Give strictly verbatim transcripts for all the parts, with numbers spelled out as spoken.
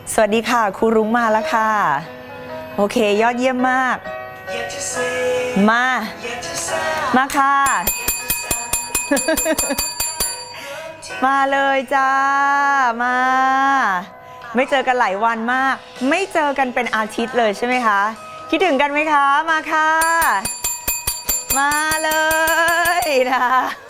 สวัสดีค่ะครูรุ้งมาแล้วค่ะโอเคยอดเยี่ยมมากมามาค่ะ มาเลยจ้ามาไม่เจอกันหลายวันมากไม่เจอกันเป็นอาทิตย์เลยใช่ไหมคะคิดถึงกันไหมคะมาค่ะมาเลยนะ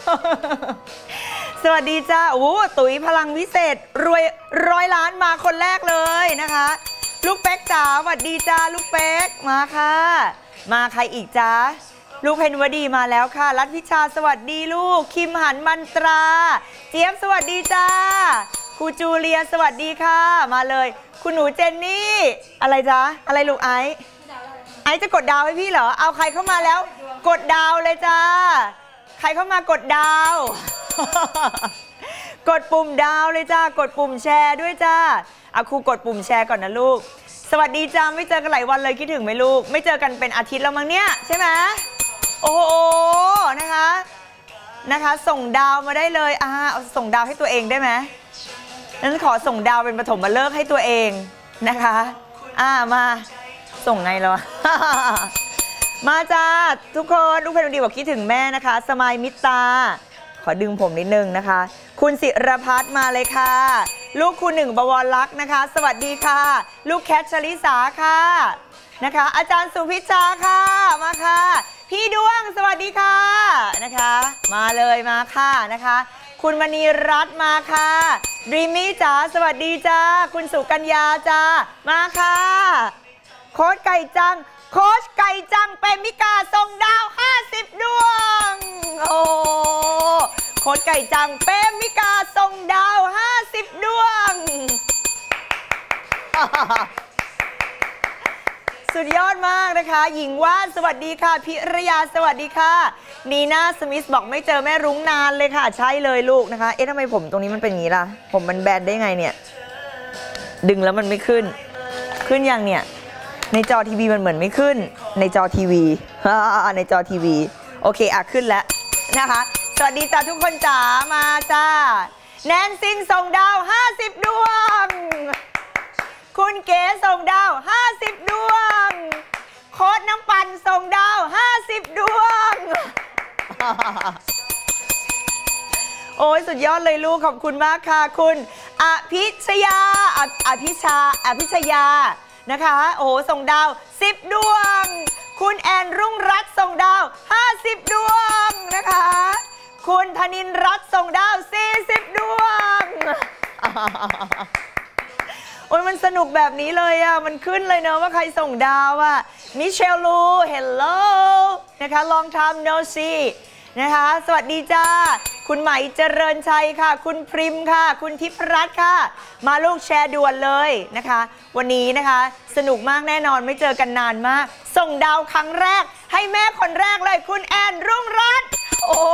สวัสดีจ้าโอ้ตุ๋ยพลังวิเศษรวยร้อยล้านมาคนแรกเลยนะคะลูกเป๊กจ๋าสวัสดีจ้าลูกเป๊กมาค่ะมาใครอีกจ้าลูกเพนวดีมาแล้วค่ะรัฐพิชาสวัสดีลูกคิมหันมันตราเจี๊ยบสวัสดีจ้าครูจูเลียสวัสดีค่ะมาเลยคุณหนูเจนนี่อะไรจ๊ะอะไรลูกไอซ์ไอซ์จะกดดาวให้พี่เหรอเอาใครเข้ามาแล้วกดดาวเลยจ้าใครเข้ามากดดาวกดปุ่มดาวเลยจ้ากดปุ่มแชร์ด้วยจ้าเอาครูกดปุ่มแชร์ก่อนนะลูกสวัสดีจ้าไม่เจอกันหลายวันเลยคิดถึงไหมลูกไม่เจอกันเป็นอาทิตย์แล้วมั้งเนี่ยใช่ไหมโอ้โหนะคะนะคะส่งดาวมาได้เลยอ่าเอาส่งดาวให้ตัวเองได้ไหมนั้นขอส่งดาวเป็นปฐมฤกษ์ให้ตัวเองนะคะอ่ามาส่งไงเหรอ มาจ้าทุกคนลูกเพลงดีบอกคิดถึงแม่นะคะสมัยมิตาขอดึงผมนิดนึงนะคะคุณศิรพัฒน์มาเลยค่ะลูกคุณหนึ่งบวรลักษณ์นะคะสวัสดีค่ะลูกแคทชลิสาค่ะนะคะอาจารย์สุพิชาค่ะมาค่ะพี่ดวงสวัสดีค่ะนะคะมาเลยมาค่ะนะคะคุณมณีรัตน์มาค่ะดรีมี่จ๋าสวัสดีจ้าคุณสุกัญญาจ้ามาค่ะโค้ชไก่จังโค้ชไก่จังเป็นมิกาส่งดาวห้าสิบดวงโอ้โค้ชไก่จังเป็นมิกาส่งดาวห้าสิบดวง สุดยอดมากนะคะหญิงว่านสวัสดีค่ะพิรยาสวัสดีค่ะนีน่าสมิธบอกไม่เจอแม่รุ้งนานเลยค่ะใช่เลยลูกนะคะเอ๊ะทำไมผมตรงนี้มันเป็นอย่างนี้ล่ะผมมันแบนได้ไงเนี่ยดึงแล้วมันไม่ขึ้นขึ้นยังเนี่ยในจอทีวีมันเหมือนไม่ขึ้นในจอทีวีในจอทีวีโอเคอ่ะขึ้นแล้วนะคะสวัสดีจ้าทุกคนจ๋ามาจ้าแนนซินส่งดาวห้าสิบดวงคุณเก๋ส่งดาวห้าสิบดวงโค้ดน้ำปั่นส่งดาวห้าสิบดวงโอ้ยสุดยอดเลยลูกขอบคุณมากค่ะคุณอภิชยาอภิชาอภิชยานะคะโอ้โหส่งดาวสิบดวงคุณแอนรุ่งรัตน์ส่งดาวห้าสิบดวงนะคะคุณธนินรัตน์ส่งดาวสี่สิบดวงโอ้ยมันสนุกแบบนี้เลยอ่ะมันขึ้นเลยเนอะว่าใครส่งดาวอ่ะมิเชลลูเฮลโลนะคะ long time no see นะคะสวัสดีจ้าคุณไหมเจริญชัยค่ะคุณพริมค่ะคุณทิพรัตน์ค่ะมาลูกแชร์ด่วนเลยนะคะวันนี้นะคะสนุกมากแน่นอนไม่เจอกันนานมากส่งดาวครั้งแรกให้แม่คนแรกเลยคุณแอนรุ่งรัตน์โอ้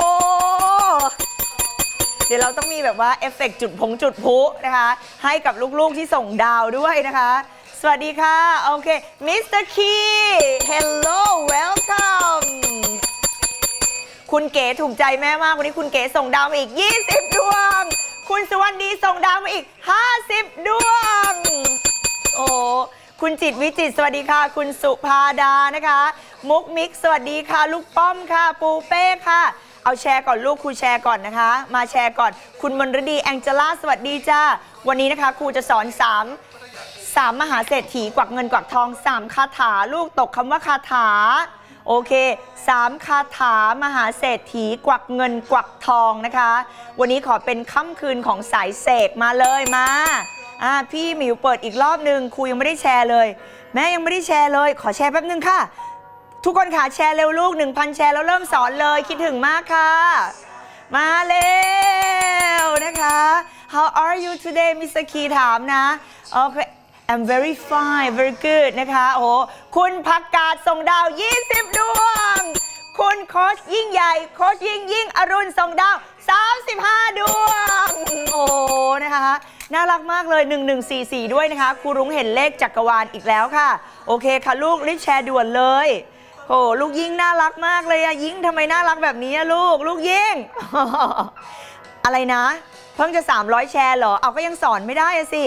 เดี๋ยวเราต้องมีแบบว่าเอฟเฟกต์จุดพงจุดพลุนะคะให้กับลูกๆที่ส่งดาวด้วยนะคะสวัสดีค่ะโอเคมิสเตอร์คี hello welcome คุณเก๋ถูกใจแม่มากวันนี้คุณเก๋ส่งดาวมาอีกยี่สิบดวงคุณสุวรรณดีส่งดาวมาอีกห้าสิบดวงโอ้คุณจิตวิจิตสวัสดีค่ะคุณสุภาดานะคะมุกมิกสวัสดีค่ะลูกป้อมค่ะปูเป้ค่ะเอาแชร์ก่อนลูกครูแชร์ก่อนนะคะมาแชร์ก่อนคุณมนฤดีแองเจล่าสวัสดีจ้าวันนี้นะคะครูจะสอนสามสามมหาเศรษฐีกวักเงินกวักทองสามคาถาลูกตกคำว่าคาถาโอเคสามคาถามหาเศรษฐีกวักเงินกวักทองนะคะวันนี้ขอเป็นค่ำคืนของสายเสกมาเลยมาอ่าพี่หมิวเปิดอีกรอบนึงครูยังไม่ได้แชร์เลยแม่ยังไม่ได้แชร์เลยขอแชร์แป๊บนึงค่ะทุกคนค่ะแชร์เร็วลูก หนึ่งพัน แชร์แล้วเริ่มสอนเลยคิดถึงมากค่ะมาเร็วนะคะ How are you today มิสเตอร์คีถามนะโอเค I'm very fine very good นะคะโอ้คุณพักกาดส่งดาวยี่สิบดวงคุณโค้ชยิ่งใหญ่โค้ชยิ่งยิ่งอรุณส่งดาวสามสิบห้าดวงโอ้นะคะน่ารักมากเลยหนึ่งหนึ่งสี่สี่ด้วยนะคะครูรุ้งเห็นเลขจักรวาลอีกแล้วค่ะโอเคค่ะลูกรีบแชร์ด่วนเลยโอ้ลูกยิ่งน่ารักมากเลยอะยิ่งทำไมน่ารักแบบนี้อะลูกลูกยิ่ง อะไรนะเพิ่งจะสามร้อยแชร์เหรอเอาก็ยังสอนไม่ได้อะสิ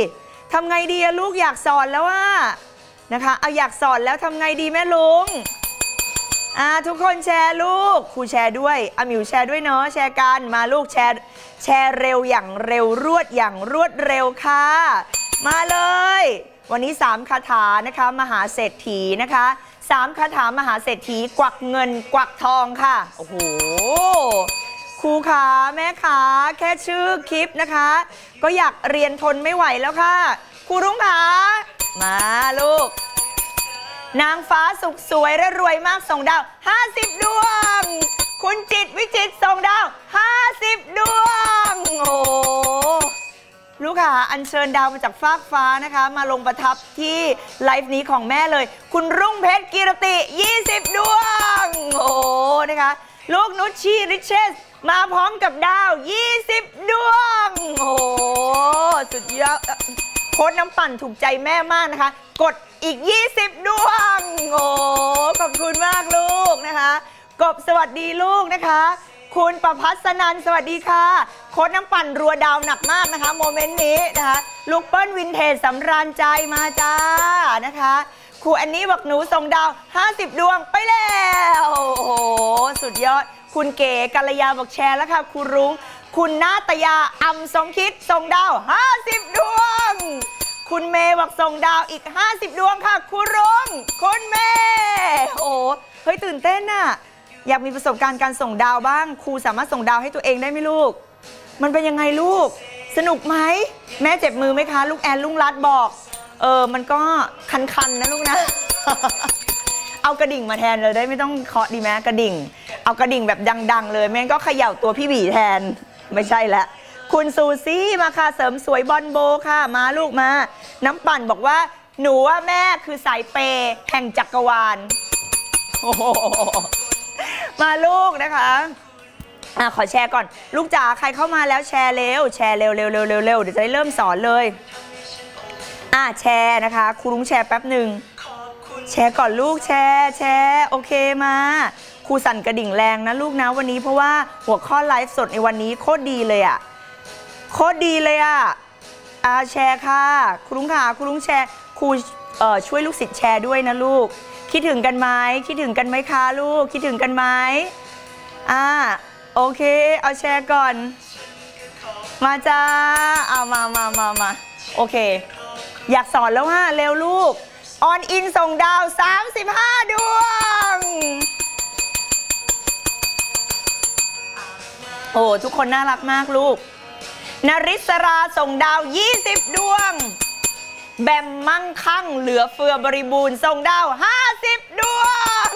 ทำไงดีอะลูกอยากสอนแล้วว่านะคะเอาอยากสอนแล้วทำไงดีแม่ลุงอ่าทุกคนแชร์ลูกครูแชร์ด้วยอามิวแชร์ด้วยเนาะแชร์กันมาลูกแชร์แชร์เร็วอย่างเร็วรวดอย่างรวดเร็วค่ะมาเลยวันนี้สามคาถานะคะมหาเศรษฐีนะคะสามคาถามหาเศรษฐีกวักเงินกวักทองค่ะโอ้โหครูขาแม่ขาแค่ชื่อคลิปนะคะก็อยากเรียนทนไม่ไหวแล้วค่ะครูรุ้งขามาลูกนางฟ้าสุขสวยและรวยมากส่งดาวห้าสิบดวงคุณจิตวิจิตส่งดาวห้าสิบดวงโอ้ลูกค่ะอัญเชิญดาวมาจากฟากฟ้านะคะมาลงประทับที่ไลฟ์นี้ของแม่เลยคุณรุ่งเพชรกิรติยี่สิบดวงโอ้นะคะลูกนุชชีริเชสมาพร้อมกับดาวยี่สิบดวงโอ้สุดยอดโค้ดน้ำปั่นถูกใจแม่มากนะคะกดอีกยี่สิบดวงโอ้ขอบคุณมากลูกนะคะกบสวัสดีลูกนะคะคุณประพัสนันสวัสดีค่ะโค้ดน้ำปั่นรัวดาวหนักมากนะคะโมเมนต์นี้นะคะลูกเปิ้ลวินเทจสำราญใจมาจ้านะคะครูอันนี้บอกหนูส่งดาวห้าสิบดวงไปแล้วโอ้โหสุดยอดคุณเก๋กัลยาบอกแชร์แล้วค่ะครูรุ้งคุณนาตยาอำสมคิดส่งดาวห้าสิบดวงคุณเมย์บอกส่งดาวอีกห้าสิบดวงค่ะครูรุ้งคุณเมย์โอ้เฮ้ยตื่นเต้นน่ะอยากมีประสบการณ์การส่งดาวบ้างครูสามารถส่งดาวให้ตัวเองได้ไหมลูกมันเป็นยังไงลูกสนุกไหมแม่เจ็บมือไหมคะลูกแอนลุงรัดบอกเออมันก็คันๆนะลูกนะ เอากระดิ่งมาแทนเลยได้ไม่ต้องเคาะดีไหมกระดิ่งเอากระดิ่งแบบดังๆเลยแม่ก็เขย่าตัวพี่บีแทนไม่ใช่ละคุณซูซี่มาค่ะเสริมสวยบอลโบค่ะมาลูกมาน้ำปั่นบอกว่าหนูว่าแม่คือสายเปย์แห่งจักรวาลโอ้โหมาลูกนะคะอ่ะขอแชร์ก่อนลูกจ๋าใครเข้ามาแล้วแชร์เร็วแชร์เร็วเร็วเร็วเร็วเร็วเดี๋ยวจะได้เริ่มสอนเลยอ่ะแชร์นะคะครูรุ้งแชร์แป๊บหนึ่งแชร์ก่อนลูกแชร์แชร์โอเคมาครูสั่นกระดิ่งแรงนะลูกนะวันนี้เพราะว่าหัวข้อไลฟ์สดในวันนี้โคตรดีเลยอ่ะโคตรดีเลยอ่ะอ่ะแชร์ค่ะครูรุ้งค่ะครูรุ้งแชร์ครูเอ่อช่วยลูกศิษย์แชร์ด้วยนะลูกคิดถึงกันไหมคิดถึงกันไหมคะลูกคิดถึงกันไหมอ่าโอเคเอาแชร์ก่อนมาจ้าเอามามามามาโอเคอยากสอนแล้วฮะเร็วลูกออนอินส่งดาวสามสิบห้าดวงโอ้ทุกคนน่ารักมากลูกนริศราส่งดาวยี่สิบดวงแบมมั่งคั่งเหลือเฟือบริบูรณ์ส่งดาวห้าสิบดวง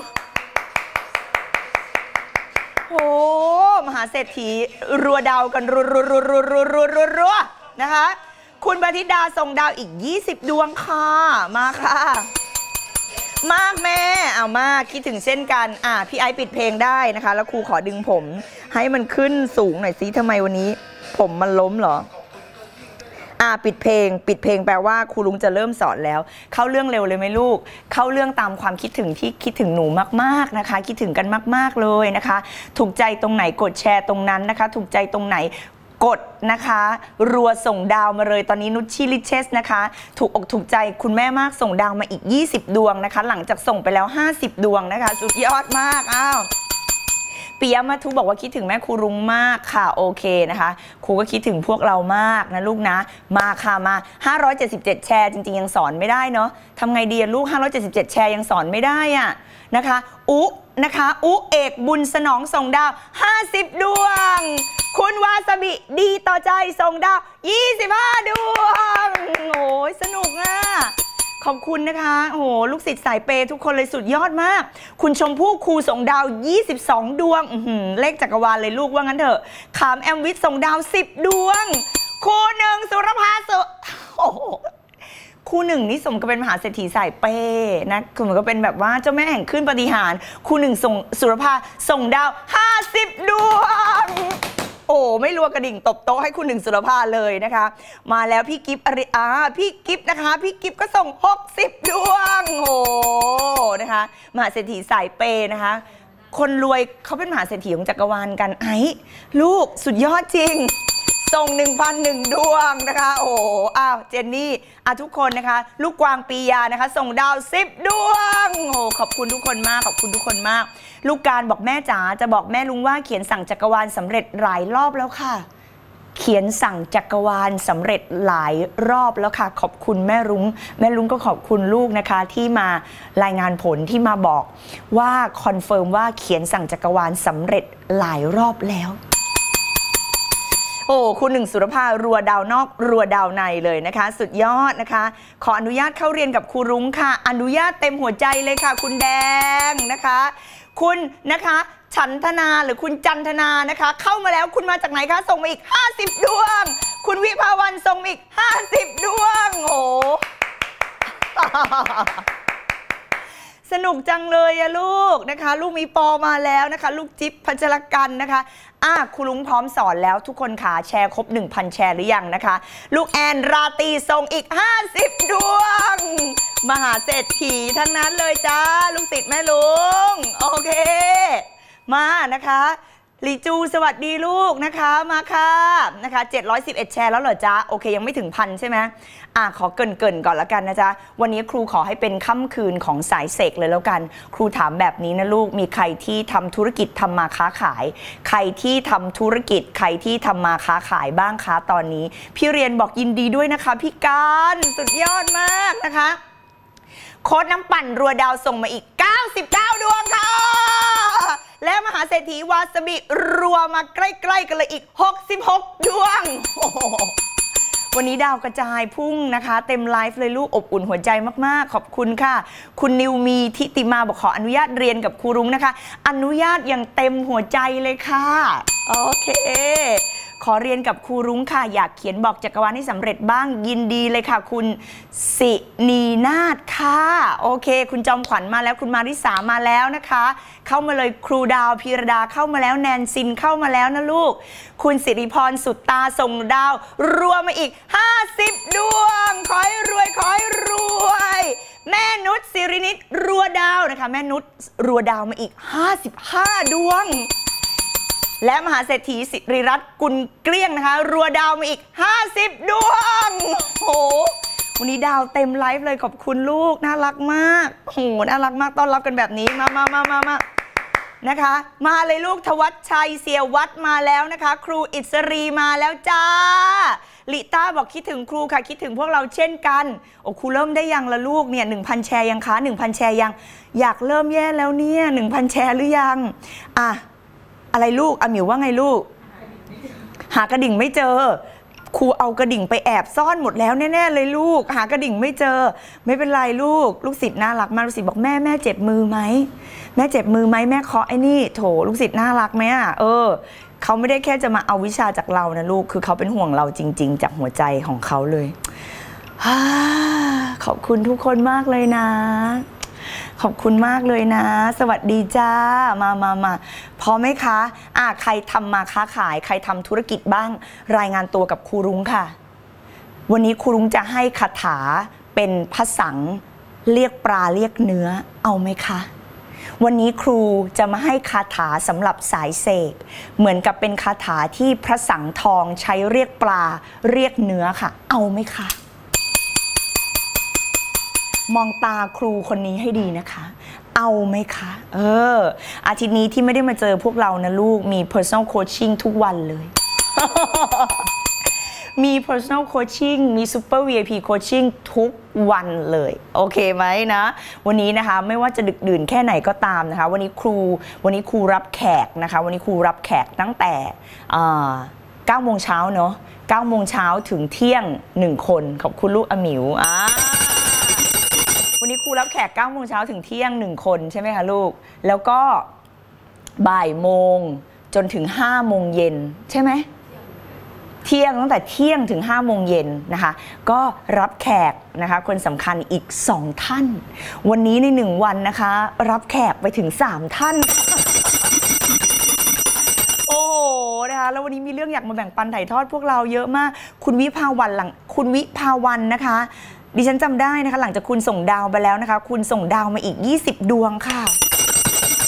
โอ้มหาเศรษฐีรัวดาวกันรัวรัวรัวรัวรัวรัวรัวรัวนะคะคุณปฏิดาส่งดาวอีกยี่สิบดวงค่ะมาค่ะมากแม่เอามาคิดถึงเช่นกันอ่ะพี่ไอปิดเพลงได้นะคะแล้วครูขอดึงผมให้มันขึ้นสูงหน่อยสิทำไมวันนี้ผมมันล้มเหรออ่าปิดเพลงปิดเพลงแปลว่าครูลุงจะเริ่มสอนแล้วเข้าเรื่องเร็วเลยไหมลูกเข้าเรื่องตามความคิดถึงที่คิดถึงหนูมากๆนะคะคิดถึงกันมากๆเลยนะคะถูกใจตรงไหนกดแชร์ตรงนั้นนะคะถูกใจตรงไหนกดนะคะรัวส่งดาวมาเลยตอนนี้นุชชิลิเชสนะคะถูกอกถูกใจคุณแม่มากส่งดาวมาอีกยี่สิบดวงนะคะหลังจากส่งไปแล้วห้าสิบดวงนะคะสุดยอดมากอ้าวปิยมาทุบอกว่าคิดถึงแม่ครูรุ้งมากค่ะโอเคนะคะครูก็คิดถึงพวกเรามากนะลูกนะมาค่ะมาห้าร้อยเจ็ดสิบเจ็ดแชร์จริงๆยังสอนไม่ได้เนาะทำไงดีลูกห้าร้อยเจ็ดสิบเจ็ดแชร์ยังสอนไม่ได้อ่ะนะคะอุนะคะอุเอกบุญสนองส่งดาวห้าสิบดวงคุณวาซาบิดีต่อใจส่งดาวยี่สิบห้าดวงโอ้ยสนุกอ่ะขอบคุณนะคะโอ้โหลูกศิษย์สายเปย์ทุกคนเลยสุดยอดมากคุณชมพู่ครูส่งดาวยี่สิบสองดวงเลขจักรวาลเลยลูกว่างั้นเถอะขามแอมวิทส่งดาวสิบดวงครูหนึ่งสุรภาสุโอ้โหครูหนึ่งนี่สมกับเป็นมหาเศรษฐีสายเปย์นะคือมันก็เป็นแบบว่าเจ้าแม่แห่งขึ้นปาฏิหาริย์ครูหนึ่งส่งสุรภาส่งดาวห้าสิบดวงโอ้ไม่รัวกระดิ่งตบโต๊ะให้คุณหนึ่งสุรภาเลยนะคะมาแล้วพี่กิฟต์อริอาพี่กิฟต์นะคะพี่กิฟต์ก็ส่งหกสิบดวงโอ้นะคะมหาเศรษฐีสายเปย์นะคะคนรวยเขาเป็นมหาเศรษฐีของจักรวาลกันไอ้ลูกสุดยอดจริงส่ง หนึ่งพันหนึ่ง ดวงนะคะโอ้อ้าวเจนนี่อ่ะทุกคนนะคะลูกกวางปียานะคะส่งดาวสิบดวงโอ้ขอบคุณทุกคนมากขอบคุณทุกคนมากลูกการบอกแม่จ๋าจะบอกแม่ลุงว่าเขียนสั่งจักรวาลสำเร็จหลายรอบแล้วค่ะเขียนสั่งจักรวาลสำเร็จหลายรอบแล้วค่ะขอบคุณแม่ลุงแม่ลุงก็ขอบคุณลูกนะคะที่มารายงานผลที่มาบอกว่าคอนเฟิร์มว่าเขียนสั่งจักรวาลสำเร็จหลายรอบแล้วโอ้คุณหนึ่งสุรภารัวดาวนอกรัวดาวในเลยนะคะสุดยอดนะคะขออนุญาตเข้าเรียนกับครูรุ้งค่ะอนุญาตเต็มหัวใจเลยค่ะคุณแดงนะคะคุณนะคะฉันธนาหรือคุณจันทนานะคะเข้ามาแล้วคุณมาจากไหนคะส่งมาอีกห้าสิบดวงคุณวิภาวันส่งมาอีกห้าสิบดวงโอ้สนุกจังเลยอะลูกนะคะลูกมีปอมาแล้วนะคะลูกจิ๊บพัชรกันนะคะอ่ะครูลุงพร้อมสอนแล้วทุกคนค่ะแชร์ครบ หนึ่งพัน แชร์หรือยังนะคะลูกแอนราตรีส่งอีกห้าสิบดวงมหาเศรษฐีทั้งนั้นเลยจ้าลูกศิษย์แม่ลุงโอเคมานะคะลีจูสวัสดีลูกนะคะมาค่ะนะคะเจ็ดร้อยสิบเอ็ดแชร์แล้วเหรอจ๊ะโอเคยังไม่ถึงพันใช่ไหมอ่ะขอเกินเกินก่อนละกันนะจ๊ะวันนี้ครูขอให้เป็นค่ำคืนของสายเสกเลยแล้วกันครูถามแบบนี้นะลูกมีใครที่ทำธุรกิจทำมาค้าขายใครที่ทำธุรกิจใครที่ทำมาค้าขายบ้างคะตอนนี้พี่เรียนบอกยินดีด้วยนะคะพี่การสุดยอดมากนะคะโค้ดน้ำปั่นรัวดาวส่งมาอีกเก้าสิบเก้าดวงค่ะและมหาเศรษฐีวาซาบิรัวมาใกล้ๆกันเลยอีกหกสิบหกดวงวันนี้ดาวกระจายพุ่งนะคะเต็มไลฟ์เลยลูกอบอุ่นหัวใจมากๆขอบคุณค่ะคุณนิวมีทิติมาบอกขออนุญาตเรียนกับครูรุ้งนะคะอนุญาตอย่างเต็มหัวใจเลยค่ะโอเคขอเรียนกับครูรุ้งค่ะอยากเขียนบอกจักรวาลให้สำเร็จบ้างยินดีเลยค่ะคุณสินีนาถค่ะโอเคคุณจอมขวัญมาแล้วคุณมาริสามาแล้วนะคะเข้ามาเลยครูดาวพีรดาเข้ามาแล้วแนนซินเข้ามาแล้วนะลูกคุณสิริพรสุดตาส่งดาวรวมมาอีกห้าสิบดวงขอให้รวยขอให้รวยแม่นุชสิรินิตรัวดาวนะคะแม่นุชรัวดาวมาอีกห้าสิบห้าดวงและมหาเศรษฐีสิริรัตน์กุลเกลี้ยงนะคะรัวดาวมาอีกห้าสิบดวงโหวันนี้ดาวเต็มไลฟ์เลยขอบคุณลูกน่ารักมากโหน่ารักมากต้อนรับกันแบบนี้มามามามามานะคะมาเลยลูกธวัชชัยเสียวัดมาแล้วนะคะครูอิสรีมาแล้วจ้าลิต้าบอกคิดถึงครูค่ะคิดถึงพวกเราเช่นกันโอ้ครูเริ่มได้ยังละลูกเนี่ยหนึ่งพันแชร์ยังคะหนึ่งพันแชร์ยังอยากเริ่มแย่แล้วเนี่ยหนึ่งพันแชร์หรือยังอ่ะอะไรลูกอาหมิวว่าไงลูกหากระดิ่งไม่เจอครูเอากระดิ่งไปแอบซ่อนหมดแล้วแน่ๆเลยลูกหากระดิ่งไม่เจอไม่เป็นไรลูกลูกศิษย์น่ารักมากลูกศิษย์บอกแม่แม่เจ็บมือไหมแม่เจ็บมือไหมแม่เคาะไอ้นี่โถลูกศิษย์น่ารักไหมอ่ะเออเขาไม่ได้แค่จะมาเอาวิชาจากเรานะลูกคือเขาเป็นห่วงเราจริงๆจากหัวใจของเขาเลยขอบคุณทุกคนมากเลยนะขอบคุณมากเลยนะสวัสดีจ้ามามามาพร้อมไหมคะอ่ะใครทำมาค้าขายใครทำธุรกิจบ้างรายงานตัวกับครูรุ้งค่ะวันนี้ครูรุ้งจะให้คาถาเป็นภาษาเรียกปลาเรียกเนื้อเอาไหมคะวันนี้ครูจะมาให้คาถาสำหรับสายเสกเหมือนกับเป็นคาถาที่พระสังทองใช้เรียกปลาเรียกเนื้อค่ะเอาไหมคะมองตาครูคนนี้ให้ดีนะคะเอาไหมคะเอออาทิตย์นี้ที่ไม่ได้มาเจอพวกเรานะลูกมี personal coaching ทุกวันเลย มี personal coaching มี super วี ไอ พี coaching ทุกวันเลยโอเคไหมนะวันนี้นะคะไม่ว่าจะดึกดื่นแค่ไหนก็ตามนะคะวันนี้ครูวันนี้ครูรับแขกนะคะวันนี้ครูรับแขกตั้งแต่เก้าโมงเช้าเนาะเก้าโมงเช้าถึงเที่ยงหนึ่งคนขอบคุณลูกอมิวอ่าวันนี้ครูรับแขกเก้าโมงเช้าถึงเที่ยงหนึ่งคนใช่ไหมคะลูกแล้วก็บ่ายโมงจนถึงห้าโมงเย็นใช่ไหมเที่ยงตั้งแต่เที่ยงถึงห้าโมงเย็นนะคะก็รับแขกนะคะคนสำคัญอีกสองท่านวันนี้ในหนึ่งวันนะคะรับแขกไปถึงสามท่านโอ้นะคะแล้ววันนี้มีเรื่องอยากมาแบ่งปันถ่ายทอดพวกเราเยอะมากคุณวิภาวันหลังคุณวิภาวันนะคะดิฉันจำได้นะคะหลังจากคุณส่งดาวไปแล้วนะคะคุณส่งดาวมาอีกยี่สิบดวงค่ะ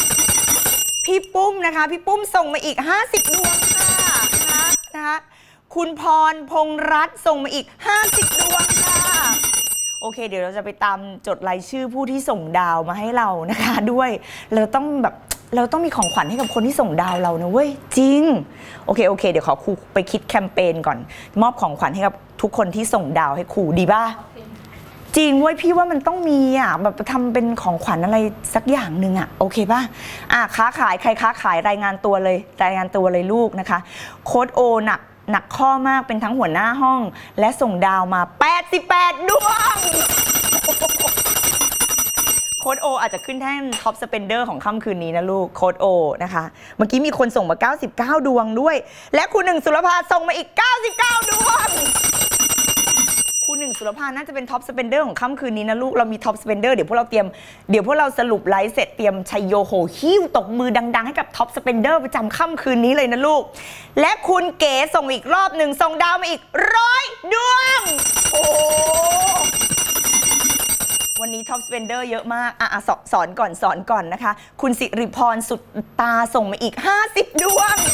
พี่ปุ้มนะคะพี่ปุ้มส่งมาอีกห้าสิบดวงค่ะนะคะนะคะคุณพรพงษ์รัตน์ส่งมาอีกห้าสิบดวงค่ะโอเคเดี๋ยวเราจะไปตามจดรายชื่อผู้ที่ส่งดาวมาให้เรานะคะด้วยเราต้องแบบเราต้องมีของขวัญให้กับคนที่ส่งดาวเรานะเว้ยจริงโอเคโอเคเดี๋ยวขอครูไปคิดแคมเปญก่อนมอบของขวัญให้กับทุกคนที่ส่งดาวให้ครูดีป่ะจริงเว้ยพี่ว่ามันต้องมีอ่ะแบบทำเป็นของขวัญอะไรสักอย่างหนึ่งอ่ะโอเคป่ะอ่ะค้าขายใครค้าขายรายงานตัวเลยรายงานตัวเลยลูกนะคะโค้ดโอหนักหนักข้อมากเป็นทั้งหัวหน้าห้องและส่งดาวมาแปดสิบแปดดวงโค้ดโออาจจะขึ้นแท่นท็อปสเปนเดอร์ของค่ำคืนนี้นะลูกโค้ดโอนะคะเมื่อกี้มีคนส่งมาเก้าสิบเก้าดวงด้วยและคุณหนึ่งสุรภาส่งมาอีกเก้าสิบเก้าดวงคุณหนึ่งสุรภาน่าจะเป็นท็อปสเปนเดอร์ของค่ำคืนนี้นะลูกเรามีท็อปสเปนเดอร์เดี๋ยวพวกเราเตรียมเดี๋ยวพวกเราสรุปไลฟ์เสร็จเตรียมชัยโยโหหิ้วตกมือดังๆให้กับท็อปสเปนเดอร์ประจำค่ำคืนนี้เลยนะลูกและคุณเก๋ส่งอีกรอบหนึ่งส่งดาวมาอีกร้อยดวงโอ้วันนี้ท็อปสเปนเดอร์เยอะมากอ่ะสสอนก่อนสอนก่อนนะคะคุณสิริพรสุดตาส่งมาอีกห้าสิบดวง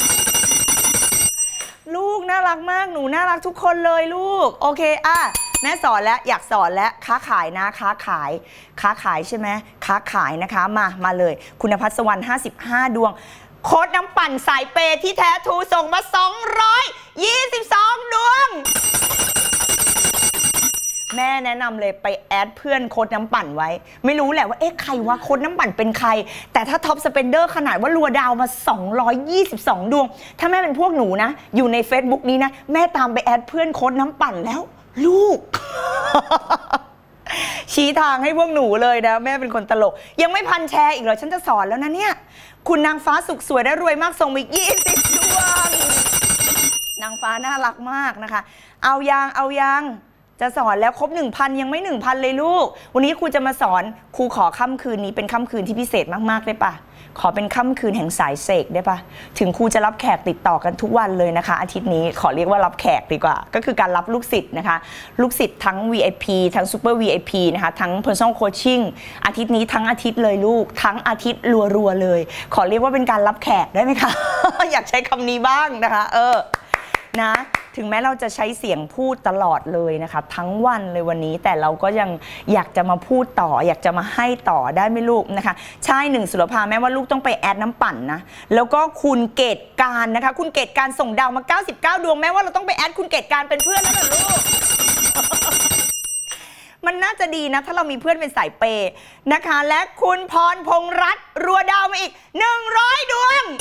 ลูกน่ารักมากหนูน่ารักทุกคนเลยลูกโอเคอ่ะแม่สอนแล้วอยากสอนแล้วค้าขายนะค้าขายค้าขายใช่ไหมค้าขายนะคะมามาเลยคุณภัสวรรณห้าสิบห้าดวงโค้ดน้ำปั่นสายเปย์ที่แท้ทูส่งมาสองร้อยยี่สิบสองดวงแม่แนะนำเลยไปแอดเพื่อนโค้ดน้ำปั่นไว้ไม่รู้แหละว่าเอ๊ะใครวะโค้ดน้ำปั่นเป็นใครแต่ถ้าท็อปสเปนเดอร์ขนาดว่ารัวดาวมาสองร้อยยี่สิบสองดวงถ้าแม่เป็นพวกหนูนะอยู่ใน Facebook นี้นะแม่ตามไปแอดเพื่อนโค้ดน้ำปั่นแล้วลูก ชี้ทางให้พวกหนูเลยนะแม่เป็นคนตลกยังไม่พันแชร์อีกเหรอฉันจะสอนแล้วนะเนี่ยคุณนางฟ้าสุขสวยและรวยมากส่งอีกยี่สิบดวงนางฟ้าน่ารักมากนะคะเอายางเอายางจะสอนแล้วครบ หนึ่งพัน ยังไม่ หนึ่งพัน เลยลูกวันนี้ครูจะมาสอนครูขอค่ำคืนนี้เป็นค่ำคืนที่พิเศษมากๆได้ปะขอเป็นค่ำคืนแห่งสายเสกได้ปะถึงครูจะรับแขกติดต่อกันทุกวันเลยนะคะอาทิตย์นี้ขอเรียกว่ารับแขกดีกว่าก็คือการรับลูกศิษย์นะคะลูกศิษย์ทั้ง วี ไอ พี ทั้ง Super วี ไอ พี นะคะทั้ง Personal Coaching อาทิตย์นี้ทั้งอาทิตย์เลยลูกทั้งอาทิตย์รัวๆเลยขอเรียกว่าเป็นการรับแขกได้ไหมคะ อยากใช้คำนี้บ้างนะคะเออนะถึงแม้เราจะใช้เสียงพูดตลอดเลยนะคะทั้งวันเลยวันนี้แต่เราก็ยังอยากจะมาพูดต่ออยากจะมาให้ต่อได้ไหมลูกนะคะใช่หนึ่งสุรภาแม้ว่าลูกต้องไปแอดน้ำปั่นนะแล้วก็คุณเกตการนะคะคุณเกตการส่งดาวมาเก้าสิบเก้าดวงแม้ว่าเราต้องไปแอดคุณเกตการเป็นเพื่อนแล้วนะลูก มันน่าจะดีนะถ้าเรามีเพื่อนเป็นสายเปย์นะคะและคุณพรพงษ์รัตน์รัวดาวมาอีกหนึ่งร้อยดวง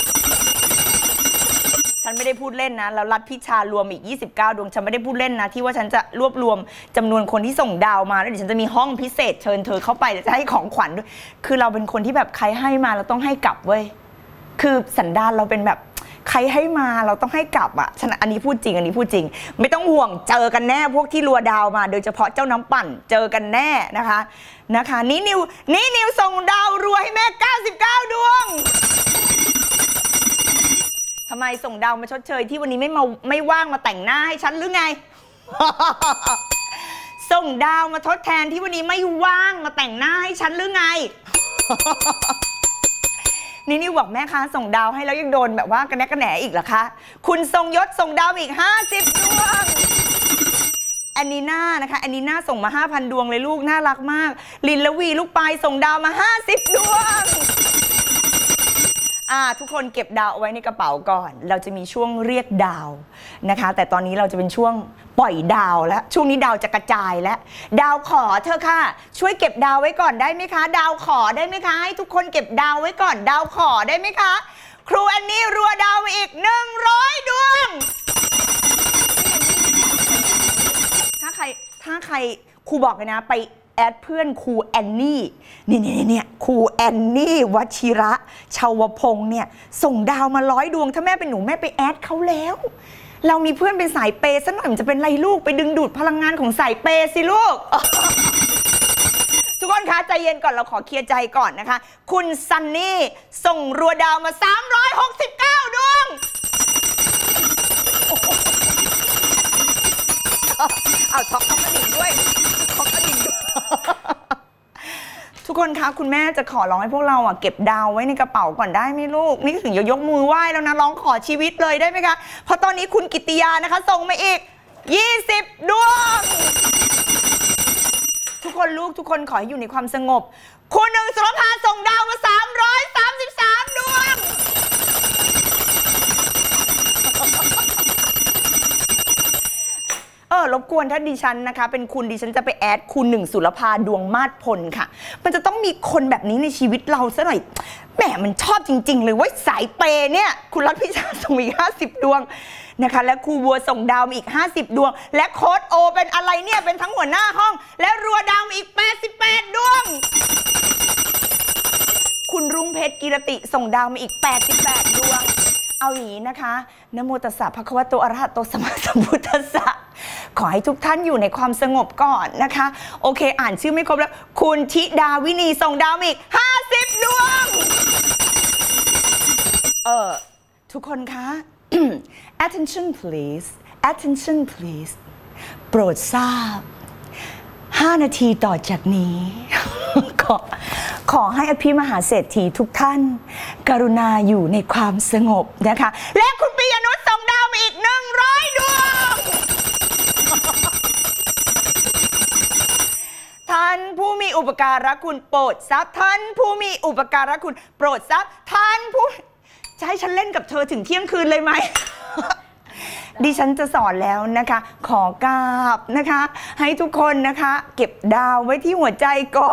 ฉันไม่ได้พูดเล่นนะแล้วรัฐพิชารวมอีกยี่สิบเก้าดวงฉันไม่ได้พูดเล่นนะที่ว่าฉันจะรวบรวมจำนวนคนที่ส่งดาวมาแล้วเดี๋ยวฉันจะมีห้องพิเศษเชิญเธอเข้าไปจะให้ของขวัญด้วยคือเราเป็นคนที่แบบใครให้มาเราต้องให้กลับเว้ยคือสันดานเราเป็นแบบใครให้มาเราต้องให้กลับอ่ะฉันอันนี้พูดจริงอันนี้พูดจริงไม่ต้องห่วงเจอกันแน่พวกที่รัวดาวมาโดยเฉพาะเจ้าน้ำปั่นเจอกันแน่นะคะนะคะนี่นิวนี่นิวส่งดาวรัวให้แม่เก้าสิบเก้าดวงทำไมส่งดาวมาชดเชยที่วันนี้ไม่มาไม่ว่างมาแต่งหน้าให้ฉันหรือไง ส่งดาวมาทดแทนที่วันนี้ไม่ว่างมาแต่งหน้าให้ฉันหรือไง นี่นิวบอกแม่คะส่งดาวให้แล้วยังโดนแบบว่ากระแนกกระแหนอีกเหรอคะคุณทรงยศส่งดาวอีกห้าสิบดวงแอนนีน่านะคะแอนนีน่าส่งมา ห้าพัน ดวงเลยลูกน่ารักมากลินละวีลูกปลายส่งดาวมาห้าสิบดวงอ่าทุกคนเก็บดาวเอาไว้ในกระเป๋าก่อนเราจะมีช่วงเรียกดาวนะคะแต่ตอนนี้เราจะเป็นช่วงปล่อยดาวแล้วช่วงนี้ดาวจะกระจายแล้วดาวขอเธอค่ะช่วยเก็บดาวไว้ก่อนได้ไหมคะดาวขอได้ไหมคะให้ทุกคนเก็บดาวไว้ก่อนดาวขอได้ไหมคะครูอันนี้รัวดาวมาอีกหนึ่งร้อยดวงถ้าใครถ้าใครครูบอกเลยนะไปแอดเพื่อนครูแอนนี่เนี่ยเนี่ยเนี่ยครูแอนนี่วชิระชาวพงษ์เนี่ยส่งดาวมาร้อยดวงถ้าแม่เป็นหนูแม่ไปแอดเขาแล้วเรามีเพื่อนเป็นสายเปย์สักหน่อยมันจะเป็นไรลูกไปดึงดูดพลังงานของสายเปย์สิลูก ทุกคนคะใจเย็นก่อนเราขอเคลียร์ใจก่อนนะคะคุณซันนี่ส่งรัวดาวมาสามร้อยหกสิบเก้าดวงเอาช็อกกระดิ่งด้วยช็อกกระดิ่งด้วยทุกคนคะคุณแม่จะขอร้องให้พวกเราอ่ะเก็บดาวไว้ในกระเป๋าก่อนได้ไหมลูกนี่ถึงจะยกมือไหว้แล้วนะร้องขอชีวิตเลยได้ไหมคะเพราะตอนนี้คุณกิตติยานะคะส่งมาอีกยี่สิบดวงทุกคนลูกทุกคนขอให้อยู่ในความสงบคุณหนึ่งสุรภาส่งดาวมาสามร้อยสามสิบสามดวงเออรบกวนถ้าดิฉันนะคะเป็นคุณดิฉันจะไปแอดคุณหนึ่งสุรภาดวงมาศพลค่ะมันจะต้องมีคนแบบนี้ในชีวิตเราซะหน่อยแหมมันชอบจริงๆเลยว่าสายเปย์เนี่ยคุณรัฐพิชาส่งอีกห้าสิบดวงนะคะและครูบัวส่งดาวมาอีกห้าสิบดวงและโค้ดโอเป็นอะไรเนี่ยเป็นทั้งหัวหน้าห้องและรัวดาวมาอีกแปดสิบแปดดวงคุณรุ่งเพชรกิรติส่งดาวมาอีกแปดสิบแปดดวงเอาอย่างนี้นะคะนะโมตัสสะภะคะวะโตอะระหะโตสัมมาสัมพุทธัสสะขอให้ทุกท่านอยู่ในความสงบก่อนนะคะโอเคอ่านชื่อไม่ครบแล้วคุณธิดาวินีส่งดาวมาอีกห้าสิบดวงเออทุกคนคะ attention please attention please โปรดทราบห้านาทีต่อจากนี้ ขอขอให้อภิมหาเศรษฐีทุกท่านกรุณาอยู่ในความสงบนะคะและคุณปิยนุชส่งดาวมาอีกหนึ่งร้อยดวง ท่านผู้มีอุปการะคุณโปรดทรัพย์ท่านผู้มีอุปการะคุณโปรดทรัพย์ท่านผู้จะให้ฉันเล่นกับเธอถึงเที่ยงคืนเลยไหม ดิฉันจะสอนแล้วนะคะขอกราบนะคะให้ทุกคนนะคะเก็บดาวไว้ที่หัวใจก่อน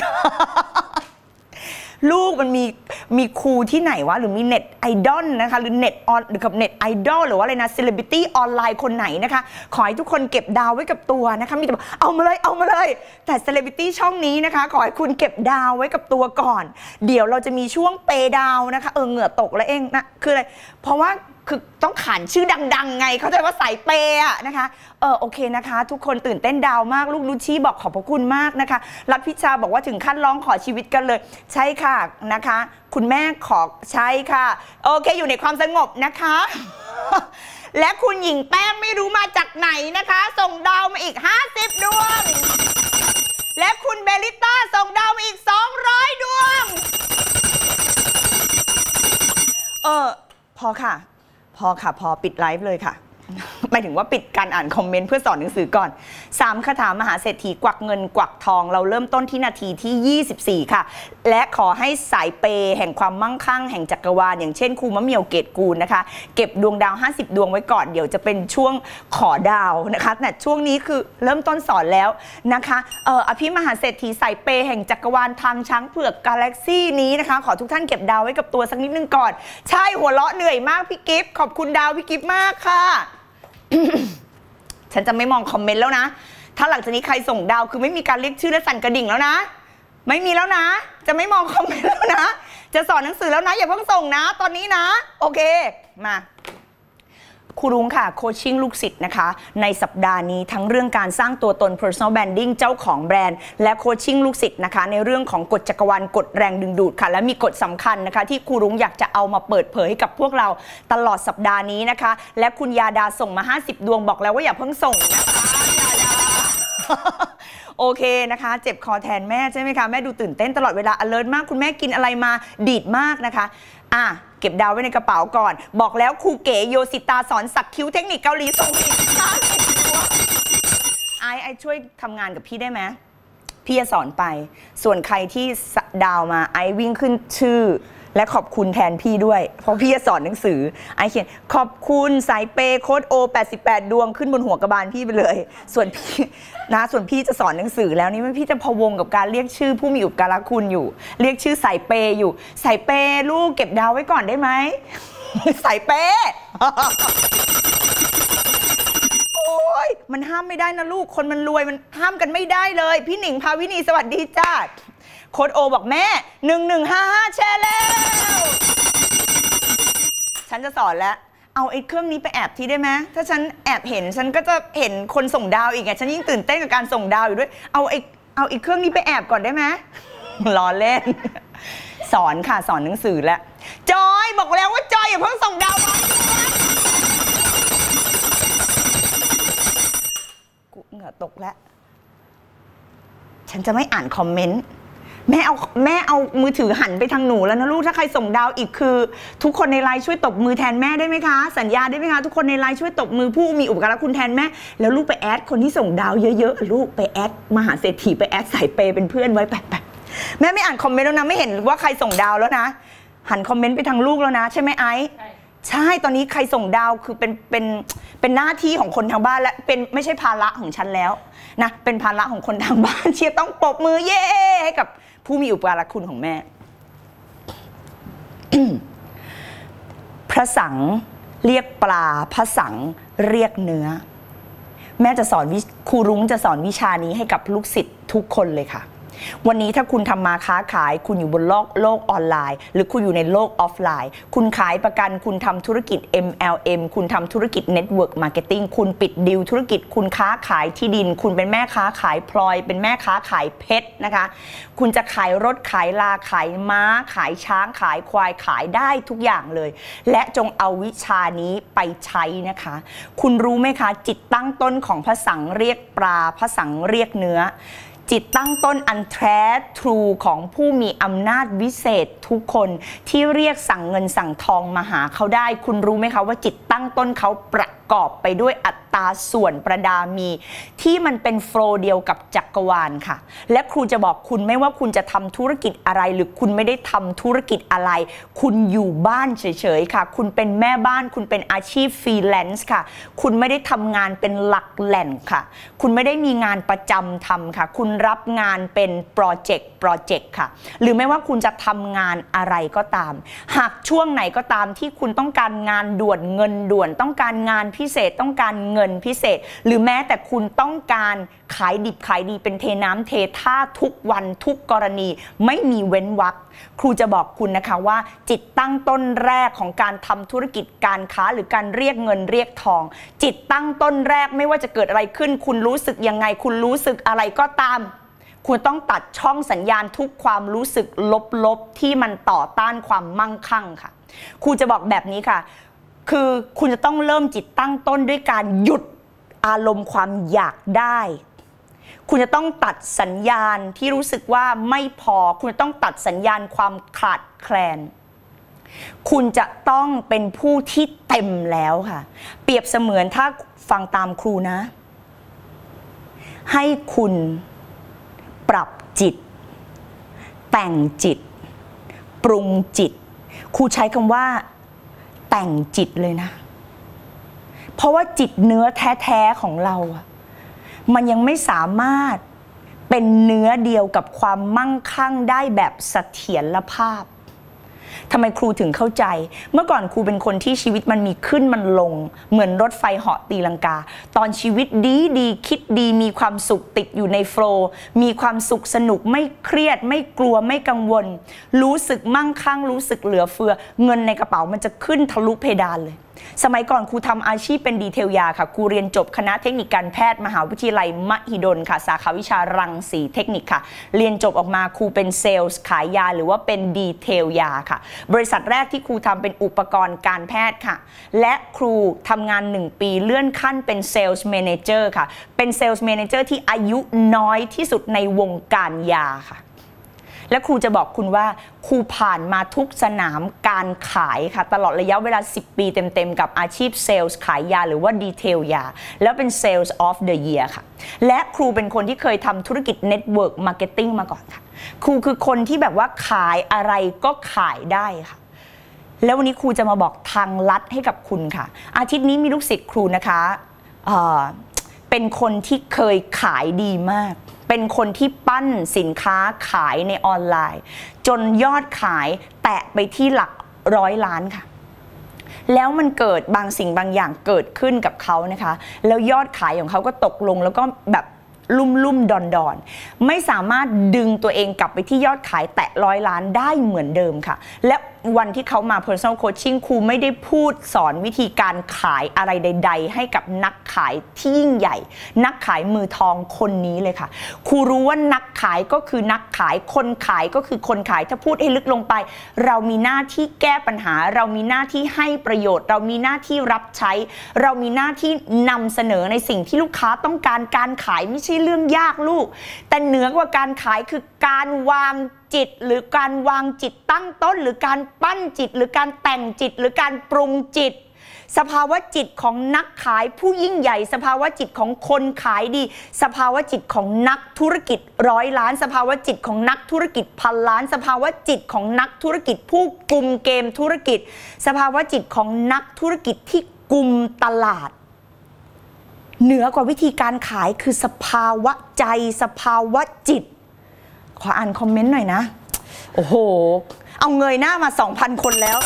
ลูกมันมีมีครูที่ไหนวะหรือมีเน็ตไอดอลนะคะหรือเน็ตออนหรือกับเน็ตไอดอลหรือว่าอะไรนะเซเลบริตี้ออนไลน์คนไหนนะคะขอให้ทุกคนเก็บดาวไว้กับตัวนะคะมีแต่บอกเอามาเลยเอามาเลยแต่เซเลบริตี้ช่องนี้นะคะขอให้คุณเก็บดาวไว้กับตัวก่อนเดี๋ยวเราจะมีช่วงเปดาวนะคะเออเหงื่อตกแล้วเองนะคืออะไรเพราะว่าคือต้องขานชื่อดังๆไงเข้าใจว่าสายเปย์อะนะคะเออโอเคนะคะทุกคนตื่นเต้นดาวมากลูกนุชชี่บอกขอบพระคุณมากนะคะรัฐพิชาบอกว่าถึงขั้นร้องขอชีวิตกันเลยใช่ค่ะนะคะคุณแม่ขอใช่ค่ะโอเคอยู่ในความสงบนะคะ และคุณหญิงแป้งไม่รู้มาจากไหนนะคะส่งดาวมาอีกห้าสิบดวงและคุณเบลิต้าส่งดาวมาอีกสองร้อยดวงเออพอค่ะพอค่ะพอปิดไลฟ์เลยค่ะหมายถึงว่าปิดการอ่านคอมเมนต์เพื่อสอนหนังสือก่อนสามคาถามหาเศรษฐีกวักเงินกวักทองเราเริ่มต้นที่นาทีที่ยี่สิบสี่ค่ะและขอให้สายเปย์แห่งความมั่งคั่งแห่งจักรวาลอย่างเช่นครูมะเหมี่ยวเกตกูลนะคะเก็บดวงดาวห้าสิบดวงไว้ก่อนเดี๋ยวจะเป็นช่วงขอดาวนะคะแต่ช่วงนี้คือเริ่มต้นสอนแล้วนะคะเอ่ออภิมหาเศรษฐีสายเปย์แห่งจักรวาลทางช้างเผือกกาแล็กซี่นี้นะคะขอทุกท่านเก็บดาวไว้กับตัวสักนิดนึงก่อนใช่หัวเราะเหนื่อยมากพี่กิฟต์ขอบคุณดาวพี่กิฟต์มากค่ะฉันจะไม่มองคอมเมนต์แล้วนะถ้าหลังจากนี้ใครส่งดาวคือไม่มีการเรียกชื่อและสั่นกระดิ่งแล้วนะไม่มีแล้วนะจะไม่มองคอมเมนต์แล้วนะจะสอนหนังสือแล้วนะอย่าเพิ่งส่งนะตอนนี้นะโอเคมาครูรุ้งค่ะโคชชิ่งลูกศิษย์นะคะในสัปดาห์นี้ทั้งเรื่องการสร้างตัวตน personal branding เจ้าของแบรนด์และโคชชิ่งลูกศิษย์นะคะในเรื่องของกฎจักรวาลกฎแรงดึงดูดค่ะและมีกฎสำคัญนะคะที่ครูรุ้งอยากจะเอามาเปิดเผยให้กับพวกเราตลอดสัปดาห์นี้นะคะและคุณยาดาส่งมาห้าสิบดวงบอกแล้วว่าอย่าเพิ่งส่งนะคะยาดา โอเคนะคะเจ็บคอแทนแม่ใช่ไหมคะแม่ดูตื่นเต้นตลอดเวลา alert มากคุณแม่กินอะไรมาดีดมากนะคะอ่ะเก็บดาวไว้ในกระเป๋าก่อนบอกแล้วครูเก๋โยสิตาสอนสักคิ้วเทคนิคเกาหลีส่งอีกห้าสิบตัวไอไอช่วยทำงานกับพี่ได้ไหมพี่จะสอนไปส่วนใครที่ดาวมาไอวิ่งขึ้นชื่อและขอบคุณแทนพี่ด้วยเพราะพี่จะสอนหนังสือไอเขียนขอบคุณสายเปย์โค้ดโอแปดสิบแปดดวงขึ้นบนหัวกระบาลพี่ไปเลยส่วนพี่นะส่วนพี่จะสอนหนังสือแล้วนี่พี่จะพะวงกับการเรียกชื่อผู้มีอุปการะคุณอยู่เรียกชื่อสายเปย์อยู่สายเปย์ลูกเก็บดาวไว้ก่อนได้ไหม สายเปย์ โอ้ยมันห้ามไม่ได้นะลูกคนมันรวยมันห้ามกันไม่ได้เลยพี่หนิงภาวินีสวัสดีจ้าโค้ดโอบอกแม่หนึ่งหนึ่งห้าห้าแชร์แล้วฉันจะสอนแล้วเอาไอ้เครื่องนี้ไปแอบทีได้ไหมถ้าฉันแอบเห็นฉันก็จะเห็นคนส่งดาวอีกไงฉันยิ่งตื่นเต้นกับการส่งดาวอยู่ด้วยเอาไอ้เอาไอ้เครื่องนี้ไปแอบก่อนได้ไหมล้อเล่นสอนค่ะสอนหนังสือแล้วจอยบอกแล้วว่าจอยอย่าเพิ่งส่งดาวมากูเหงื่อตกแล้วฉันจะไม่อ่านคอมเมนต์แม่เอาแม่เอามือถือหันไปทางหนูแล้วนะลูกถ้าใครส่งดาวอีกคือทุกคนในไลน์ช่วยตบมือแทนแม่ได้ไหมคะสัญญาได้ไหมคะทุกคนในไลน์ช่วยตบมือผู้มีอุปการะคุณแทนแม่แล้วลูกไปแอดคนที่ส่งดาวเยอะๆลูกไปแอดมหาเศรษฐีไปแอดสายเปย์เป็นเพื่อนไว้แปะๆแม่ไม่อ่านคอมเมนต์แล้วนะไม่เห็นว่าใครส่งดาวแล้วนะหันคอมเมนต์ไปทางลูกแล้วนะใช่ไหมไอซ์ใช่ตอนนี้ใครส่งดาวคือเป็นเป็นเป็นหน้าที่ของคนทางบ้านและเป็นไม่ใช่ภาระของฉันแล้วนะเป็นภาระของคนทางบ้านที่ต้องปรบมือเย่ให้กับผู้มีอุปการะคุณของแม่ พระสังเรียกปลาพระสังเรียกเนื้อแม่จะสอนครูรุ้งจะสอนวิชานี้ให้กับลูกศิษย์ทุกคนเลยค่ะวันนี้ถ้าคุณทำมาค้าขายคุณอยู่บนโลกโลกออนไลน์หรือคุณอยู่ในโลกออฟไลน์คุณขายประกันคุณทำธุรกิจ เอ็ม แอล เอ็ม คุณทำธุรกิจ Network Marketing คุณปิดดีลธุรกิจคุณค้าขายที่ดินคุณเป็นแม่ค้าขายพลอยเป็นแม่ค้าขายเพชรนะคะคุณจะขายรถขายลาขายม้าขายช้างขายควายขายได้ทุกอย่างเลยและจงเอาวิชานี้ไปใช้นะคะคุณรู้ไหมคะจิตตั้งต้นของพระสังเรียกปลาพระสังเรียกเนื้อจิตตั้งต้นอันแท้ทรูของผู้มีอำนาจวิเศษทุกคนที่เรียกสั่งเงินสั่งทองมาหาเขาได้คุณรู้ไหมคะว่าจิตตั้งต้นเขาประกอบไปด้วยอัตราส่วนประดามีที่มันเป็นโฟลว์เดียวกับจักรวาลค่ะและครูจะบอกคุณไม่ว่าคุณจะทำธุรกิจอะไรหรือคุณไม่ได้ทำธุรกิจอะไรคุณอยู่บ้านเฉยๆค่ะคุณเป็นแม่บ้านคุณเป็นอาชีพฟรีแลนซ์ค่ะคุณไม่ได้ทำงานเป็นหลักแหล่งค่ะคุณไม่ได้มีงานประจำทำค่ะคุณรับงานเป็นโปรเจกต์โปรเจกต์ค่ะหรือไม่ว่าคุณจะทำงานอะไรก็ตามหากช่วงไหนก็ตามที่คุณต้องการงานด่วนเงินด่วนต้องการงานพิเศษต้องการเงินพิเศษหรือแม้แต่คุณต้องการขายดิบขายดีเป็นเทน้ำเทท่าทุกวันทุกกรณีไม่มีเว้นวรรคครูจะบอกคุณนะคะว่าจิตตั้งต้นแรกของการทำธุรกิจการค้าหรือการเรียกเงินเรียกทองจิตตั้งต้นแรกไม่ว่าจะเกิดอะไรขึ้นคุณรู้สึกยังไงคุณรู้สึกอะไรก็ตามคุณต้องตัดช่องสัญญาณทุกความรู้สึกลบๆที่มันต่อต้านความมั่งคั่งค่ะครูจะบอกแบบนี้ค่ะคือคุณจะต้องเริ่มจิตตั้งต้นด้วยการหยุดอารมณ์ความอยากได้คุณจะต้องตัดสัญญาณที่รู้สึกว่าไม่พอคุณจะต้องตัดสัญญาณความขาดแคลนคุณจะต้องเป็นผู้ที่เต็มแล้วค่ะเปรียบเสมือนถ้าฟังตามครูนะให้คุณปรับจิตแต่งจิตปรุงจิตครูใช้คำว่าแต่งจิตเลยนะเพราะว่าจิตเนื้อแท้ๆของเราอะมันยังไม่สามารถเป็นเนื้อเดียวกับความมั่งคั่งได้แบบเสถียรภาพทำไมครูถึงเข้าใจเมื่อก่อนครูเป็นคนที่ชีวิตมันมีขึ้นมันลงเหมือนรถไฟเหาะตีลังกาตอนชีวิตดีดีคิดดีมีความสุขติดอยู่ในโฟลว์มีความสุขสนุกไม่เครียดไม่กลัวไม่กังวลรู้สึกมั่งคั่งรู้สึกเหลือเฟือเงินในกระเป๋ามันจะขึ้นทะลุเพดานเลยสมัยก่อนครูทำอาชีพเป็นดีเทลยาค่ะครูเรียนจบคณะเทคนิคการแพทย์มหาวิทยาลัยมหิดลค่ะสาขาวิชารังสีเทคนิคค่ะเรียนจบออกมาครูเป็นเซลล์ขายยาหรือว่าเป็นดีเทลยาค่ะบริษัทแรกที่ครูทำเป็นอุปกรณ์การแพทย์ค่ะและครูทำงานหนึ่งปีเลื่อนขั้นเป็นเซลล์แมเนเจอร์ค่ะเป็นเซลล์แมเนเจอร์ที่อายุน้อยที่สุดในวงการยาค่ะและครูจะบอกคุณว่าครูผ่านมาทุกสนามการขายค่ะตลอดระยะเวลาสิบปีเต็มๆกับอาชีพเซลล์ขายยาหรือว่าดีเทลยาแล้วเป็น Sales of the Year ค่ะและครูเป็นคนที่เคยทำธุรกิจ Network Marketing มาก่อนค่ะครูคือคนที่แบบว่าขายอะไรก็ขายได้ค่ะแล้ววันนี้ครูจะมาบอกทางลัดให้กับคุณค่ะอาทิตย์นี้มีลูกศิษย์ครูนะคะเอ่อเป็นคนที่เคยขายดีมากเป็นคนที่ปั้นสินค้าขายในออนไลน์จนยอดขายแตะไปที่หลักร้อยล้านค่ะแล้วมันเกิดบางสิ่งบางอย่างเกิดขึ้นกับเขานะคะแล้วยอดขายของเขาก็ตกลงแล้วก็แบบลุ่มลุ่มดอนดอนไม่สามารถดึงตัวเองกลับไปที่ยอดขายแตะร้อยล้านได้เหมือนเดิมค่ะและวันที่เขามา personal coaching ครูไม่ได้พูดสอนวิธีการขายอะไรใดๆให้กับนักขายที่ยิ่งใหญ่นักขายมือทองคนนี้เลยค่ะครูรู้ว่านักขายก็คือนักขายคนขายก็คือคนขายถ้าพูดให้ลึกลงไปเรามีหน้าที่แก้ปัญหาเรามีหน้าที่ให้ประโยชน์เรามีหน้าที่รับใช้เรามีหน้าที่นำเสนอในสิ่งที่ลูกค้าต้องการการขายไม่ใช่เรื่องยากลูกแต่เหนือกว่าการขายคือการวางจิตหรือการวางจิตตั้งต้นหรือการปั้นจิตหรือการแต่งจิตหรือการปรุงจิตสภาวะจิตของนักขายผู้ยิ่งใหญ่สภาวะจิตของคนขายดีสภาวะจิตของนักธุรกิจร้อยล้านสภาวะจิตของนักธุรกิจพันล้านสภาวะจิตของนักธุรกิจผู้กุมเกมธุรกิจสภาวะจิตของนักธุรกิจที่กุมตลาดเหนือกว่าวิธีการขายคือสภาวะใจสภาวะจิตขออ่านคอมเมนต์หน่อยนะโอ้โหเอาเงยหน้ามา สองพัน คนแล้ว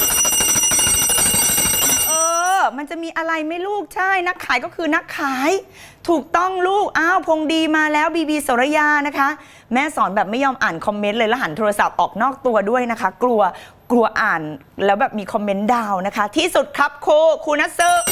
เออมันจะมีอะไรไม่ลูกใช่นักขายก็คือนักขายถูกต้องลูกอ้าวพงดีมาแล้วบีบีสรยานะคะแม่สอนแบบไม่ยอมอ่านคอมเมนต์เลยแล้วหันโทรศัพท์ออกนอกตัวด้วยนะคะกลัวกลัวอ่านแล้วแบบมีคอมเมนต์ดาวนะคะที่สุดครับครูครูนัสเซอร์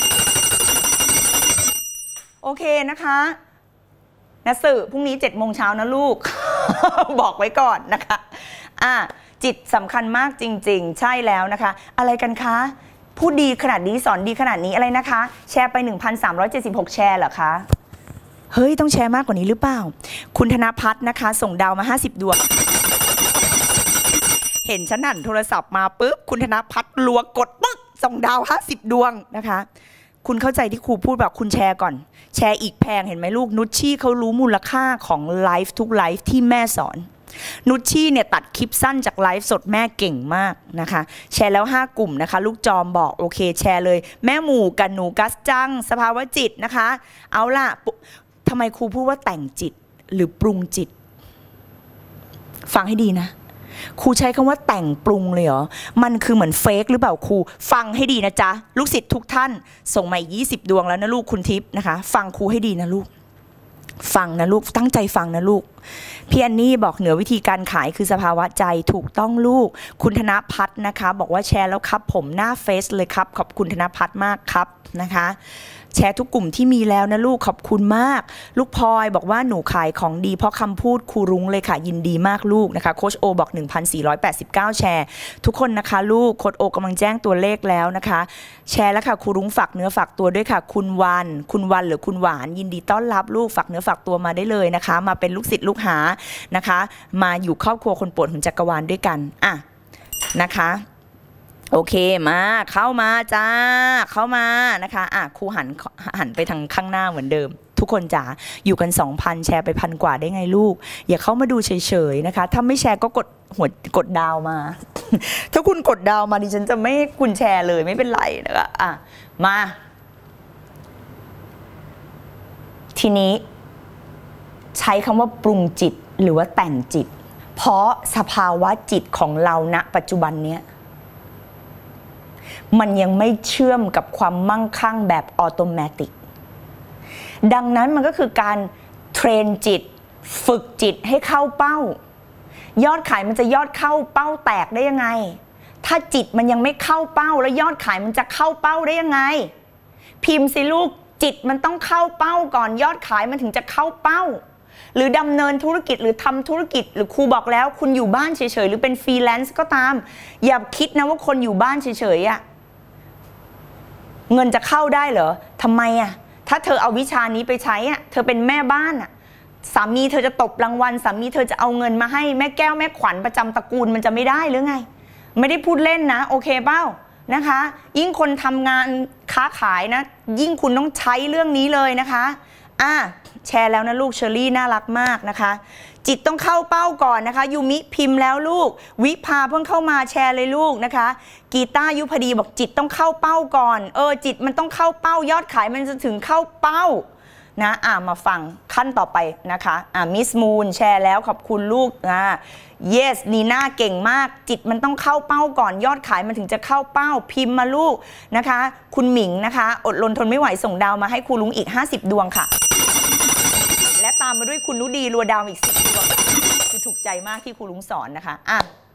โอเคนะคะนัสสื่อพรุ่งนี้เจ็ดโมงเช้านะลูก บอกไว้ก่อนนะคะอ่ะจิตสำคัญมากจริงๆใช่แล้วนะคะอะไรกันคะพูดดีขนาดนี้สอนดีขนาดนี้อะไรนะคะแชร์ไป หนึ่งพันสามร้อยเจ็ดสิบหก แชร์เหรอคะเฮ้ยต้องแชร์มากกว่านี้หรือเปล่าคุณธนพัฒน์นะคะส่งดาวมาห้าสิบดวงเห็นฉันหันโทรศัพท์มาปุ๊บคุณธนพัฒน์รัวกดปึ๊กส่งดาวห้าสิบดวงนะคะคุณเข้าใจที่ครูพูดแบบคุณแชร์ก่อนแชร์อีกแพงเห็นไหมลูกนุชชี่เขารู้มูลค่าของไลฟ์ทุกไลฟ์ที่แม่สอนนุชชี่เนี่ยตัดคลิปสั้นจากไลฟ์สดแม่เก่งมากนะคะแชร์แล้วห้ากลุ่มนะคะลูกจอมบอกโอเคแชร์เลยแม่หมูกันหนูกัสจังสภาวะจิตนะคะเอาล่ะทำไมครูพูดว่าแต่งจิตหรือปรุงจิตฟังให้ดีนะครูใช้คำว่าแต่งปรุงเลยเหรอมันคือเหมือนเฟกหรือเปล่าครูฟังให้ดีนะจ๊ะลูกศิษย์ทุกท่านส่งมาอีกยี่สิบดวงแล้วนะลูกคุณทิพย์นะคะฟังครูให้ดีนะลูกฟังนะลูกตั้งใจฟังนะลูกพี่อันนี่บอกเหนือวิธีการขายคือสภาวะใจถูกต้องลูกคุณธนพัฒน์นะคะบอกว่าแชร์แล้วครับผมหน้าเฟซเลยครับขอบคุณธนพัฒน์มากครับนะคะแชร์ทุกกลุ่มที่มีแล้วนะลูกขอบคุณมากลูกพลอยบอกว่าหนูขายของดีเพราะคำพูดครูรุ้งเลยค่ะยินดีมากลูกนะคะโค้ชโอบอก หนึ่งพันสี่ร้อยแปดสิบเก้า แชร์ทุกคนนะคะลูกโค้ชโอกำลังแจ้งตัวเลขแล้วนะคะแชร์แล้วค่ะครูรุ้งฝากเนื้อฝากตัวด้วยค่ะคุณวันคุณวันหรือคุณหวานยินดีต้อนรับลูกฝากเนื้อฝากตัวมาได้เลยนะคะมาเป็นลูกศิษย์ลูกหานะคะมาอยู่ครอบครัวคนโปรดของจักรวาลด้วยกันอ่ะนะคะโอเคมาเข้ามาจ้าเข้ามานะคะอ่ะครูหันหันไปทางข้างหน้าเหมือนเดิมทุกคนจ๋าอยู่กัน สองพัน แชร์ไปพันกว่าได้ไงลูกอย่าเข้ามาดูเฉยๆนะคะถ้าไม่แชร์ก็กดหัวกดดาวมา ถ้าคุณกดดาวมาดิฉันจะไม่ให้คุณแชร์เลยไม่เป็นไรนะคะอ่ะมาทีนี้ใช้คำว่าปรุงจิตหรือว่าแต่งจิตเพราะสภาวะจิตของเราณปัจจุบันเนี้ยมันยังไม่เชื่อมกับความมั่งคั่งแบบออโตเมติกดังนั้นมันก็คือการเทรนจิตฝึกจิตให้เข้าเป้ายอดขายมันจะยอดเข้าเป้าแตกได้ยังไงถ้าจิตมันยังไม่เข้าเป้าแล้วยอดขายมันจะเข้าเป้าได้ยังไงพิมพ์สิลูกจิตมันต้องเข้าเป้าก่อนยอดขายมันถึงจะเข้าเป้าหรือดำเนินธุรกิจหรือทำธุรกิจหรือครูบอกแล้วคุณอยู่บ้านเฉยๆหรือเป็นฟรีแลนซ์ก็ตามอย่าคิดนะว่าคนอยู่บ้านเฉยๆอะเงินจะเข้าได้เหรอทำไมอะถ้าเธอเอาวิชานี้ไปใช้อะเธอเป็นแม่บ้านอะสามีเธอจะตบรางวัลสามีเธอจะเอาเงินมาให้แม่แก้วแม่ขวัญประจำตระกูลมันจะไม่ได้หรือไงไม่ได้พูดเล่นนะโอเคเปล่านะคะยิ่งคนทำงานค้าขายนะยิ่งคุณต้องใช้เรื่องนี้เลยนะคะอ่ะแชร์แล้วนะลูกเชอรี่น่ารักมากนะคะจิตต้องเข้าเป้าก่อนนะคะยูมิพิมพ์แล้วลูกวิภาเพิ่งเข้ามาแชร์เลยลูกนะคะกีตาร์ยุพดีบอกจิตต้องเข้าเป้าก่อนเออจิตมันต้องเข้าเป้ายอดขายมันจะถึงเข้าเป้านะอ่ะมาฟังขั้นต่อไปนะคะอ่ะมิสมูนแชร์แล้วขอบคุณลูกนะ yes นีน่าเก่งมากจิตมันต้องเข้าเป้าก่อนยอดขายมันถึงจะเข้าเป้าพิมพ์มาลูกนะคะคุณหมิงนะคะอดรนทนไม่ไหวส่งดาวมาให้ครูลุงอีกห้าสิบดวงค่ะและตามมาด้วยคุณนุดีรัวดาวอีกสิบดวงคือถูกใจมากที่ครูลุงสอนนะคะอ่ะ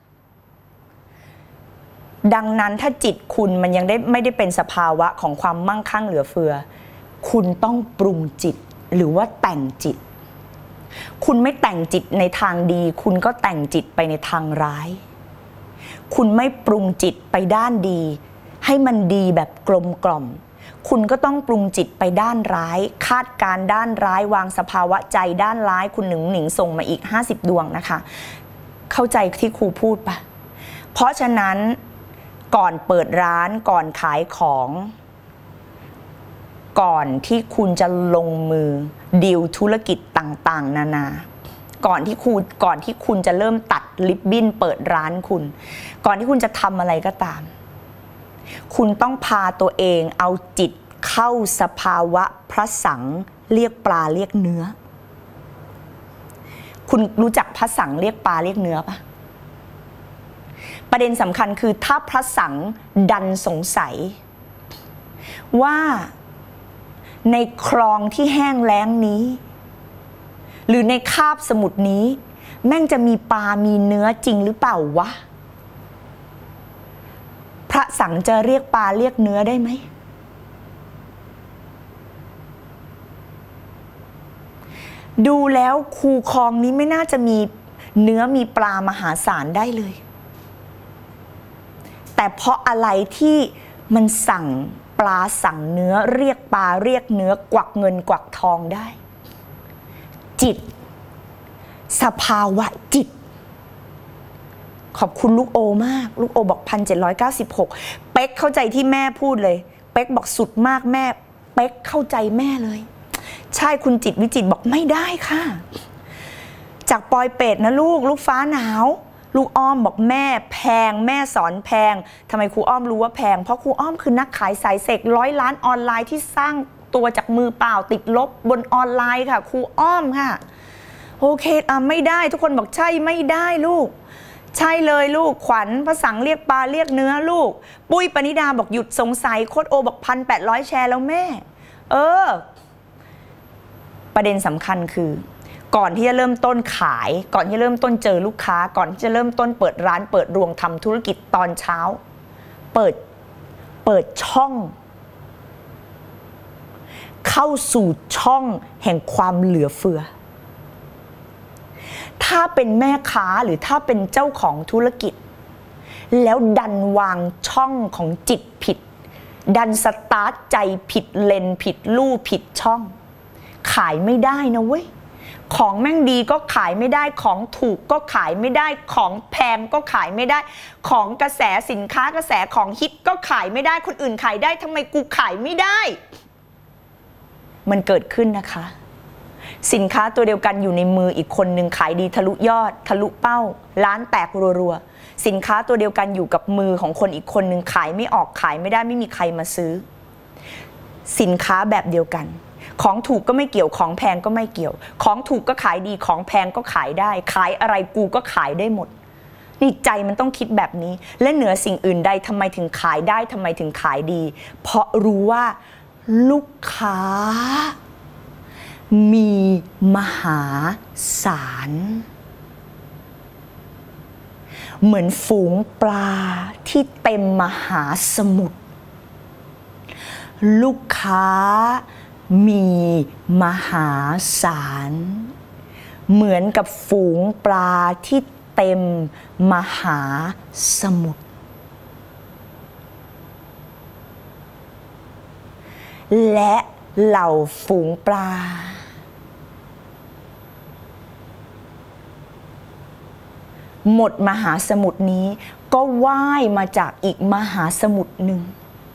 ดังนั้นถ้าจิตคุณมันยังได้ไม่ได้เป็นสภาวะของความมั่งคั่งเหลือเฟือคุณต้องปรุงจิตหรือว่าแต่งจิตคุณไม่แต่งจิตในทางดีคุณก็แต่งจิตไปในทางร้ายคุณไม่ปรุงจิตไปด้านดีให้มันดีแบบกลมกล่อมคุณก็ต้องปรุงจิตไปด้านร้ายคาดการด้านร้ายวางสภาวะใจด้านร้ายคุณหนึ่งหนิงส่งมาอีกห้าสิบดวงนะคะเข้าใจที่ครูพูดปะเพราะฉะนั้นก่อนเปิดร้านก่อนขายของก่อนที่คุณจะลงมือดีลธุรกิจต่างๆนานาก่อนที่คุณก่อนที่คุณจะเริ่มตัดริบบิ้นเปิดร้านคุณก่อนที่คุณจะทำอะไรก็ตามคุณต้องพาตัวเองเอาจิตเข้าสภาวะพระสังเรียกปลาเรียกเนื้อคุณรู้จักพระสังเรียกปลาเรียกเนื้อปะประเด็นสำคัญคือถ้าพระสังดันสงสัยว่าในคลองที่แห้งแล้งนี้หรือในคาบสมุทรนี้แม่งจะมีปลามีเนื้อจริงหรือเปล่าวะพระสังจะเรียกปลาเรียกเนื้อได้ไหมดูแล้วคูคลองนี้ไม่น่าจะมีเนื้อมีปลามหาศาลได้เลยแต่เพราะอะไรที่มันสั่งปลาสั่งเนื้อเรียกปลาเรียกเนื้อกวักเงินกวักทองได้จิตสภาวะจิตขอบคุณลูกโอมากลูกโอบอก หนึ่งพันเจ็ดร้อยเก้าสิบหก เป๊กเข้าใจที่แม่พูดเลยเป๊กบอกสุดมากแม่เป๊กเข้าใจแม่เลยใช่คุณจิตวิจิตบอกไม่ได้ค่ะจากปอยเป็ดนะลูกลูกฟ้าหนาวลูกอ้อมบอกแม่แพงแม่สอนแพงทำไมครูอ้อมรู้ว่าแพงเพราะครูอ้อมคือนักขายสายเสกร้อยล้านออนไลน์ที่สร้างตัวจากมือเปล่าติดลบบนออนไลน์ค่ะครูอ้อมค่ะโอเคอ่ะไม่ได้ทุกคนบอกใช่ไม่ได้ลูกใช่เลยลูกขวัญพระสังเรียกปลาเรียกเนื้อลูกปุ้ยปณิดาบอกหยุดสงสัยโคตรโอบอกพันแปดร้อยแชร์แล้วแม่เออประเด็นสำคัญคือก่อนที่จะเริ่มต้นขายก่อนที่จะเริ่มต้นเจอลูกค้าก่อนที่จะเริ่มต้นเปิดร้านเปิดรวงทำธุรกิจตอนเช้าเปิดเปิดช่องเข้าสู่ช่องแห่งความเหลือเฟือถ้าเป็นแม่ค้าหรือถ้าเป็นเจ้าของธุรกิจแล้วดันวางช่องของจิตผิดดันสตาร์ทใจผิดเลนผิดลู่ผิดช่องขายไม่ได้นะเว้ยของแม่งดีก็ขายไม่ได้ของถูกก็ขายไม่ได้ของแพงก็ขายไม่ได้ของกระแสสินค้ากระแสของฮิตก็ขายไม่ได้คนอื่นขายได้ทำไมกูขายไม่ได้มันเกิดขึ้นนะคะสินค้าตัวเดียวกันอยู่ในมืออีกคนหนึ่งขายดีทะลุยอดทะลุเป้าร้านแตกรัวๆสินค้าตัวเดียวกันอยู่กับมือของคนอีกคนหนึ่งขายไม่ออกขายไม่ได้ไม่มีใครมาซื้อสินค้าแบบเดียวกันของถูกก็ไม่เกี่ยวของแพงก็ไม่เกี่ยวของถูกก็ขายดีของแพงก็ขายได้ขายอะไรกูก็ขายได้หมดนี่ใจมันต้องคิดแบบนี้และเหนือสิ่งอื่นใดทำไมถึงขายได้ทำไมถึงขายดีเพราะรู้ว่าลูกค้ามีมหาศาลเหมือนฝูงปลาที่เต็มมหาสมุทรลูกค้ามีมหาศาลเหมือนกับฝูงปลาที่เต็มมหาสมุทรและเหล่าฝูงปลาหมดมหาสมุทรนี้ก็ว่ายมาจากอีกมหาสมุทรหนึ่ง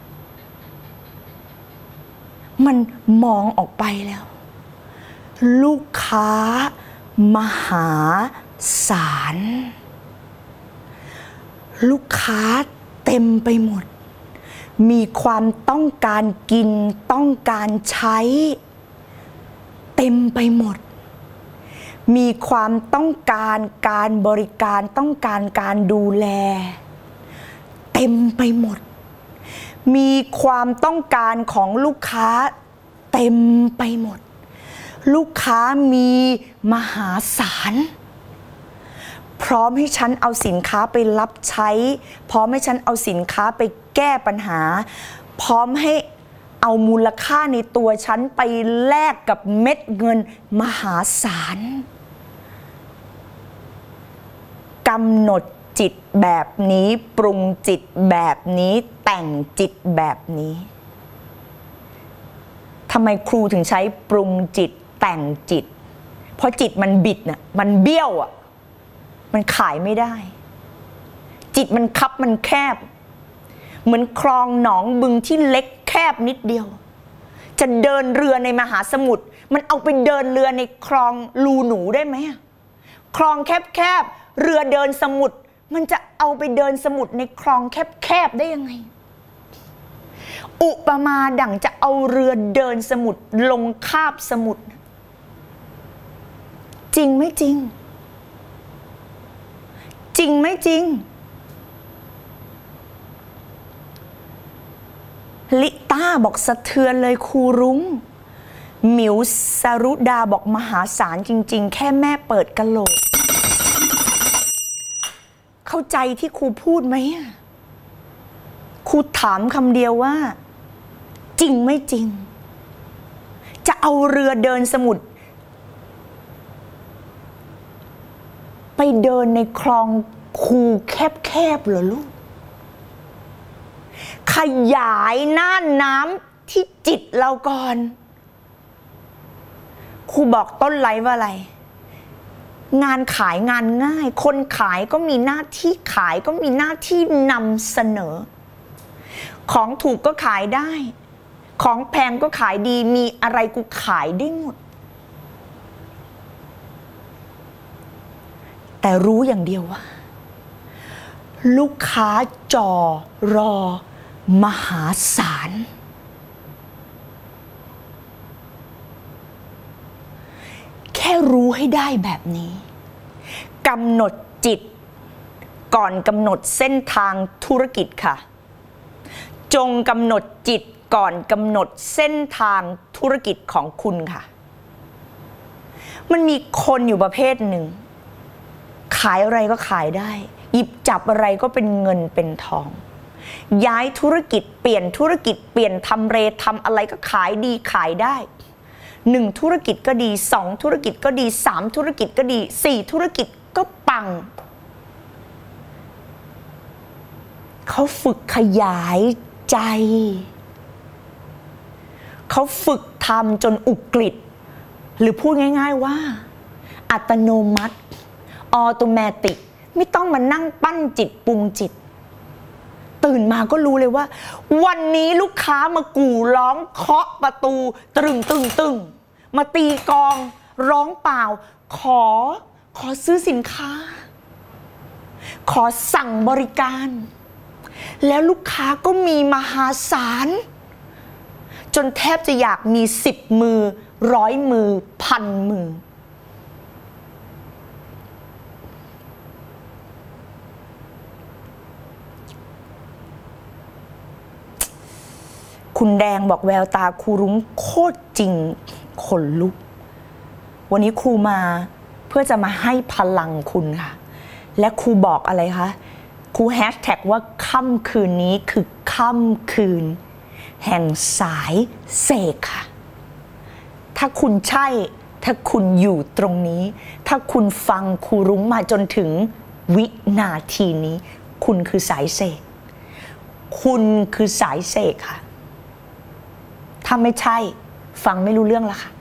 มันมองออกไปแล้วลูกค้ามหาศาลลูกค้าเต็มไปหมดมีความต้องการกินต้องการใช้เต็มไปหมดมีความต้องการการบริการต้องการการดูแลเต็มไปหมดมีความต้องการของลูกค้าเต็มไปหมดลูกค้ามีมหาศาลพร้อมให้ฉันเอาสินค้าไปรับใช้พร้อมให้ฉันเอาสินค้าไปแก้ปัญหาพร้อมให้เอามูลค่าในตัวฉันไปแลกกับเม็ดเงินมหาศาลกำหนดจิตแบบนี้ปรุงจิตแบบนี้แต่งจิตแบบนี้ทำไมครูถึงใช้ปรุงจิตแต่งจิตเพราะจิตมันบิดน่ะมันเบี้ยวอ่ะมันขายไม่ได้จิตมันคับมันแคบเหมือนคลองหนองบึงที่เล็กแคบนิดเดียวจะเดินเรือในมหาสมุทรมันเอาไปเดินเรือในคลองรูหนูได้ไหมคลองแคบๆเรือเดินสมุทรมันจะเอาไปเดินสมุทรในคลองแคบๆได้ยังไงอุปมาดั่งจะเอาเรือเดินสมุทรลงคาบสมุทรจริงไม่จริงจริงไม่จริงลิต้าบอกสะเทือนเลยครูรุ้งหมิวสรุดาบอกมหาศาลจริงๆแค่แม่เปิดกะโหลกเข้าใจที่ครูพูดไหมครูถามคำเดียวว่าจริงไม่จริงจะเอาเรือเดินสมุทรไปเดินในคลองคูแคบๆเหรอลูกขยายน่านน้ำที่จิตเราก่อนครูบอกต้นไลฟ์ว่าอะไรงานขายงานง่ายคนขายก็มีหน้าที่ขายก็มีหน้าที่นำเสนอของถูกก็ขายได้ของแพงก็ขายดีมีอะไรกูขายได้หมดแต่รู้อย่างเดียวว่าลูกค้าจอรอมหาศาลแค่รู้ให้ได้แบบนี้กำหนดจิตก่อนกำหนดเส้นทางธุรกิจค่ะจงกำหนดจิตก่อนกำหนดเส้นทางธุรกิจของคุณค่ะมันมีคนอยู่ประเภทหนึ่งขายอะไรก็ขายได้หยิบจับอะไรก็เป็นเงินเป็นทองย้ายธุรกิจเปลี่ยนธุรกิจเปลี่ยนทำเรทำอะไรก็ขายดีขายได้หนึ่งธุรกิจก็ดีสองธุรกิจก็ดีสามธุรกิจก็ดีสี่ธุรกิจก็ปังเขาฝึกขยายใจเขาฝึกทำจนอุกฤษหรือพูดง่ายๆว่าอัตโนมัติออโตเมติกไม่ต้องมานั่งปั้นจิตปรุงจิตตื่นมาก็รู้เลยว่าวันนี้ลูกค้ามากู่ร้องเคาะประตูตึงตึงตึงมาตีกองร้องเปล่าขอขอซื้อสินค้าขอสั่งบริการแล้วลูกค้าก็มีมหาศาลจนแทบจะอยากมีสิบมือร้อยมือพันมือคุณแดงบอกแววตาครูรุ้งโคตรจริงขนลุกวันนี้ครูมาเพื่อจะมาให้พลังคุณค่ะและครูบอกอะไรคะครูแฮชแท็กว่าค่ำคืนนี้คือค่ำคืนแห่งสายเสกค่ะถ้าคุณใช่ถ้าคุณอยู่ตรงนี้ถ้าคุณฟังครูรุ้งมาจนถึงวินาทีนี้คุณคือสายเสกคุณคือสายเสกค่ะถ้าไม่ใช่ฟังไม่รู้เรื่องละค่ะ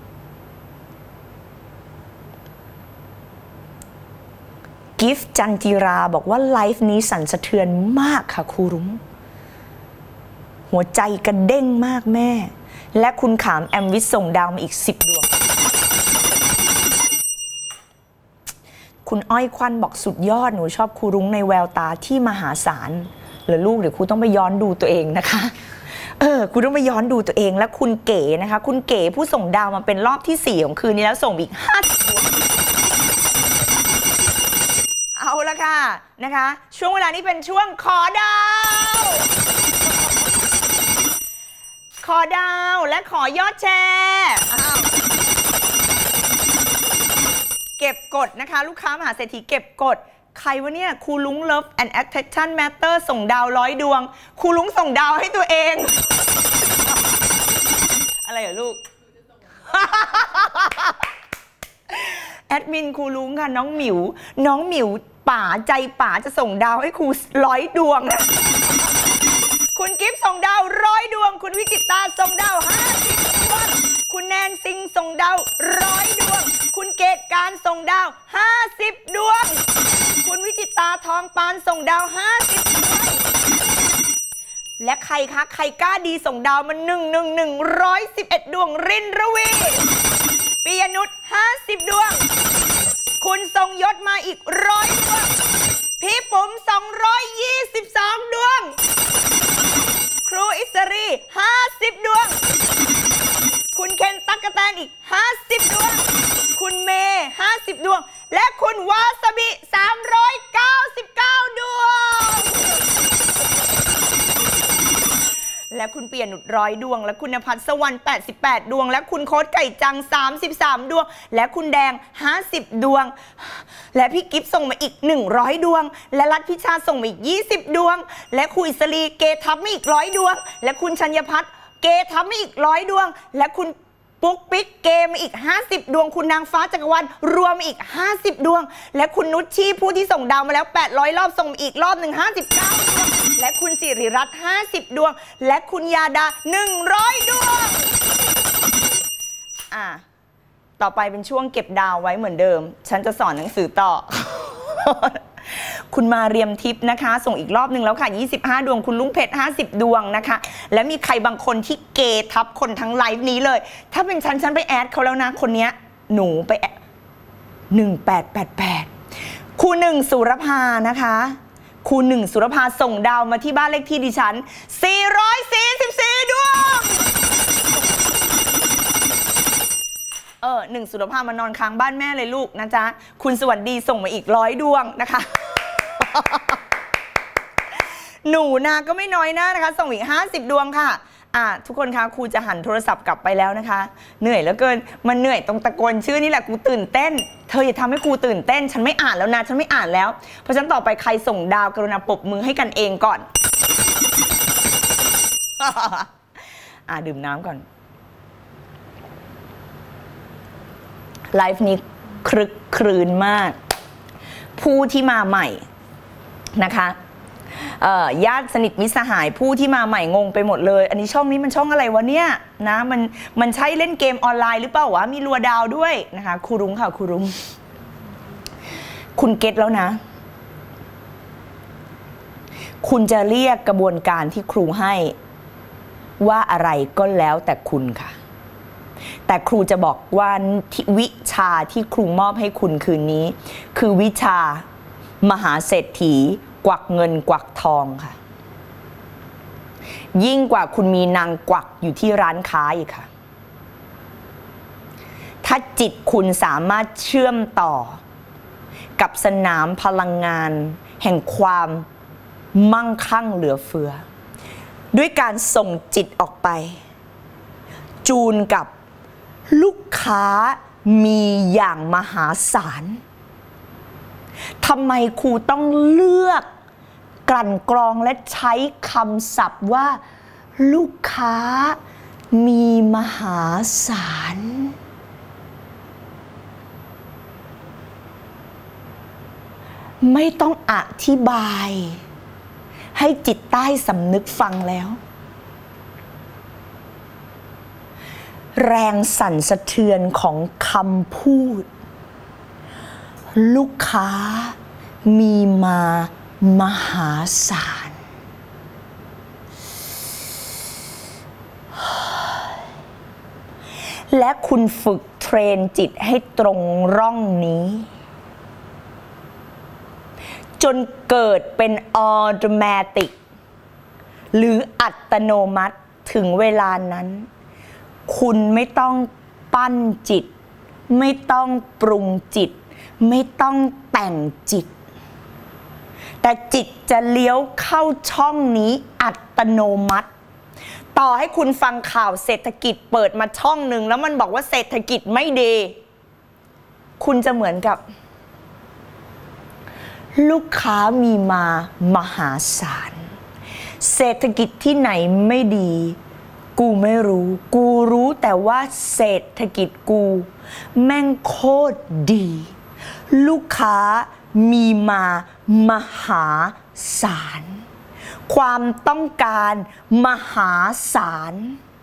กิฟต์จันจิราบอกว่าไลฟ์นี้สั่นสะเทือนมากค่ะครูรุ้งหัวใจกระเด้งมากแม่และคุณขามแอมวิทส่งดาวมาอีกสิบดวงคุณอ้อยควันบอกสุดยอดหนูชอบครูรุ้งในแววตาที่มหาศาลหรือลูกเดี๋ยวครูต้องไปย้อนดูตัวเองนะคะเออคุณต้องไปย้อนดูตัวเองและคุณเก๋นะคะคุณเก๋ผู้ส่งดาวมาเป็นรอบที่สี่ของคืนนี้แล้วส่งอีกห้าดวงเอาละค่ะนะคะช่วงเวลานี้เป็นช่วงขอดาวขอดาวและขอยอดแชร์เก็บกดนะคะลูกค้ามหาเศรษฐีเก็บกดใครวะเนี่ยครูลุง Love and Attraction Matter ส่งดาวร้อยดวงครูลุงส่งดาวให้ตัวเองอะไรเหรอลูก แอดมินครูลุงค่ะน้องหมิวน้องหมิวป๋าใจป๋าจะส่งดาวให้ครูร้อยดวงนะคุณกิฟต์ส่งดาวร้อยดวงคุณวิจิตราส่งดาวห้าสิบดวงคุณแนนซิงส่งดาวร้อยดวงคุณเกตการส่งดาวห้าสิบดวงคุณวิจิตราทองปานส่งดาวห้าสิบดวงและใครคะใครกล้าดีส่งดาวมันหนึ่งหนึ่งหนึ่งร้อยสิบเอ็ดดวงรินรวีปิยนุชห้าสิบดวงคุณทรงยศมาอีกร้อยดวงพี่ปุ๋มสองร้อยยี่สิบสองดวงครูอิสรีห้าสิบดวงคุณเคนตั๊กแตนอีกห้าสิบดวงคุณเมย์ห้าสิบดวงและคุณวาซาบิสามร้อยเก้าสิบเก้าดวงและคุณเปียนุชร้อยดวงและคุณณภัสสวรรค์แปดสิบแปดดวงและคุณโค้ดไก่จังสามสิบสามดวงและคุณแดงห้าสิบดวงและพี่กิฟส่งมาอีกหนึ่งร้อยดวงและรัฐพิชาส่งมาอีกยี่สิบดวงและคุณอิสรีเกทับมาอีกร้อยดวงและคุณชัญญพัฒน์เกทับมาอีกร้อยดวงและคุณปุ๊กปิ๊กเกมมาอีกห้าสิบดวงคุณนางฟ้าจักรวาลรวมมาอีกห้าสิบดวงและคุณนุชชีผู้ที่ส่งดาวมาแล้วแปดร้อยรอบส่งมาอีกรอบหนึ่งห้าสิบเก้าดวงและคุณสิริรัตน์ห้าสิบดวงและคุณยาดาหนึ่งร้อยดวงอ่ะต่อไปเป็นช่วงเก็บดาวไว้เหมือนเดิมฉันจะสอนหนังสือต่อ คุณมาเรียมทิพย์นะคะส่งอีกรอบนึงแล้วค่ะยี่สิบห้าดวงคุณลุงเพชรห้าสิบดวงนะคะและมีใครบางคนที่เกทับคนทั้งไลฟ์นี้เลยถ้าเป็นฉันฉันไปแอดเขาแล้วนะคนนี้หนูไปแอดหนึ่งแปดแปดแปดครูหนึ่งสุรภานะคะครูหนึ่งสุรภาส่งดาวมาที่บ้านเลขที่ดิฉันสี่ร้อยสี่สิบสี่ดวงเออหนึ่งสุรภามานอนค้างบ้านแม่เลยลูกนะจ๊ะคุณสวัสดีส่งมาอีกร้อยดวงนะคะ หนูนาก็ไม่น้อยหน้านะคะส่งอีกห้าสิบดวงค่ะอ่ะทุกคนคะครูจะหันโทรศัพท์กลับไปแล้วนะคะเหนื่อยเหลือเกินมันเหนื่อยตรงตะโกนชื่อนี่แหละกูตื่นเต้นเธออย่าทำให้ครูตื่นเต้นฉันไม่อ่านแล้วนะฉันไม่อ่านแล้วเพราะฉะนั้นต่อไปใครส่งดาวกรุณาปรบมือให้กันเองก่อน อ่ะดื่มน้ำก่อนไลฟ์นี้ครึกครื้นมากผู้ที่มาใหม่นะคะญาติสนิทมิตรสหายผู้ที่มาใหม่งงไปหมดเลยอันนี้ช่องนี้มันช่องอะไรวะเนี่ยนะมันมันใช่เล่นเกมออนไลน์หรือเปล่าวะมีรัวดาวด้วยนะคะครูรุ้งค่ะครูรุ้งคุณเก็ตแล้วนะคุณจะเรียกกระบวนการที่ครูให้ว่าอะไรก็แล้วแต่คุณค่ะแต่ครูจะบอกว่าวิชาที่ครูมอบให้คุณคืนนี้คือวิชามหาเศรษฐีกวักเงินกวักทองค่ะยิ่งกว่าคุณมีนางกวักอยู่ที่ร้านค้าอีกค่ะถ้าจิตคุณสามารถเชื่อมต่อกับสนามพลังงานแห่งความมั่งคั่งเหลือเฟือด้วยการส่งจิตออกไปจูนกับลูกค้ามีอย่างมหาศาลทำไมครูต้องเลือกกลั่นกรองและใช้คำศัพท์ว่าลูกค้ามีมหาศาลไม่ต้องอธิบายให้จิตใต้สำนึกฟังแล้วแรงสั่นสะเทือนของคำพูดลูกค้ามีมามหาศาลและคุณฝึกเทรนจิตให้ตรงร่องนี้จนเกิดเป็นออโตเมติกหรืออัตโนมัติถึงเวลานั้นคุณไม่ต้องปั้นจิตไม่ต้องปรุงจิตไม่ต้องแต่งจิตแต่จิตจะเลี้ยวเข้าช่องนี้อัตโนมัติต่อให้คุณฟังข่าวเศรษฐกิจเปิดมาช่องหนึ่งแล้วมันบอกว่าเศรษฐกิจไม่ดีคุณจะเหมือนกับลูกค้ามีมามหาศาลเศรษฐกิจที่ไหนไม่ดีกูไม่รู้กูรู้แต่ว่าเศรษฐกิจกูแม่งโคตรดีลูกค้ามีมามหาศาลความต้องการมหาศาล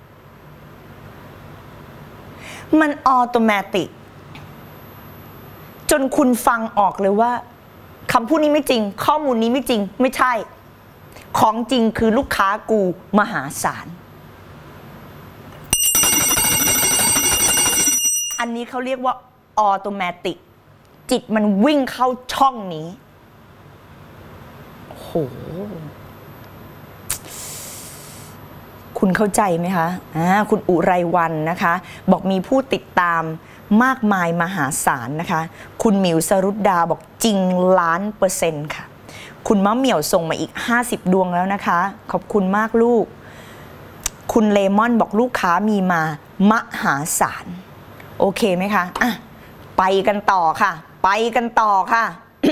มันออโตเมติกจนคุณฟังออกเลยว่าคำพูดนี้ไม่จริงข้อมูลนี้ไม่จริงไม่ใช่ของจริงคือลูกค้ากูมหาศาลอันนี้เขาเรียกว่าออโตเมติกจิตมันวิ่งเข้าช่องนี้โหคุณเข้าใจไหมคะอ่าคุณอุไรวันนะคะบอกมีผู้ติดตามมากมายมหาศาลนะคะคุณหมิวสรุดดาบอกจริงล้านเปอร์เซ็นต์ค่ะคุณมะเหมี่ยวส่งมาอีกห้าสิบดวงแล้วนะคะขอบคุณมากลูกคุณเลมอนบอกลูกค้ามีมามหาศาลโอเคไหมคะอ่ะไปกันต่อค่ะไปกันต่อค่ะ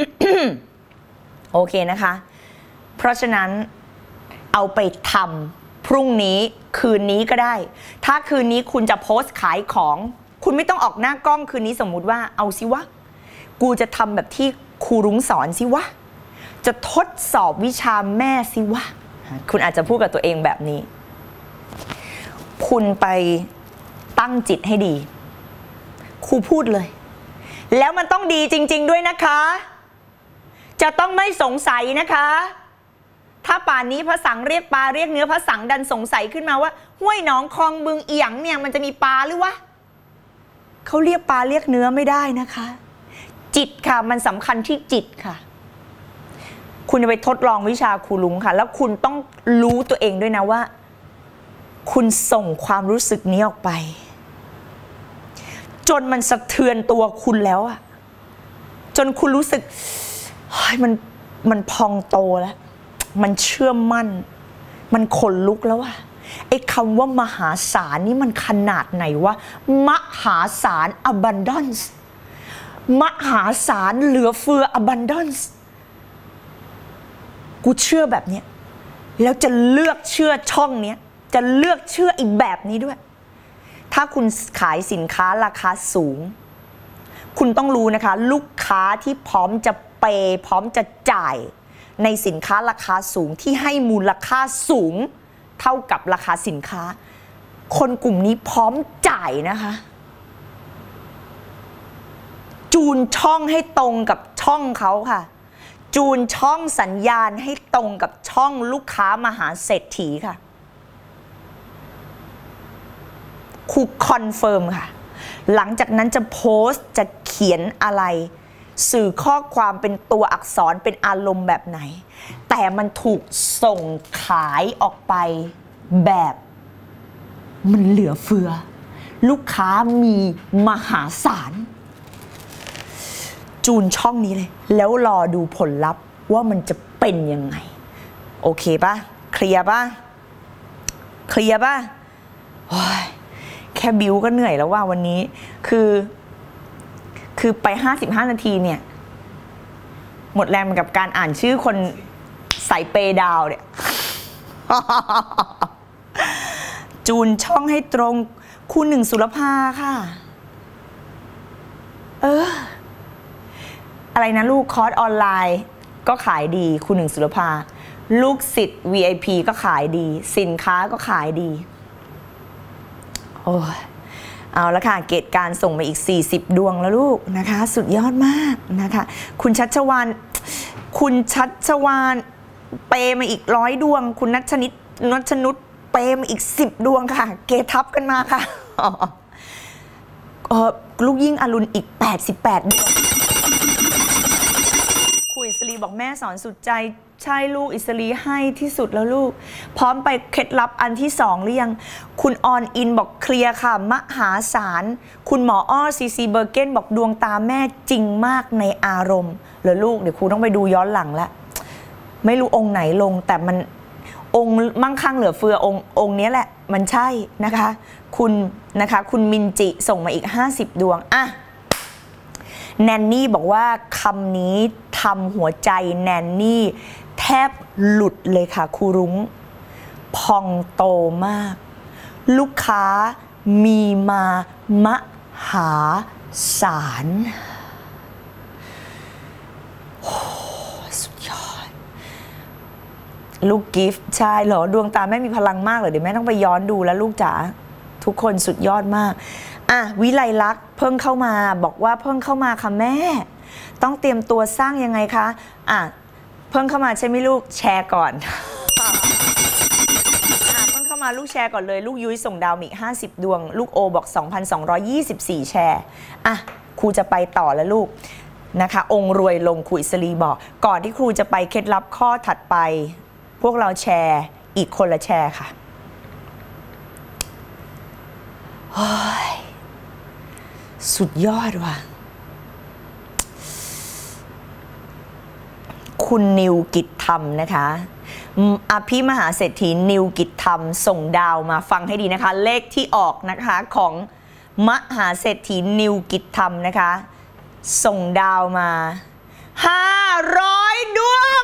โอเคนะคะเพราะฉะนั้นเอาไปทำพรุ่งนี้คืนนี้ก็ได้ถ้าคืนนี้คุณจะโพสต์ขายของคุณไม่ต้องออกหน้ากล้องคืนนี้สมมุติว่าเอาสิวะกูจะทำแบบที่ครูรุ้งสอนสิวะจะทดสอบวิชาแม่สิวะคุณอาจจะพูดกับตัวเองแบบนี้คุณไปตั้งจิตให้ดีครูพูดเลยแล้วมันต้องดีจริงๆด้วยนะคะจะต้องไม่สงสัยนะคะถ้าป่านนี้พระสังเรียกปลาเรียกเนื้อพระสังดันสงสัยขึ้นมาว่าห้วยหนองคลองบึงเอียงเนี่ยมันจะมีปลาหรือวะเขาเรียกปลาเรียกเนื้อไม่ได้นะคะจิตค่ะมันสำคัญที่จิตค่ะคุณจะไปทดลองวิชาครูลุงค่ะแล้วคุณต้องรู้ตัวเองด้วยนะว่าคุณส่งความรู้สึกนี้ออกไปจนมันสะเทือนตัวคุณแล้วอะจนคุณรู้สึกมันมันพองโตแล้วมันเชื่อมั่นมันขนลุกแล้วอะไอ้คำว่ามหาศาลนี่มันขนาดไหนวะมหาศาล abundance มหาศาลเหลือเฟือ abundance กูเชื่อแบบนี้แล้วจะเลือกเชื่อช่องนี้จะเลือกเชื่ออีกแบบนี้ด้วยถ้าคุณขายสินค้าราคาสูงคุณต้องรู้นะคะลูกค้าที่พร้อมจะเปย์พร้อมจะจ่ายในสินค้าราคาสูงที่ให้มูลค่าสูงเท่ากับราคาสินค้าคนกลุ่มนี้พร้อมจ่ายนะคะจูนช่องให้ตรงกับช่องเขาค่ะจูนช่องสัญญาณให้ตรงกับช่องลูกค้ามหาเศรษฐีค่ะครูคอนเฟิร์มค่ะหลังจากนั้นจะโพสต์จะเขียนอะไรสื่อข้อความเป็นตัวอักษรเป็นอารมณ์แบบไหนแต่มันถูกส่งขายออกไปแบบมันเหลือเฟือลูกค้ามีมหาศาลจูนช่องนี้เลยแล้วรอดูผลลัพธ์ว่ามันจะเป็นยังไงโอเคป่ะเคลียร์ป่ะเคลียร์ป่ะโอ้ยแค่บิวก็เหนื่อยแล้วว่าวันนี้คือคือไปห้าสิบห้านาทีเนี่ยหมดแรงกับการอ่านชื่อคนใส่เปดาวเนี่ย จูนช่องให้ตรงคุณหนึ่งสุรภาค่ะเอออะไรนะลูกคอร์สออนไลน์ก็ขายดีคุณหนึ่งสุรภาลูกศิษย์ วี ไอ พี ก็ขายดีสินค้าก็ขายดีโอ้ยเอาละค่ะเกตการส่งมาอีกสี่สิบดวงแล้วลูกนะคะสุดยอดมากนะคะคุณชัชวานคุณชัชวานเปมาอีกร้อยดวงคุณนัชนิดนัชนุชเปมาอีกสิบดวงค่ะเกทับกันมาค่ะเออลูกยิ่งอรุณอีกแปดสิบแปดดวงคุยอิสรีบอกแม่สอนสุดใจใช่ลูกอิสรีให้ที่สุดแล้วลูกพร้อมไปเคล็ดลับอันที่สองหรือยังคุณออนอินบอกเคลียร์ค่ะมหาศาลคุณหมออ้อซีซีเบอร์เกนบอกดวงตาแม่จริงมากในอารมณ์เหรอลูกเดี๋ยวครูต้องไปดูย้อนหลังแล้วไม่รู้องค์ไหนลงแต่มันองค์มั่งคั่งเหลือเฟือองค์องค์นี้แหละมันใช่นะคะคุณนะคะคุณมินจิส่งมาอีกห้าสิบดวงอ่ะแนนนี่บอกว่าคำนี้ทำหัวใจแนนนี่แทบหลุดเลยค่ะครูรุ้งพองโตมากลูกค้ามีมามหาศาลสุดยอดลูกกิฟต์ใช่เหรอดวงตาแม่มีพลังมากเลยเดี๋ยวแม่ต้องไปย้อนดูแล้วลูกจ๋าทุกคนสุดยอดมากอ่ะวิไลลักษณ์เพิ่งเข้ามาบอกว่าเพิ่งเข้ามาค่ะแม่ต้องเตรียมตัวสร้างยังไงคะอ่ะเพิ่งเข้ามาใช่ไหมลูกแชร์ก่อนเพิ่งเข้ามาลูกแชร์ก่อนเลยลูกยุ้ยส่งดาวมีห้าสิบดวงลูกโอบอก สองพันสองร้อยยี่สิบสี่ แชร์อ่ะครูจะไปต่อแล้วลูกนะคะองค์รวยลงคุยสลีบอกก่อนที่ครูจะไปเคล็ดลับข้อถัดไปพวกเราแชร์อีกคนละแชร์ค่ะสุดยอดว่ะคุณนิวกิจธรรมนะคะอภิมหาเศรษฐีนิวกิจธรรมส่งดาวมาฟังให้ดีนะคะเลขที่ออกนะคะของมหาเศรษฐีนิวกิจธรรมนะคะส่งดาวมาห้าร้อยดวง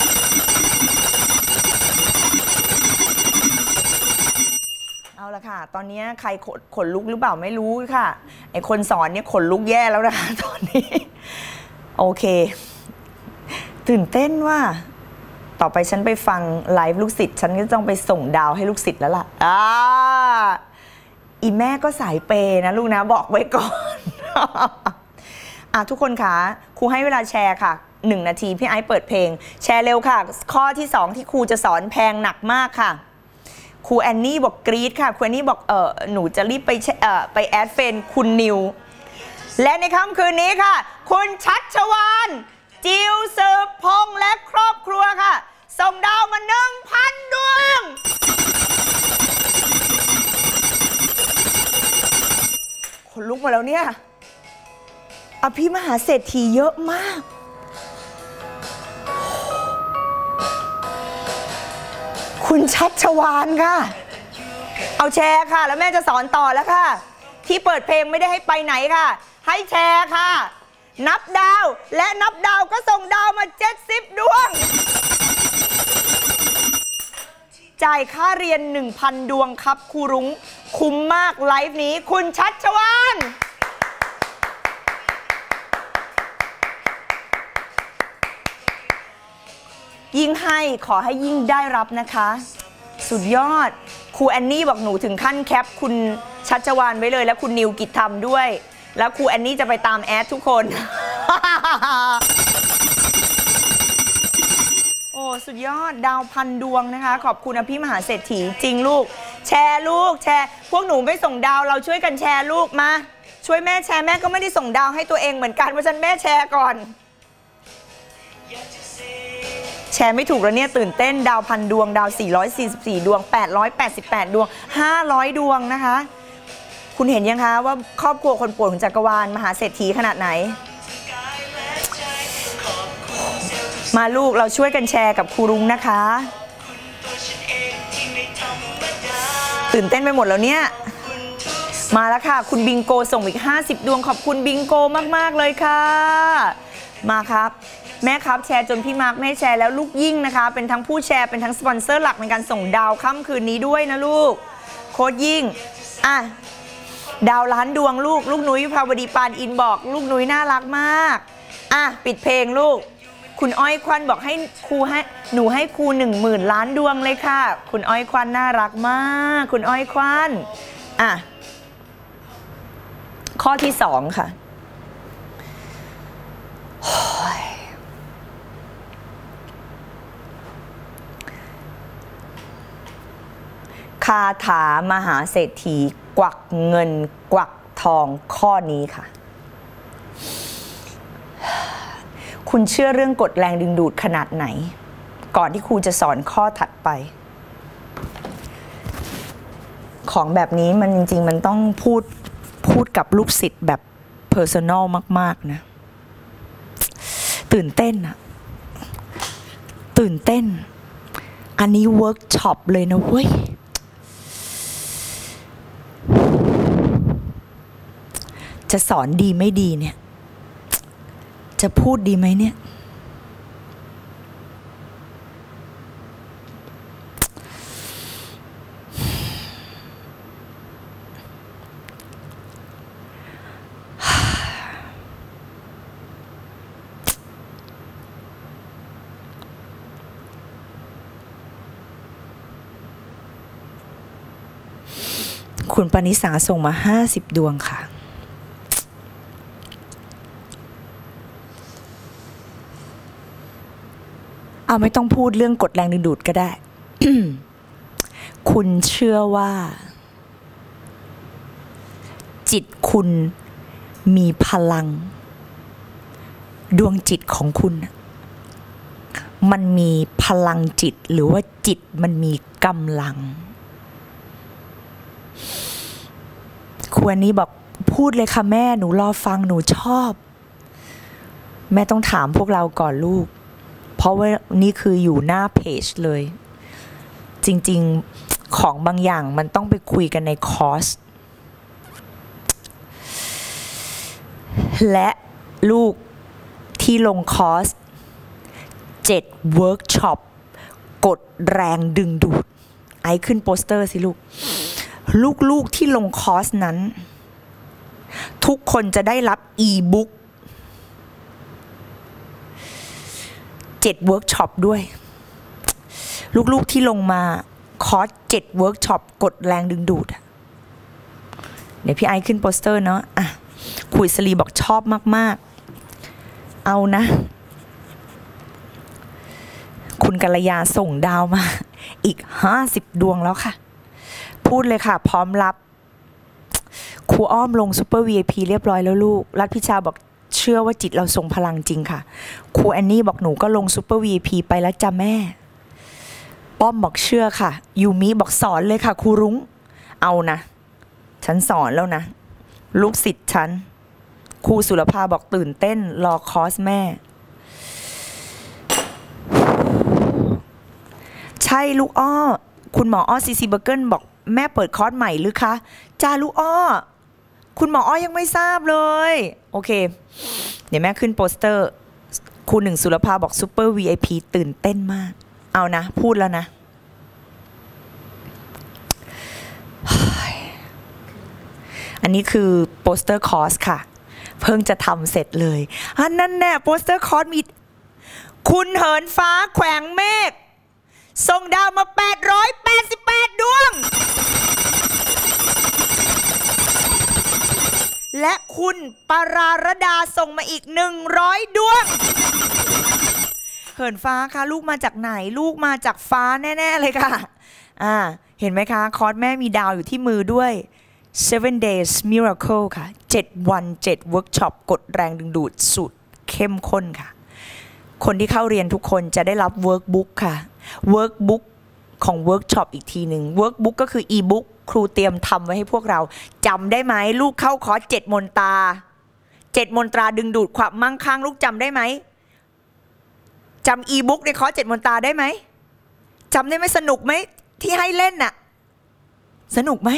เอาละค่ะตอนนี้ใครขนลุกหรือเปล่าไม่รู้ค่ะไอคนสอนเนี่ยขนลุกแย่แล้วนะคะตอนนี้โอเคตื่นเต้นว่าต่อไปฉันไปฟังไลฟ์ลูกศิษย์ฉันก็ต้องไปส่งดาวให้ลูกศิษย์แล้วล่ะอ่าอีแม่ก็สายเปย์นะลูกนะบอกไว้ก่อนอ่ะทุกคนคะครูให้เวลาแชร์ค่ะหนึ่งนาทีพี่ไอซ์เปิดเพลงแชร์เร็วค่ะข้อที่สองที่ครูจะสอนแพงหนักมากค่ะครูแอนนี่บอกกรี๊ดค่ะครูแอนนี่บอกเออหนูจะรีบไปเอ่อไปแอดเฟนคุณนิวและในค่ำคืนนี้ค่ะคุณชัชวาลจิวสืบพงษ์และครอบครัวค่ะส่งดาวมาหนึ่งพันดวงคนลุกมาแล้วเนี่ยอภิมหาเศรษฐีเยอะมากคุณชัชวาลค่ะเอาแชร์ค่ะแล้วแม่จะสอนต่อแล้วค่ะที่เปิดเพลงไม่ได้ให้ไปไหนค่ะให้แชร์ค่ะนับดาวและนับดาวก็ส่งดาวมาเจ็ดสิบดวงจ่ายค่าเรียน หนึ่งพัน ดวงครับครูรุ้งคุ้มมากไลฟ์นี้คุณชัชวาลยิ่งให้ขอให้ยิ่งได้รับนะคะสุดยอดครูแอนนี่บอกหนูถึงขั้นแคปคุณชัชวาลไว้เลยแล้วคุณนิวกิจธรรมด้วยแล้วครูแอนนี่จะไปตามแอดทุกคน โอ้สุดยอดดาวพันดวงนะคะขอบคุณอภิมหาเศรษฐีจริงลูกแชร์ลูกแชร์พวกหนูไม่ส่งดาวเราช่วยกันแชร์ลูกมาช่วยแม่แชร์แม่ก็ไม่ได้ส่งดาวให้ตัวเองเหมือนกันเพราะฉะนั้นแม่แชร์ก่อนแชร์ไม่ถูกแล้วเนี่ยตื่นเต้นดาวพันดวงดาวสี่ร้อยสี่สิบสี่ดวงแปดร้อยแปดสิบแปดดวงห้าร้อยดวงนะคะคุณเห็นยังคะว่าครอบครัวคนโปรดของจักรวาลมหาเศรษฐีขนาดไหนมาลูกเราช่วยกันแชร์กับครูรุ้งนะคะตื่นเต้นไปหมดแล้วเนี่ยมาแล้วค่ะคุณบิงโกส่งอีกห้าสิบดวงขอบคุณบิงโกมากๆเลยค่ะมาครับแม่ครับแชร์จนพี่มาร์คไม่แชร์แล้วลูกยิ่งนะคะเป็นทั้งผู้แชร์เป็นทั้งสปอนเซอร์หลักในการส่งดาวค่ำคืนนี้ด้วยนะลูกโค้ดยิ่งอ่ะดาวล้านดวงลูกลูกนุ้ยภาวดีปานอินบอกลูกนุ้ยน่ารักมากอ่ะปิดเพลงลูกคุณอ้อยควันบอกให้ครูให้หนูให้ครูหนึ่งหมื่นล้านดวงเลยค่ะคุณอ้อยควันน่ารักมากคุณอ้อยควันอ่ะข้อที่สองค่ะคาถามหาเศรษฐีกวักเงินกวักทองข้อนี้ค่ะคุณเชื่อเรื่องกฎแรงดึงดูดขนาดไหนก่อนที่ครูจะสอนข้อถัดไปของแบบนี้มันจริงๆมันต้องพูดพูดกับลูกศิษย์แบบเพอร์ซันอลมากๆนะตื่นเต้นอะตื่นเต้นอันนี้เวิร์กช็อปเลยนะเว้ยจะสอนดีไม่ดีเนี่ยจะพูดดีไหมเนี่ยคุณปณิสาส่งมาห้าสิบดวงค่ะเอาไม่ต้องพูดเรื่องกดแรงดึงดูดก็ได้ คุณเชื่อว่าจิตคุณมีพลังดวงจิตของคุณมันมีพลังจิตหรือว่าจิตมันมีกำลังควรนี้บอกพูดเลยค่ะแม่หนูรอฟังหนูชอบแม่ต้องถามพวกเราก่อนลูกเพราะว่านี่คืออยู่หน้าเพจเลยจริงๆของบางอย่างมันต้องไปคุยกันในคอร์สและลูกที่ลงคอร์สเจ็ดเวิร์กช็อปกดแรงดึงดูดไอขึ้นโปสเตอร์สิลูกลูกๆที่ลงคอร์สนั้นทุกคนจะได้รับอีบุ๊กเจ็ดเวิร์กช็อปด้วยลูกๆที่ลงมาคอร์สเจ็ดเวิร์กช็อปกดแรงดึงดูดเดี๋ยวพี่ไอขึ้นโปสเตอร์เนาะอ่ะคุยสลีบอกชอบมากๆเอานะคุณกัลยาส่งดาวมาอีกห้าสิบดวงแล้วค่ะพูดเลยค่ะพร้อมรับครูอ้อมลงซูเปอร์ วี ไอ พี เรียบร้อยแล้วลูกรัฐพิชาบอกเชื่อว่าจิตเราทรงพลังจริงค่ะครูแอนนี่บอกหนูก็ลงซูเปอร์ วี ไอ พี ไปแล้วจ้ะแม่ป้อมบอกเชื่อค่ะยูมิบอกสอนเลยค่ะครูรุ้งเอานะฉันสอนแล้วนะลูกศิษย์ฉันครูสุรภาบอกตื่นเต้นรอคอร์สแม่ใช่ลูกอ้อคุณหมออ้อซีซีเบอร์เกิลบอกแม่เปิดคอร์สใหม่หรือคะจ้าลูกอ้อคุณหมออ้อยังไม่ทราบเลยโอเคเดี๋ยวแม่ขึ้นโปสเตอร์ครูหนึ่งสุรภาบอกซูเปอร์ วี ไอ พี ตื่นเต้นมากเอานะพูดแล้วนะอันนี้คือโปสเตอร์คอร์สค่ะเพิ่งจะทำเสร็จเลยอันนั้นแน่โปสเตอร์คอร์สมีคุณเหินฟ้าแขวงเมฆส่งดาวมาแปดร้อยแปดสิบแปดดวงและคุณปรารดาส่งมาอีกหนึ่งร้อยดวงเหินฟ้าคะลูกมาจากไหนลูกมาจากฟ้าแน่ๆเลยค่ะอ่าเห็นไหมคะคอร์สแม่มีดาวอยู่ที่มือด้วยเซเว่น days miracle ค่ะเจ็ดวันเจ็ดเวิร์กช็อปกดแรงดึงดูดสูตรเข้มข้นค่ะคนที่เข้าเรียนทุกคนจะได้รับเวิร์กบุ๊กค่ะเวิร์กบุ๊กของเวิร์กช็อปอีกทีหนึ่งเวิร์กบุ๊กก็คืออีบุ๊กครูเตรียมทำไว้ให้พวกเราจำได้ไหมลูกเข้าคอร์สเจ็ดมนตราเจ็ดมนตราดึงดูดความมั่งคั่งลูกจำได้ไหมจำอีบุ๊กในคอร์สเจ็ดมนตราได้ไหมจำได้ไหมสนุกไหมที่ให้เล่นน่ะสนุกไหม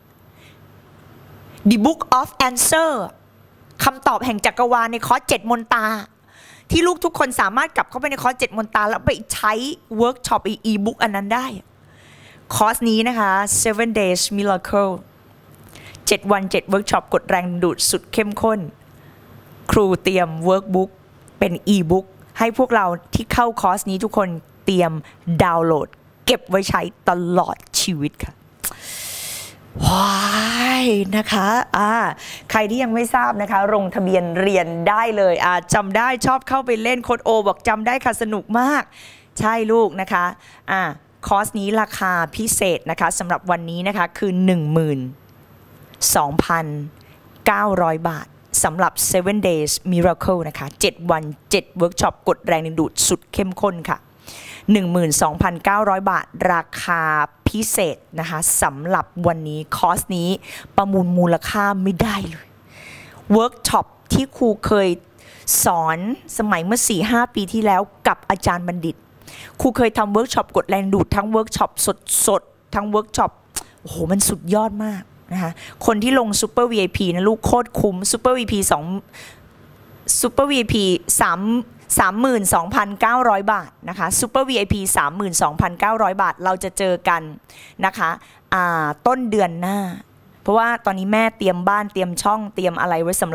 The Book of Answer คำตอบแห่งจักรวาลในคอร์สเจ็ดมนตราที่ลูกทุกคนสามารถกลับเข้าไปในคอร์สเจ็ดมนตราแล้วไปใช้เวิร์กช็อปอีบุ๊กอันนั้นได้คอร์สนี้นะคะ เซเว่น days miracle เจ็ดวันเจ็ดเวิร์กช็อปกดแรงดูดสุดเข้มข้นครูเตรียมเวิร์กบุ๊กเป็นอีบุ๊กให้พวกเราที่เข้าคอร์สนี้ทุกคนเตรียมดาวน์โหลดเก็บไว้ใช้ตลอดชีวิตค่ะว้ายนะคะอ่าใครที่ยังไม่ทราบนะคะลงทะเบียนเรียนได้เลยอ่าจำได้ชอบเข้าไปเล่นโค้ดโอบอกจำได้ค่ะสนุกมากใช่ลูกนะคะอ่าคอร์สนี้ราคาพิเศษนะคะสำหรับวันนี้นะคะคือ หนึ่งหมื่นสองพันเก้าร้อย บาทสำหรับ เซเว่น days miracle นะคะเจ็ดวันเจ็ดเวิร์กช็อปกดแรงดึงดูดสุดเข้มข้นค่ะ หนึ่งหมื่นสองพันเก้าร้อย บาทราคาพิเศษนะคะสำหรับวันนี้คอร์สนี้ประมูลมูลค่าไม่ได้เลยเวิร์กช็อปที่ครูเคยสอนสมัยเมื่อ สี่ห้า ปีที่แล้วกับอาจารย์บัณฑิตครูเคยทำเวิร์กช็อปกดแรงดูดทั้งเวิร์กช็อปสดๆทั้งเวิร์กช็อปโอ้โหมันสุดยอดมากนะคะคนที่ลงซูเปอร์ วี ไอ พี นะลูกโคตรคุ้มซูเปอร์ วี ไอ พี สองซูเปอร์ วี ไอ พี สาม สามหมื่นสองพันเก้าร้อย บาทนะคะซูเปอร์ วี ไอ พี สามหมื่นสองพันเก้าร้อย บาทเราจะเจอกันนะคะอ่าต้นเดือนหน้าเพราะว่าตอนนี้แม่เตรียมบ้านเตรียมช่องเตรียมอะไรไว้สำหรับ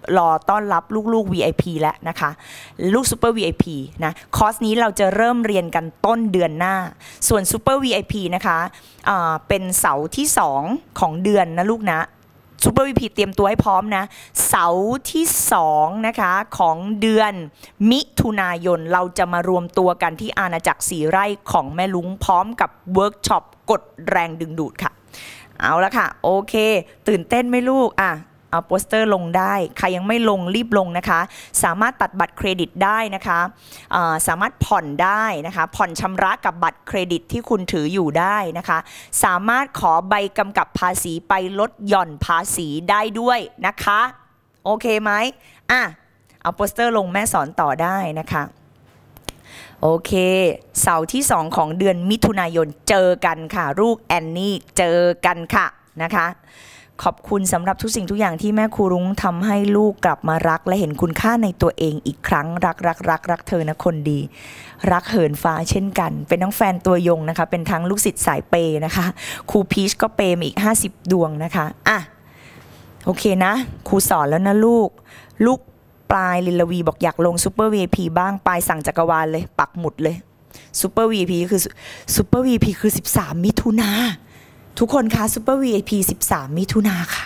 รอต้อนรับลูกๆ วี ไอ พี แล้วนะคะลูก Super วี ไอ พี นะคอร์สนี้เราจะเริ่มเรียนกันต้นเดือนหน้าส่วน Super วี ไอ พี นะคะะเป็นเสาร์ที่สองของเดือนนะลูกนะซูเปอร์ วี พี เตรียมตัวให้พร้อมนะเสาร์ที่สองนะคะของเดือนมิถุนายนเราจะมารวมตัวกันที่อาณาจักรสีไร่ของแม่ลุงพร้อมกับเวิร์กช็อปกดแรงดึงดูดค่ะเอาละค่ะโอเคตื่นเต้นไหมลูกอ่ะเอาโปสเตอร์ลงได้ใครยังไม่ลงรีบลงนะคะสามารถตัดบัตรเครดิตได้นะคะสามารถผ่อนได้นะคะผ่อนชำระกับบัตรเครดิตที่คุณถืออยู่ได้นะคะสามารถขอใบกำกับภาษีไปลดหย่อนภาษีได้ด้วยนะคะโอเคไหมอ่ะเอาโปสเตอร์ลงแม่สอนต่อได้นะคะโอเคเสาร์ที่สองของเดือนมิถุนายนเจอกันค่ะลูกแอนนี่เจอกันค่ะนะคะขอบคุณสำหรับทุกสิ่งทุกอย่างที่แม่ครูรุ้งทำให้ลูกกลับมารักและเห็นคุณค่าในตัวเองอีกครั้งรักรักรักรักเธอนะคนดีรักเหินฟ้าเช่นกันเป็นทั้งแฟนตัวยงนะคะเป็นทั้งลูกศิษย์สายเปย์นะคะครูพีชก็เปย์มาอีกห้าสิบดวงนะคะอ่ะโอเคนะครูสอนแล้วนะลูกลูกปลายลิลวีบอกอยากลงซูเปอร์ วี ไอ พี บ้างปลายสั่งจักรวาลเลยปักหมุดเลยซูเปอร์ วี ไอ พี คือซูเปอร์ วี ไอ พี คือสิบสามมิถุนาทุกคนคะซูเปอร์ วี ไอ พี สิบสามมิถุนาค่ะ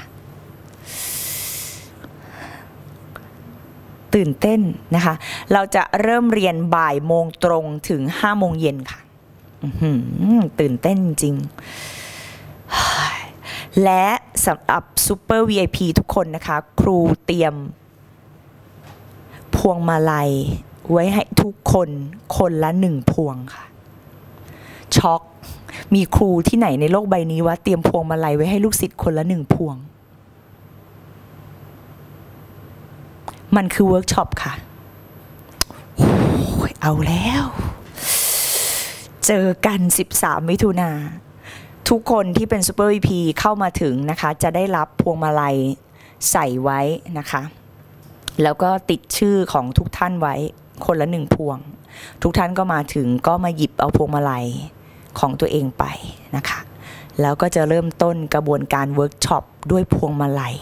ตื่นเต้นนะคะเราจะเริ่มเรียนบ่ายโมงตรงถึงห้าโมงเย็นค่ะตื่นเต้นจริงและสำหรับซูเปอร์ วี ไอ พี ทุกคนนะคะครูเตรียมพวงมาลัยไว้ให้ทุกคนคนละหนึ่งพวงค่ะช็อกมีครูที่ไหนในโลกใบนี้วะเตรียมพวงมาลัยไว้ให้ลูกศิษย์คนละหนึ่งพวงมันคือเวิร์กช็อปค่ะโอ้ยเอาแล้วเจอกันสิบสามมิถุนาทุกคนที่เป็นซูเปอร์ วี พี เข้ามาถึงนะคะจะได้รับพวงมาลัยใส่ไว้นะคะแล้วก็ติดชื่อของทุกท่านไว้คนละหนึ่งพวงทุกท่านก็มาถึงก็มาหยิบเอาพวงมาลัยของตัวเองไปนะคะแล้วก็จะเริ่มต้นกระบวนการเวิร์กช็อปด้วยพวงมาลัย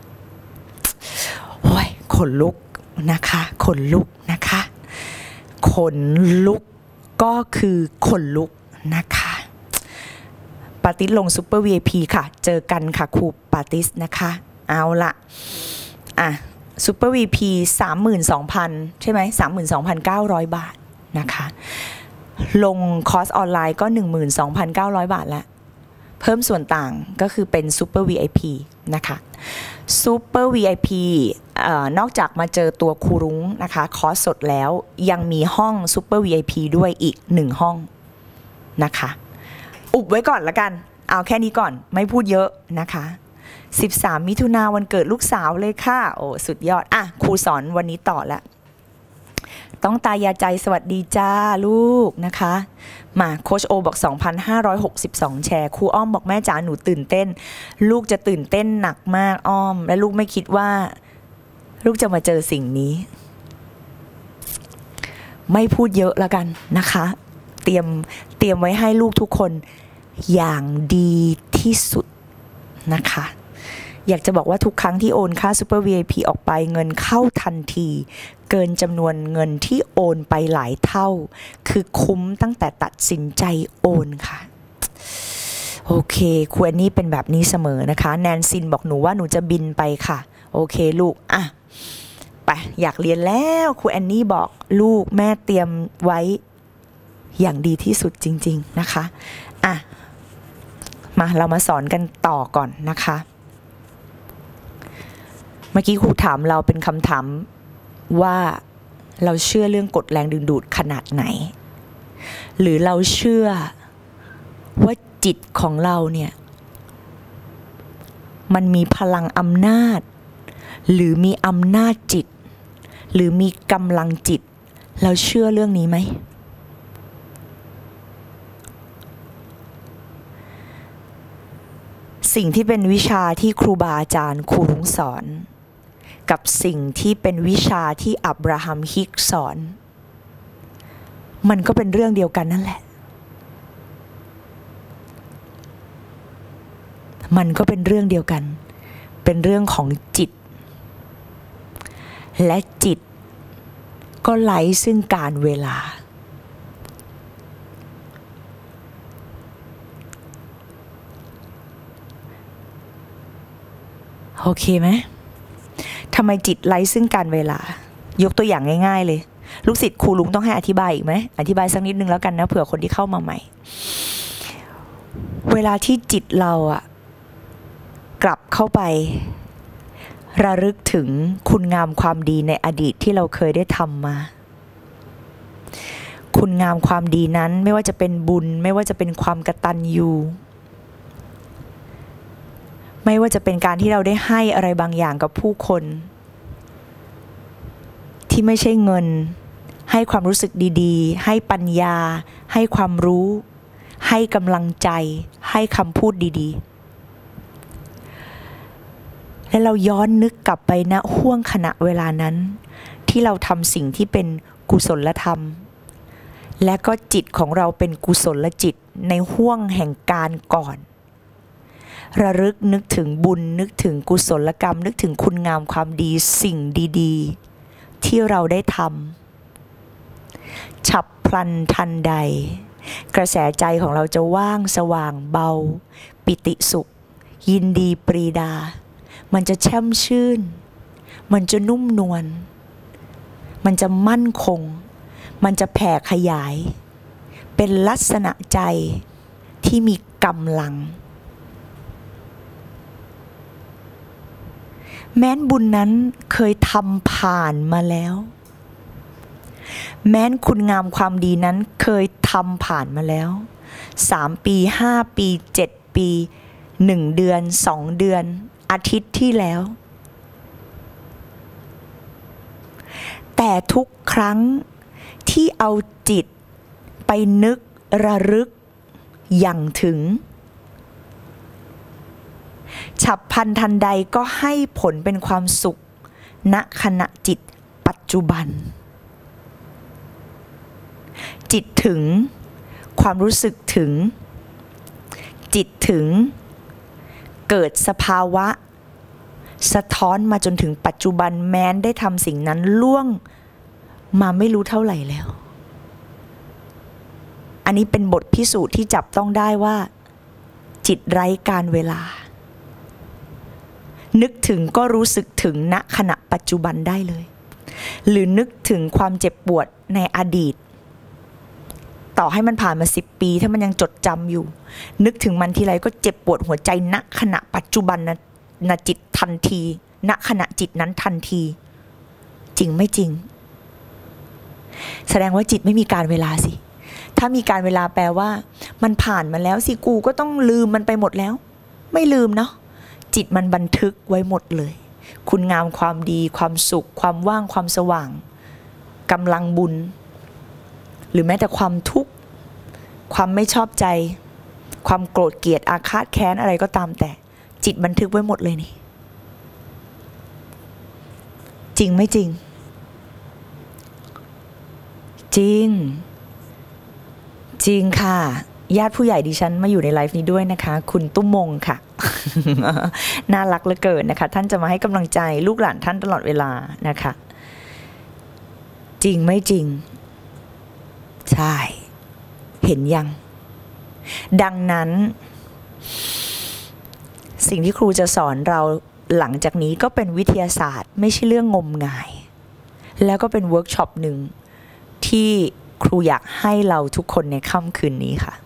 โอ้ยขนลุกนะคะขนลุกนะคะขนลุกก็คือขนลุกนะคะปาติสลงซูเปอร์ วี ไอ พี ค่ะเจอกันค่ะครูปาติสนะคะเอาละอ่ะซูเปอร์ วี พี สามหมื่นสองพันใช่ไหมสามหมื่นสองพันเก้าร้อยบาทนะคะลงคอร์สออนไลน์ก็ หนึ่งหมื่นสองพันเก้าร้อย บาทแล้วเพิ่มส่วนต่างก็คือเป็น Super วี ไอ พี นะคะ Super วี ไอ พี เอ่อนอกจากมาเจอตัวครูรุ้งนะคะคอร์สสดแล้วยังมีห้อง Super วี ไอ พี ด้วยอีกหนึ่งห้องนะคะอุบไว้ก่อนละกันเอาแค่นี้ก่อนไม่พูดเยอะนะคะสิบสามมิถุนาวันเกิดลูกสาวเลยค่ะโอ้สุดยอดอ่ะครูสอนวันนี้ต่อละต้องตายาใจสวัสดีจ้าลูกนะคะมาโค้ชโอบอก สองพันห้าร้อยหกสิบสอง แชร์ครูอ้อมบอกแม่จ๋าหนูตื่นเต้นลูกจะตื่นเต้นหนักมากอ้อมและลูกไม่คิดว่าลูกจะมาเจอสิ่งนี้ไม่พูดเยอะแล้วกันนะคะเตรียมเตรียมไว้ให้ลูกทุกคนอย่างดีที่สุดนะคะอยากจะบอกว่าทุกครั้งที่โอนค่า Super วี ไอ พี ออกไปเงินเข้าทันทีเกินจำนวนเงินที่โอนไปหลายเท่าคือคุ้มตั้งแต่ตัดสินใจโอนค่ะโอเคครูแอนนี่เป็นแบบนี้เสมอนะคะแนนซินบอกหนูว่าหนูจะบินไปค่ะโอเคลูกอ่ะไปอยากเรียนแล้วครูแอนนี่บอกลูกแม่เตรียมไว้อย่างดีที่สุดจริงๆนะคะอ่ะมาเรามาสอนกันต่อก่อนนะคะเมื่อกี้ครูถามเราเป็นคำถามว่าเราเชื่อเรื่องกฎแรงดึงดูดขนาดไหนหรือเราเชื่อว่าจิตของเราเนี่ยมันมีพลังอำนาจหรือมีอำนาจจิตหรือมีกำลังจิตเราเชื่อเรื่องนี้ไหมสิ่งที่เป็นวิชาที่ครูบาอาจารย์ครูรุ้งสอนกับสิ่งที่เป็นวิชาที่อับราฮัมฮิกสอนมันก็เป็นเรื่องเดียวกันนั่นแหละมันก็เป็นเรื่องเดียวกันเป็นเรื่องของจิตและจิตก็ไร้ซึ่งการเวลาโอเคไหมทำไมจิตไร้ซึ่งการเวลายกตัวอย่างง่ายๆเลยลูกศิษย์ครูลุงต้องให้อธิบายอีกไหมอธิบายสักนิดนึงแล้วกันนะเผื่อคนที่เข้ามาใหม่เวลาที่จิตเราอะกลับเข้าไประลึกถึงคุณงามความดีในอดีตที่เราเคยได้ทำมาคุณงามความดีนั้นไม่ว่าจะเป็นบุญไม่ว่าจะเป็นความกตัญญูไม่ว่าจะเป็นการที่เราได้ให้อะไรบางอย่างกับผู้คนที่ไม่ใช่เงินให้ความรู้สึกดีๆให้ปัญญาให้ความรู้ให้กำลังใจให้คำพูดดีๆและเราย้อนนึกกลับไปณห้วงขณะเวลานั้นที่เราทำสิ่งที่เป็นกุศลธรรมและก็จิตของเราเป็นกุศลจิตในห้วงแห่งการก่อนระลึกนึกถึงบุญนึกถึงกุศลกรรมนึกถึงคุณงามความดีสิ่งดีๆที่เราได้ทำฉับพลันทันใดกระแสใจของเราจะว่างสว่างเบาปิติสุขยินดีปรีดามันจะแช่มชื่นมันจะนุ่มนวลมันจะมั่นคงมันจะแผ่ขยายเป็นลักษณะใจที่มีกำลังแม้นบุญนั้นเคยทำผ่านมาแล้วแม้นคุณงามความดีนั้นเคยทำผ่านมาแล้วสามปีห้าปีเจ็ดปีหนึ่งเดือนสองเดือนอาทิตย์ที่แล้วแต่ทุกครั้งที่เอาจิตไปนึกระลึกอย่างถึงฉับพลันทันใดก็ให้ผลเป็นความสุขณขณะจิตปัจจุบันจิตถึงความรู้สึกถึงจิตถึงเกิดสภาวะสะท้อนมาจนถึงปัจจุบันแม้นได้ทำสิ่งนั้นล่วงมาไม่รู้เท่าไหร่แล้วอันนี้เป็นบทพิสูจน์ที่จับต้องได้ว่าจิตไร้การเวลานึกถึงก็รู้สึกถึงณขณะปัจจุบันได้เลยหรือนึกถึงความเจ็บปวดในอดีตต่อให้มันผ่านมาสิบปีถ้ามันยังจดจำอยู่นึกถึงมันทีไรก็เจ็บปวดหัวใจณขณะปัจจุบันนะณจิตทันทีณขณะจิตนั้นทันทีจริงไม่จริงแสดงว่าจิตไม่มีการเวลาสิถ้ามีการเวลาแปลว่ามันผ่านมาแล้วสิกูก็ต้องลืมมันไปหมดแล้วไม่ลืมเนาะจิตมันบันทึกไว้หมดเลยคุณงามความดีความสุขความว่างความสว่างกำลังบุญหรือแม้แต่ความทุกข์ความไม่ชอบใจความโกรธเกลียดอาฆาตแค้นอะไรก็ตามแต่จิตบันทึกไว้หมดเลยนี่จริงไม่จริงจริงจริงค่ะญาติผู้ใหญ่ดิฉันมาอยู่ในไลฟ์นี้ด้วยนะคะคุณตุ้มมงค่ะ น่ารักเหลือเกินนะคะท่านจะมาให้กำลังใจลูกหลานท่านตลอดเวลานะคะจริงไม่จริงใช่เห็นยังดังนั้นสิ่งที่ครูจะสอนเราหลังจากนี้ก็เป็นวิทยาศาสตร์ไม่ใช่เรื่องงมงายแล้วก็เป็นเวิร์กช็อปหนึ่งที่ครูอยากให้เราทุกคนในค่ำคืนนี้ค่ะ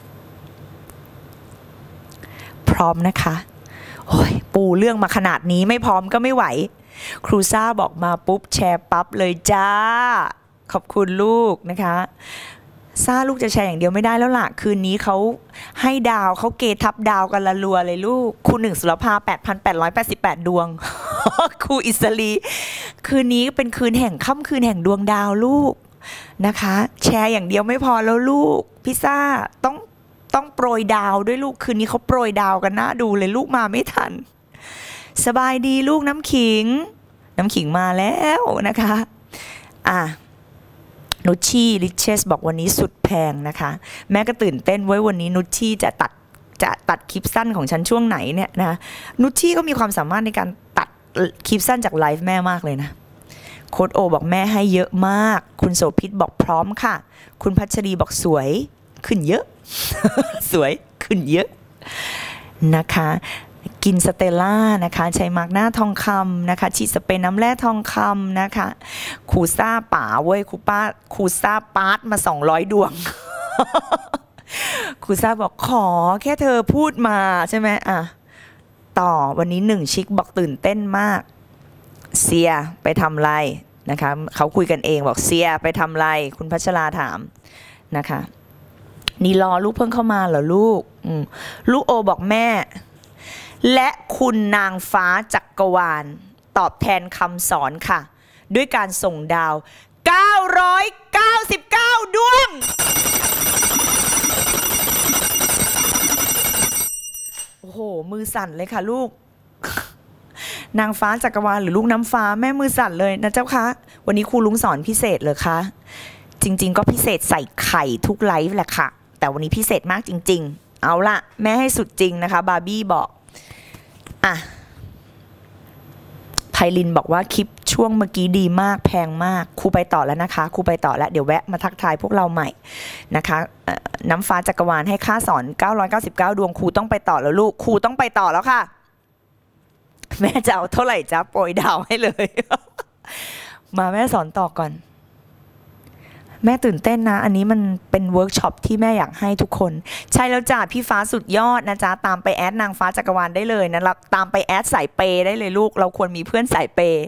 พร้อมนะคะโอ้ยปูเรื่องมาขนาดนี้ไม่พร้อมก็ไม่ไหวครูซ่าบอกมาปุ๊บแชร์ปั๊บเลยจ้าขอบคุณลูกนะคะซ่าลูกจะแชร์อย่างเดียวไม่ได้แล้วล่ะคืนนี้เขาให้ดาวเขาเกทับดาวกันละรัวเลยลูกครูหนึ่งสุรภา แปดพันแปดร้อยแปดสิบแปด ดวง ครูอิสรีคืนนี้เป็นคืนแห่งค่ำคืนแห่งดวงดาวลูกนะคะแชร์อย่างเดียวไม่พอแล้วลูกพี่ซ่าต้องต้องโปรยดาวด้วยลูกคืนนี้เขาโปรยดาวกันนะดูเลยลูกมาไม่ทันสบายดีลูกน้ำขิงน้ำขิงมาแล้วนะคะอ่ะนุชชี่ริชเชสบอกวันนี้สุดแพงนะคะแม่ก็ตื่นเต้นไว้วันนี้นุชชี่จะตัดจะตัดคลิปสั้นของฉันช่วงไหนเนี่ยนะนุชชี่ก็มีความสามารถในการตัดคลิปสั้นจากไลฟ์แม่มากเลยนะโค้ดโอบอกแม่ให้เยอะมากคุณโสภิตบอกพร้อมค่ะคุณพัชรีบอกสวยขึ้นเยอะ สวยขึ้นเยอะนะคะกินสเตลล่านะคะใช้มาร์กหน้าทองคำนะคะฉีดสเปรย์น้ำแร่ทองคำนะคะคูซ่าป๋าเว้ยคูป้าคูซ่าปาร์ตมาสองร้อยดวง คูซ่าบอกขอแค่เธอพูดมาใช่ไหมอ่ะต่อวันนี้หนึ่งชิคบอกตื่นเต้นมากเสียไปทำไรนะคะเขาคุยกันเองบอกเสียไปทำไรคุณพัชราถามนะคะนี่รอลูกเพิ่งเข้ามาเหรอลูกลูกโอบอกแม่และคุณนางฟ้าจักรวาลตอบแทนคำสอนค่ะด้วยการส่งดาวเก้าร้อยเก้าสิบเก้าดวงโอ้โหมือสั่นเลยค่ะลูกนางฟ้าจักรวาลหรือลูกน้ำฟ้าแม่มือสั่นเลยนะเจ้าคะวันนี้ครูลุงสอนพิเศษเลยคะจริงๆก็พิเศษใส่ไข่ทุกไลฟ์แหละค่ะแต่วันนี้พิเศษมากจริงๆเอาละแม่ให้สุดจริงนะคะบาร์บี้บอกอ่ะไพลินบอกว่าคลิปช่วงเมื่อกี้ดีมากแพงมากครูไปต่อแล้วนะคะครูไปต่อแล้วเดี๋ยวแวะมาทักทายพวกเราใหม่นะคะน้ำฟ้าจักรวาลให้ค่าสอนเก้าร้อยเก้าสิบเก้าดวงครูต้องไปต่อแล้วลูกครูต้องไปต่อแล้วค่ะแม่จะเอาเท่าไหร่จ๊ะโปรยดาวให้เลย มาแม่สอนต่อก่อนแม่ตื่นเต้นนะอันนี้มันเป็นเวิร์กช็อปที่แม่อยากให้ทุกคนใช่แล้วจ้ะพี่ฟ้าสุดยอดนะจ๊ะตามไปแอดนางฟ้าจักรวาลได้เลยนะตามไปแอดสายเปย์ได้เลยลูกเราควรมีเพื่อนสายเปย์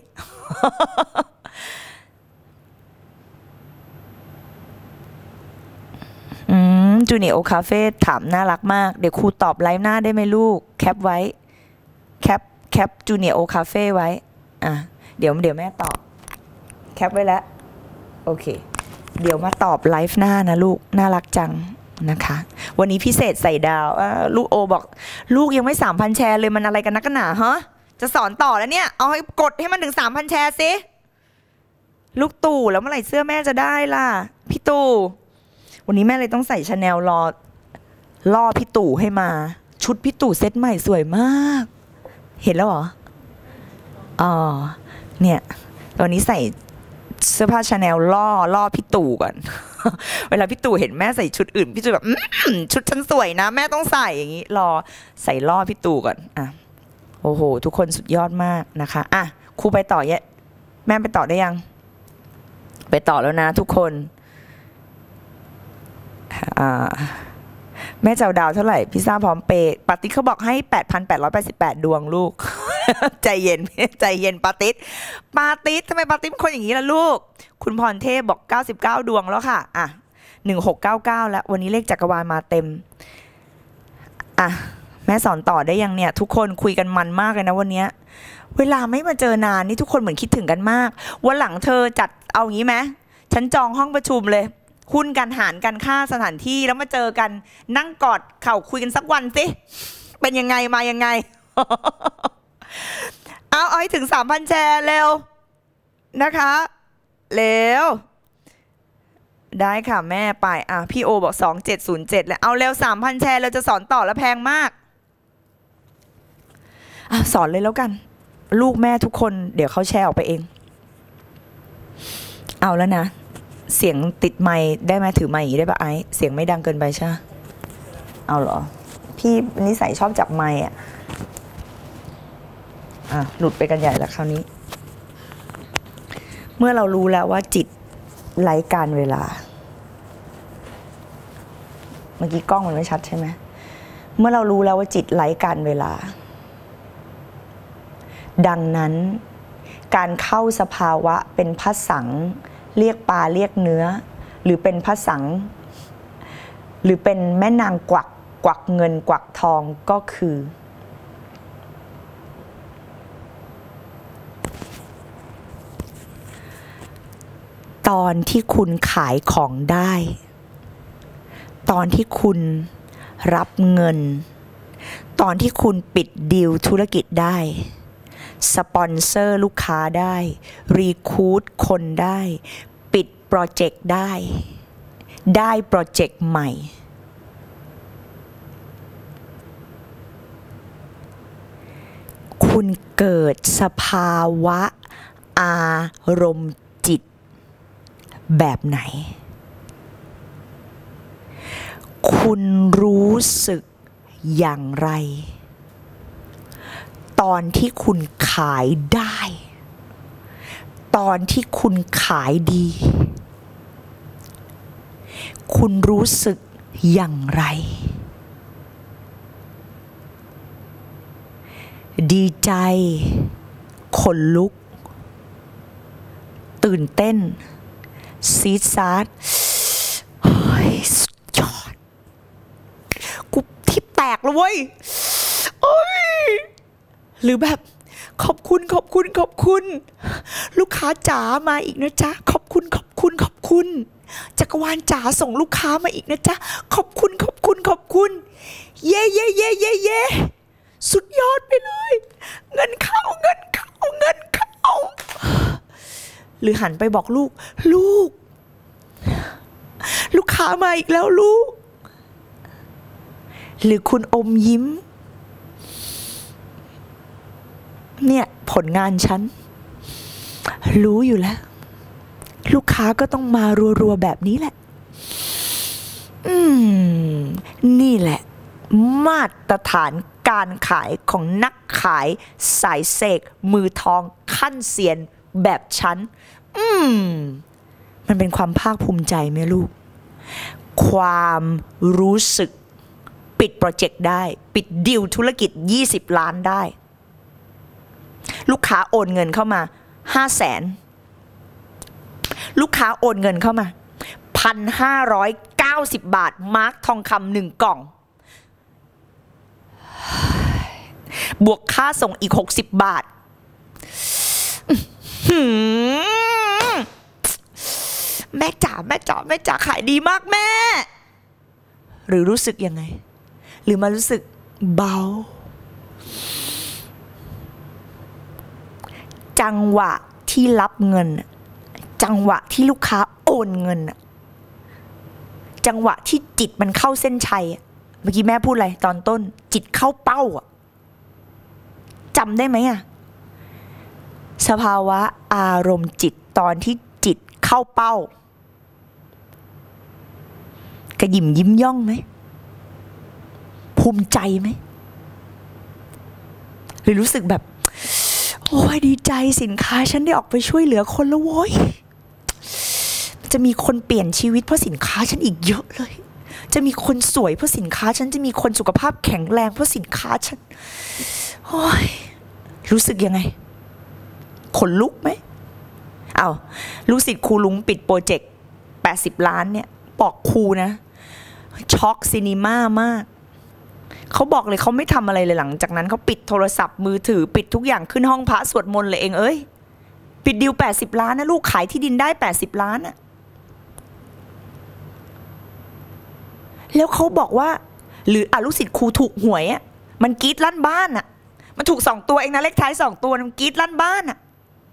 อืมจูเนียร์โอคาเฟ่ถามน่ารักมากเดี๋ยวครูตอบไลฟ์หน้าได้ไหมลูกแคปไว้แคปแคปจูเนียร์โอคาเฟ่ไว้อ่ะเดี๋ยวเดี๋ยวแม่ตอบแคปไว้แล้วโอเคเดี๋ยวมาตอบไลฟ์หน้านะลูกน่ารักจังนะคะวันนี้พิเศษใส่ดาวลูกโอบอกลูกยังไม่สามพันแชร์เลยมันอะไรกันนักกันหนาฮะจะสอนต่อแล้วเนี่ยเอาให้กดให้มันถึงสามพันแชร์สิลูกตู่แล้วเมื่อไหร่เสื้อแม่จะได้ล่ะพี่ตู่วันนี้แม่เลยต้องใส่ชาแนลรอล่อพี่ตู่ให้มาชุดพี่ตู่เซ็ตใหม่สวยมากเห็นแล้วเหรออ๋อเนี่ยตอนนี้ใส่เสื้อผ้าชาแนลล่อล่อพี่ตู่ก่อน เวลาพี่ตู่เห็นแม่ใส่ชุดอื่นพี่ตู่แบบชุดฉันสวยนะแม่ต้องใส่อย่างนี้รอใส่ล่อพี่ตู่ก่อนอ่ะโอ้โหทุกคนสุดยอดมากนะคะอ่ะครูไปต่อเยอะแม่ไปต่อได้ยังไปต่อแล้วนะทุกคนอ่าแม่เจ้าดาวเท่าไหร่พิซซ่าพร้อมเปย์ปาติเขาบอกให้ แปดพันแปดร้อยแปดสิบแปด ดวงลูก ใจเย็นใจเย็นปาติสปาติสทำไมปาติสเป็นคนอย่างนี้ล่ะลูกคุณพรเทพบอกเก้าสิบเก้าดวงแล้วค่ะอ่ะหนึ่งหกเก้าเก้าแล้ววันนี้เลขจักรวาลมาเต็มอ่ะแม่สอนต่อได้ยังเนี่ยทุกคนคุยกันมันมากเลยนะวันนี้เวลาไม่มาเจอนานนี่ทุกคนเหมือนคิดถึงกันมากวันหลังเธอจัดเอาอย่างนี้ไหมฉันจองห้องประชุมเลยหุ้นกันหารกันค่าสถานที่แล้วมาเจอกันนั่งกอดเข่าคุยกันสักวันสิเป็นยังไงมายังไง เอาเอาให้ถึง สามพัน แชร์เร็วนะคะเร็วได้ค่ะแม่ไปอ่ะพี่โอบอกสองเจ็ดศูนย์เจ็ดแล้วเอาเร็ว สามพัน แชร์เราจะสอนต่อแล้วแพงมากอ่ะสอนเลยแล้วกันลูกแม่ทุกคนเดี๋ยวเขาแชร์ออกไปเองเอาแล้วนะเสียงติดไมค์ได้ไหมถือไมค์อย่างนี้ได้ปะไอเสียงไม่ดังเกินไปใช่เอาเหรอพี่นิสัยชอบจับไมค์อ่ะอ่ะหลุดไปกันใหญ่แล้วคราวนี้เมื่อเรารู้แล้วว่าจิตไร้การเวลาเมื่อกี้กล้องมันไม่ชัดใช่ไหมเมื่อเรารู้แล้วว่าจิตไร้การเวลาดังนั้นการเข้าสภาวะเป็นพระสังเรียกปลาเรียกเนื้อหรือเป็นพระสังหรือเป็นแม่นางกวักกวักเงินกวักทองก็คือตอนที่คุณขายของได้ตอนที่คุณรับเงินตอนที่คุณปิดดีลธุรกิจได้สปอนเซอร์ลูกค้าได้รีคูดคนได้ปิดโปรเจกต์ได้ได้โปรเจกต์ใหม่คุณเกิดสภาวะอารมณ์จิตแบบไหนคุณรู้สึกอย่างไรตอนที่คุณขายได้ตอนที่คุณขายดีคุณรู้สึกอย่างไรดีใจขนลุกตื่นเต้นซีดซาร์เฮ้ยสุดยอดกูที่แตกเลยเว้ยโอ้ยหรือแบบขอบคุณขอบคุณขอบคุณลูกค้าจ๋ามาอีกนะจ๊ะขอบคุณขอบคุณขอบคุณจักรวาลจ๋าส่งลูกค้ามาอีกนะจ๊ะขอบคุณขอบคุณขอบคุณเย่เย่เย่เย่เย่สุดยอดไปเลยเงินเข้าเงินเข้าเงินเข้าหรือหันไปบอกลูกลูกลูกค้ามาอีกแล้วลูกหรือคุณอมยิ้มเนี่ยผลงานฉันรู้อยู่แล้วลูกค้าก็ต้องมารัวๆแบบนี้แหละอืมนี่แหละมาตรฐานการขายของนักขายสายเสกมือทองขั้นเซียนแบบฉันอืมมันเป็นความภาคภูมิใจไหมลูกความรู้สึกปิดโปรเจกต์ได้ปิดดีลธุรกิจยี่สิบล้านได้ลูกค้าโอนเงินเข้ามาห้าแสนลูกค้าโอนเงินเข้ามาพันห้าร้อยเก้าสิบบาทมาร์คทองคำหนึ่งกล่องบวกค่าส่งอีกหกสิบบาทแม่จ๋าแม่จ๋าแม่จ๋าขายดีมากแม่หรือรู้สึกยังไงหรือมารู้สึกเบาจังหวะที่รับเงินจังหวะที่ลูกค้าโอนเงินจังหวะที่จิตมันเข้าเส้นชัยเมื่อกี้แม่พูดอะไรตอนต้นจิตเข้าเป้าอะจำได้ไหมอะสภาวะอารมณ์จิตตอนที่จิตเข้าเป้ากระยิ้มยิ้มย่องไหมภูมิใจไหมหรือรู้สึกแบบโอ้ยดีใจสินค้าฉันได้ออกไปช่วยเหลือคนแล้วโว้ยจะมีคนเปลี่ยนชีวิตเพราะสินค้าฉันอีกเยอะเลยจะมีคนสวยเพราะสินค้าฉันจะมีคนสุขภาพแข็งแรงเพราะสินค้าฉันโอ้ยรู้สึกยังไงขนลุกไหมเอาลูกศิษย์ครูลุงปิดโปรเจกต์แปดสิบล้านเนี่ยบอกครูนะช็อกซีนีมามากเขาบอกเลยเขาไม่ทำอะไรเลยหลังจากนั้นเขาปิดโทรศัพท์มือถือปิดทุกอย่างขึ้นห้องพระสวดมนต์เลยเองเอ้ยปิดดีลแปดสิบล้านนะลูกขายที่ดินได้แปดสิบล้านอะแล้วเขาบอกว่าหรืออ่ะลูกศิษย์ครูถูกหวยอะมันกรี๊ดลั่นบ้านอะมันถูกสองตัวเองนะเลขท้ายสองตัวมันกรี๊ดลั่นบ้านอะ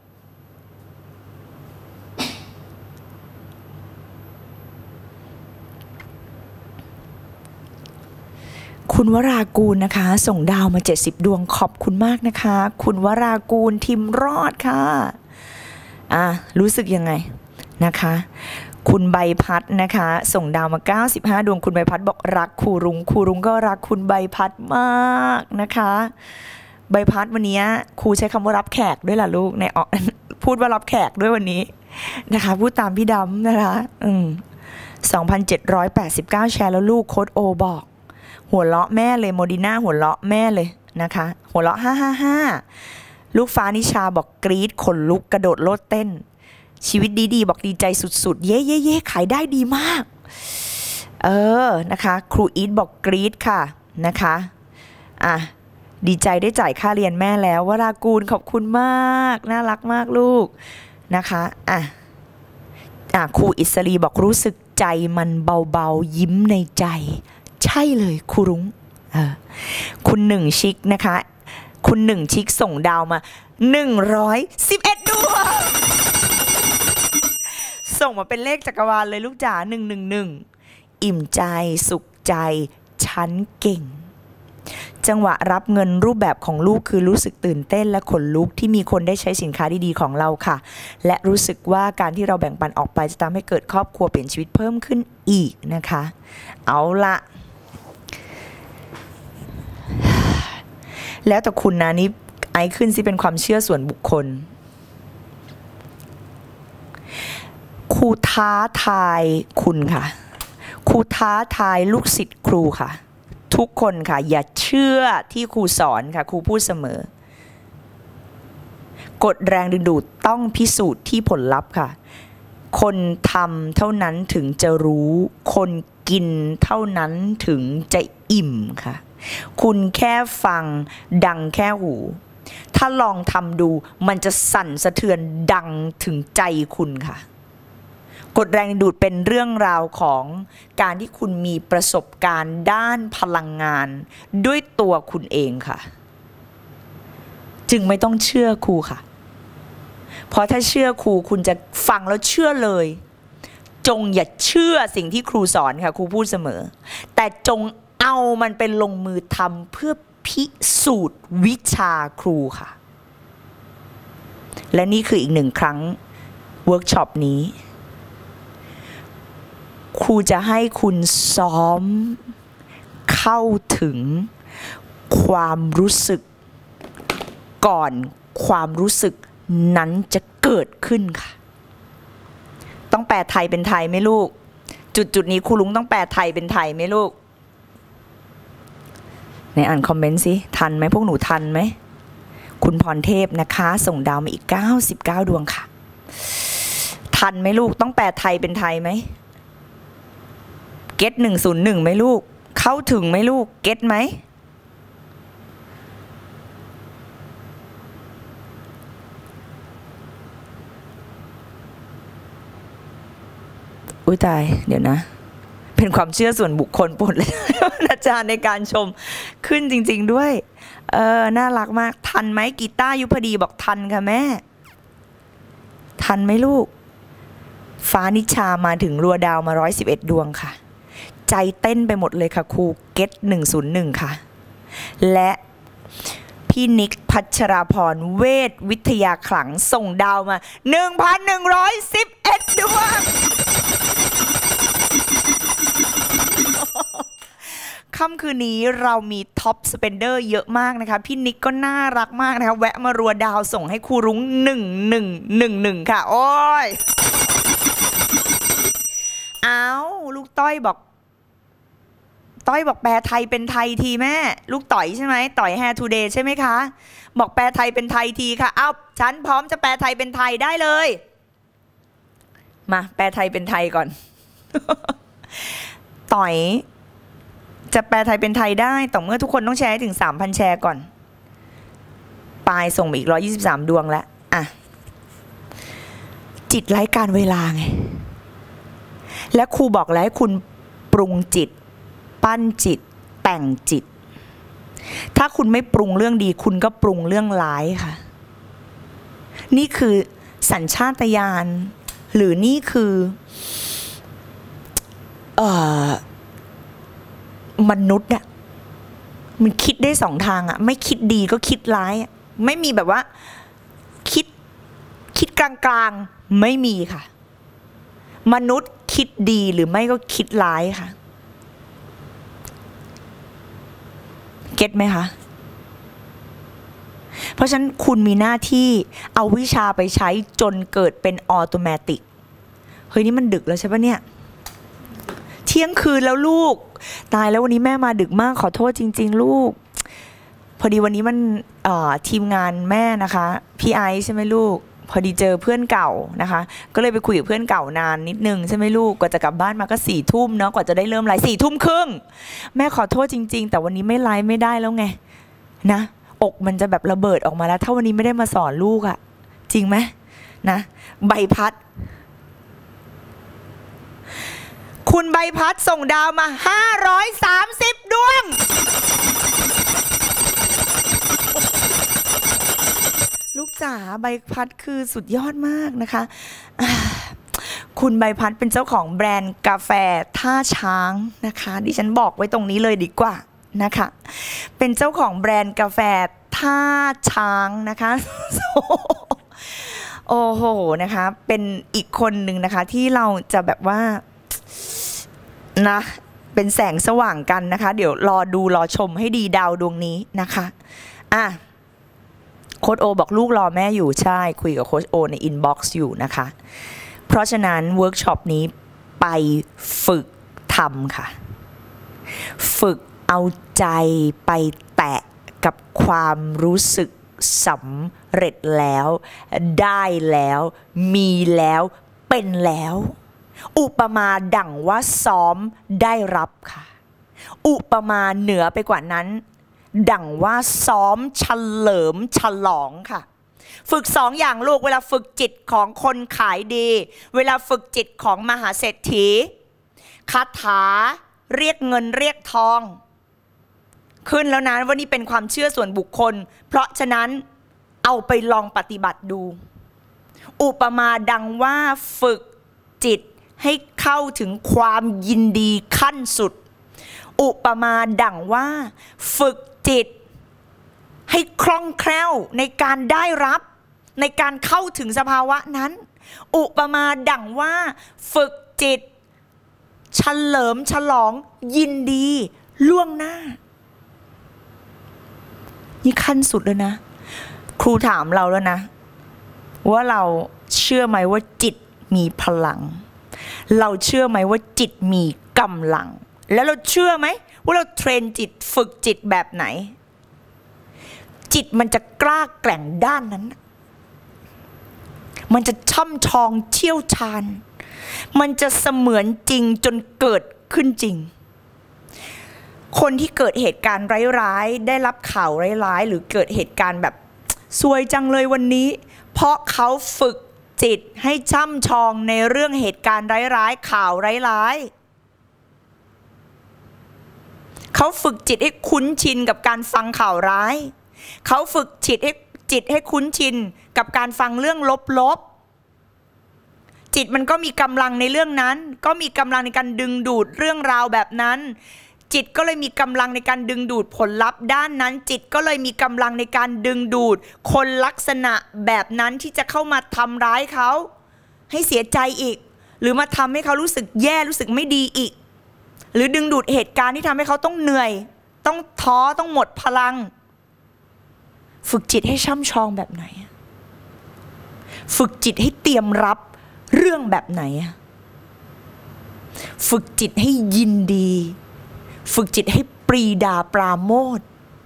คุณวรากูลนะคะส่งดาวมาเจ็ดสิบดวงขอบคุณมากนะคะคุณวรากูลทิมรอดค่ะอ่ะรู้สึกยังไงนะคะคุณใบพัดนะคะส่งดาวมาเก้าสิบห้าดวงคุณใบพัดบอกรักครูรุ้งครูรุ้งก็รักคุณใบพัดมากนะคะใบพัดวันนี้ครูใช้คำว่ารับแขกด้วยล่ะลูกในออกพูดว่ารับแขกด้วยวันนี้นะคะพูดตามพี่ดำนะคะอืมสองพันเจ็ดร้อยแปดสิบเก้าแชร์แล้วลูกโค้ดโอบอกหัวเราะแม่เลยโมดิน่าหัวเราะแม่เลยนะคะหัวเราะห้าห้าห้าลูกฟ้านิชาบอกกรี๊ดขนลุกกระโดดโลดเต้นชีวิตดีๆบอกดีใจสุดๆเย่เย่เย่ขายได้ดีมากเออนะคะครูอีทบอกกรี๊ดค่ะนะคะอ่ะดีใจได้จ่ายค่าเรียนแม่แล้ววรากูลขอบคุณมากน่ารักมากลูกนะคะอ่ะอ่ะครูอิสรีบอกรู้สึกใจมันเบาๆยิ้มในใจใช่เลยครูรุ้งเออคุณหนึ่งชิคนะคะคุณหนึ่งชิคส่งดาวมาหนึ่งร้อยสิบเอ็ดดวงส่งมาเป็นเลขจักรวาลเลยลูกจ๋าหนึ่งหนึ่งหนึ่งอิ่มใจสุขใจฉันเก่งจังหวะรับเงินรูปแบบของลูกคือรู้สึกตื่นเต้นและขนลุกที่มีคนได้ใช้สินค้าดีๆของเราค่ะและรู้สึกว่าการที่เราแบ่งปันออกไปจะทำให้เกิดครอบครัวเปลี่ยนชีวิตเพิ่มขึ้นอีกนะคะเอาละแล้วแต่คุณนะนี่ไอขึ้นสิเป็นความเชื่อส่วนบุคคลครูท้าทายคุณค่ะครูท้าทายลูกศิษย์ครูค่ะทุกคนค่ะอย่าเชื่อที่ครูสอนค่ะครูพูดเสมอกฎแรงดึงดูดต้องพิสูจน์ที่ผลลัพธ์ค่ะคนทำเท่านั้นถึงจะรู้คนกินเท่านั้นถึงจะอิ่มค่ะคุณแค่ฟังดังแค่หูถ้าลองทำดูมันจะสั่นสะเทือนดังถึงใจคุณค่ะกฎแรงดึงดูดเป็นเรื่องราวของการที่คุณมีประสบการณ์ด้านพลังงานด้วยตัวคุณเองค่ะจึงไม่ต้องเชื่อครูค่ะเพราะถ้าเชื่อครูคุณจะฟังแล้วเชื่อเลยจงอย่าเชื่อสิ่งที่ครูสอนค่ะครูพูดเสมอแต่จงเอามันเป็นลงมือทำเพื่อพิสูจน์วิชาครูค่ะและนี่คืออีกหนึ่งครั้งเวิร์กช็อปนี้ครูจะให้คุณซ้อมเข้าถึงความรู้สึกก่อนความรู้สึกนั้นจะเกิดขึ้นค่ะต้องแปลไทยเป็นไทยไหมลูกจุดจุดนี้ครูลุงต้องแปลไทยเป็นไทยไหมลูกในอ่านคอมเมนต์สิทันไหมพวกหนูทันไหมคุณพรเทพนะคะส่งดาวมาอีกเก้าสิบเก้าดวงค่ะทันไหมลูกต้องแปลไทยเป็นไทยไหมเก็ตหนึ่งศูนย์หนึ่งไหมลูกเข้าถึงไหมลูกเก็ตไหมอุ้ยตายเดี๋ยวนะเป็นความเชื่อส่วนบุคคลปนเลยอาจารย์ในการชมขึ้นจริงๆด้วยเออน่ารักมากทันไหมกีตาร์ยุพดีบอกทันค่ะแม่ทันไหมลูกฟ้านิชามาถึงรัวดาวมาร้อยสิบเอ็ดดวงค่ะใจเต้นไปหมดเลยค่ะครูเก็ตหนึ่งศูนย์หนึ่งค่ะและพี่นิกพัชราพรเวทวิทยาขลังส่งดาวมา หนึ่งพันหนึ่งร้อยสิบเอ็ด ดวงค่ำคืนนี้เรามีท็อปสเปนเดอร์เยอะมากนะคะพี่นิกก็น่ารักมากนะคะแวะมารัวดาวส่งให้ครูรุ้งหนึ่งหนึ่งหนึ่งหนึ่งค่ะโอ้ยเอาลูกต้อยบอกต้อยบอกแปลไทยเป็นไทยทีแม่ลูกต่อยใช่ไหมต่อยแฮร์ทูเดย์ใช่ไหมคะบอกแปลไทยเป็นไทยทีค่ะเอ้าฉันพร้อมจะแปลไทยเป็นไทยได้เลยมาแปลไทยเป็นไทยก่อน ต่อยจะแปลไทยเป็นไทยได้ต่อเมื่อทุกคนต้องแชร์ให้ถึง สามพัน แชร์ก่อนปลายส่งมาอีกหนึ่งร้อยยี่สิบสามดวงแล้วอ่ะจิตไร้การเวลาไงและครูบอกแล้วให้คุณปรุงจิตปั้นจิตแต่งจิตถ้าคุณไม่ปรุงเรื่องดีคุณก็ปรุงเรื่องร้ายค่ะนี่คือสัญชาตญาณหรือนี่คือเอ่อมนุษย์อะมันคิดได้สองทางอะไม่คิดดีก็คิดร้ายไม่มีแบบว่าคิดคิดกลางๆไม่มีค่ะมนุษย์คิดดีหรือไม่ก็คิดร้ายค่ะเก็ตไหมคะเพราะฉะนั้นคุณมีหน้าที่เอาวิชาไปใช้จนเกิดเป็นออโตเมติกเฮ้ยนี่มันดึกแล้วใช่ปะเนี่ยเที่ยงคืนแล้วลูกตายแล้ววันนี้แม่มาดึกมากขอโทษจริงๆลูกพอดีวันนี้มันทีมงานแม่นะคะพี่ไอซ์ใช่ไหมลูกพอดีเจอเพื่อนเก่านะคะก็เลยไปคุยกับเพื่อนเก่านานนิดนึงใช่ไหมลูกกว่าจะกลับบ้านมาก็สี่ทุ่มเนาะกว่าจะได้เริ่มไลฟ์สี่ทุ่มครึ่งแม่ขอโทษจริงๆแต่วันนี้ไม่ไลฟ์ไม่ได้แล้วไงนะอกมันจะแบบระเบิดออกมาแล้วถ้าวันนี้ไม่ได้มาสอนลูกอะจริงไหมนะใบพัดคุณใบพัดส่งดาวมาห้าร้อยสามสิบดวงลูกจ๋าใบพัดคือสุดยอดมากนะคะคุณใบพัดเป็นเจ้าของแบรนด์กาแฟท่าช้างนะคะดิฉันบอกไว้ตรงนี้เลยดีกว่านะคะเป็นเจ้าของแบรนด์กาแฟท่าช้างนะคะ โอ้โหนะคะเป็นอีกคนหนึ่งนะคะที่เราจะแบบว่านะเป็นแสงสว่างกันนะคะเดี๋ยวรอดูรอชมให้ดีดาวดวงนี้นะคะอ่ะโค้ชโอบอกลูกรอแม่อยู่ใช่คุยกับโค้ชโอในอินบ็อกซ์อยู่นะคะเพราะฉะนั้นเวิร์กช็อปนี้ไปฝึกทำค่ะฝึกเอาใจไปแตะกับความรู้สึกสำเร็จแล้วได้แล้วมีแล้วเป็นแล้วอุปมาดั่งว่าซ้อมได้รับค่ะอุปมาเหนือไปกว่านั้นดั่งว่าซ้อมเฉลิมฉลองค่ะฝึกสองอย่างลูกเวลาฝึกจิตของคนขายดีเวลาฝึกจิตของมหาเศรษฐีคาถาเรียกเงินเรียกทองขึ้นแล้วนะว่านี่เป็นความเชื่อส่วนบุคคลเพราะฉะนั้นเอาไปลองปฏิบัติดูอุปมาดังว่าฝึกจิตให้เข้าถึงความยินดีขั้นสุดอุปมาดังว่าฝึกจิตให้คล่องแคล่วในการได้รับในการเข้าถึงสภาวะนั้นอุปมาดังว่าฝึกจิตเฉลิมฉลองยินดีล่วงหน้านี่ขั้นสุดเลยนะครูถามเราแล้วนะว่าเราเชื่อไหมว่าจิตมีพลังเราเชื่อไหมว่าจิตมีกำลังแล้วเราเชื่อไหมว่าเราเทรนจิตฝึกจิตแบบไหนจิตมันจะกล้าแกร่งด้านนั้นมันจะช่ำชองเชี่ยวชาญมันจะเสมือนจริงจนเกิดขึ้นจริงคนที่เกิดเหตุการณ์ร้ายๆได้รับข่าวร้ายๆหรือเกิดเหตุการณ์แบบซวยจังเลยวันนี้เพราะเขาฝึกจิตให้ช่ำชองในเรื่องเหตุการณ์ร้ายๆข่าวร้ายๆเขาฝึกจิตให้คุ้นชินกับการฟังข่าวร้ายเขาฝึกจิตให้จิตให้คุ้นชินกับการฟังเรื่องลบๆจิตมันก็มีกำลังในเรื่องนั้นก็มีกำลังในการดึงดูดเรื่องราวแบบนั้นจิตก็เลยมีกำลังในการดึงดูดผลลัพธ์ด้านนั้นจิตก็เลยมีกำลังในการดึงดูดคนลักษณะแบบนั้นที่จะเข้ามาทำร้ายเขาให้เสียใจอีกหรือมาทำให้เขารู้สึกแย่รู้สึกไม่ดีอีกหรือดึงดูดเหตุการณ์ที่ทำให้เขาต้องเหนื่อยต้องท้อต้องหมดพลังฝึกจิตให้ช่ำชองแบบไหนฝึกจิตให้เตรียมรับเรื่องแบบไหนฝึกจิตให้ยินดีฝึกจิตให้ปรีดาปราโมทย์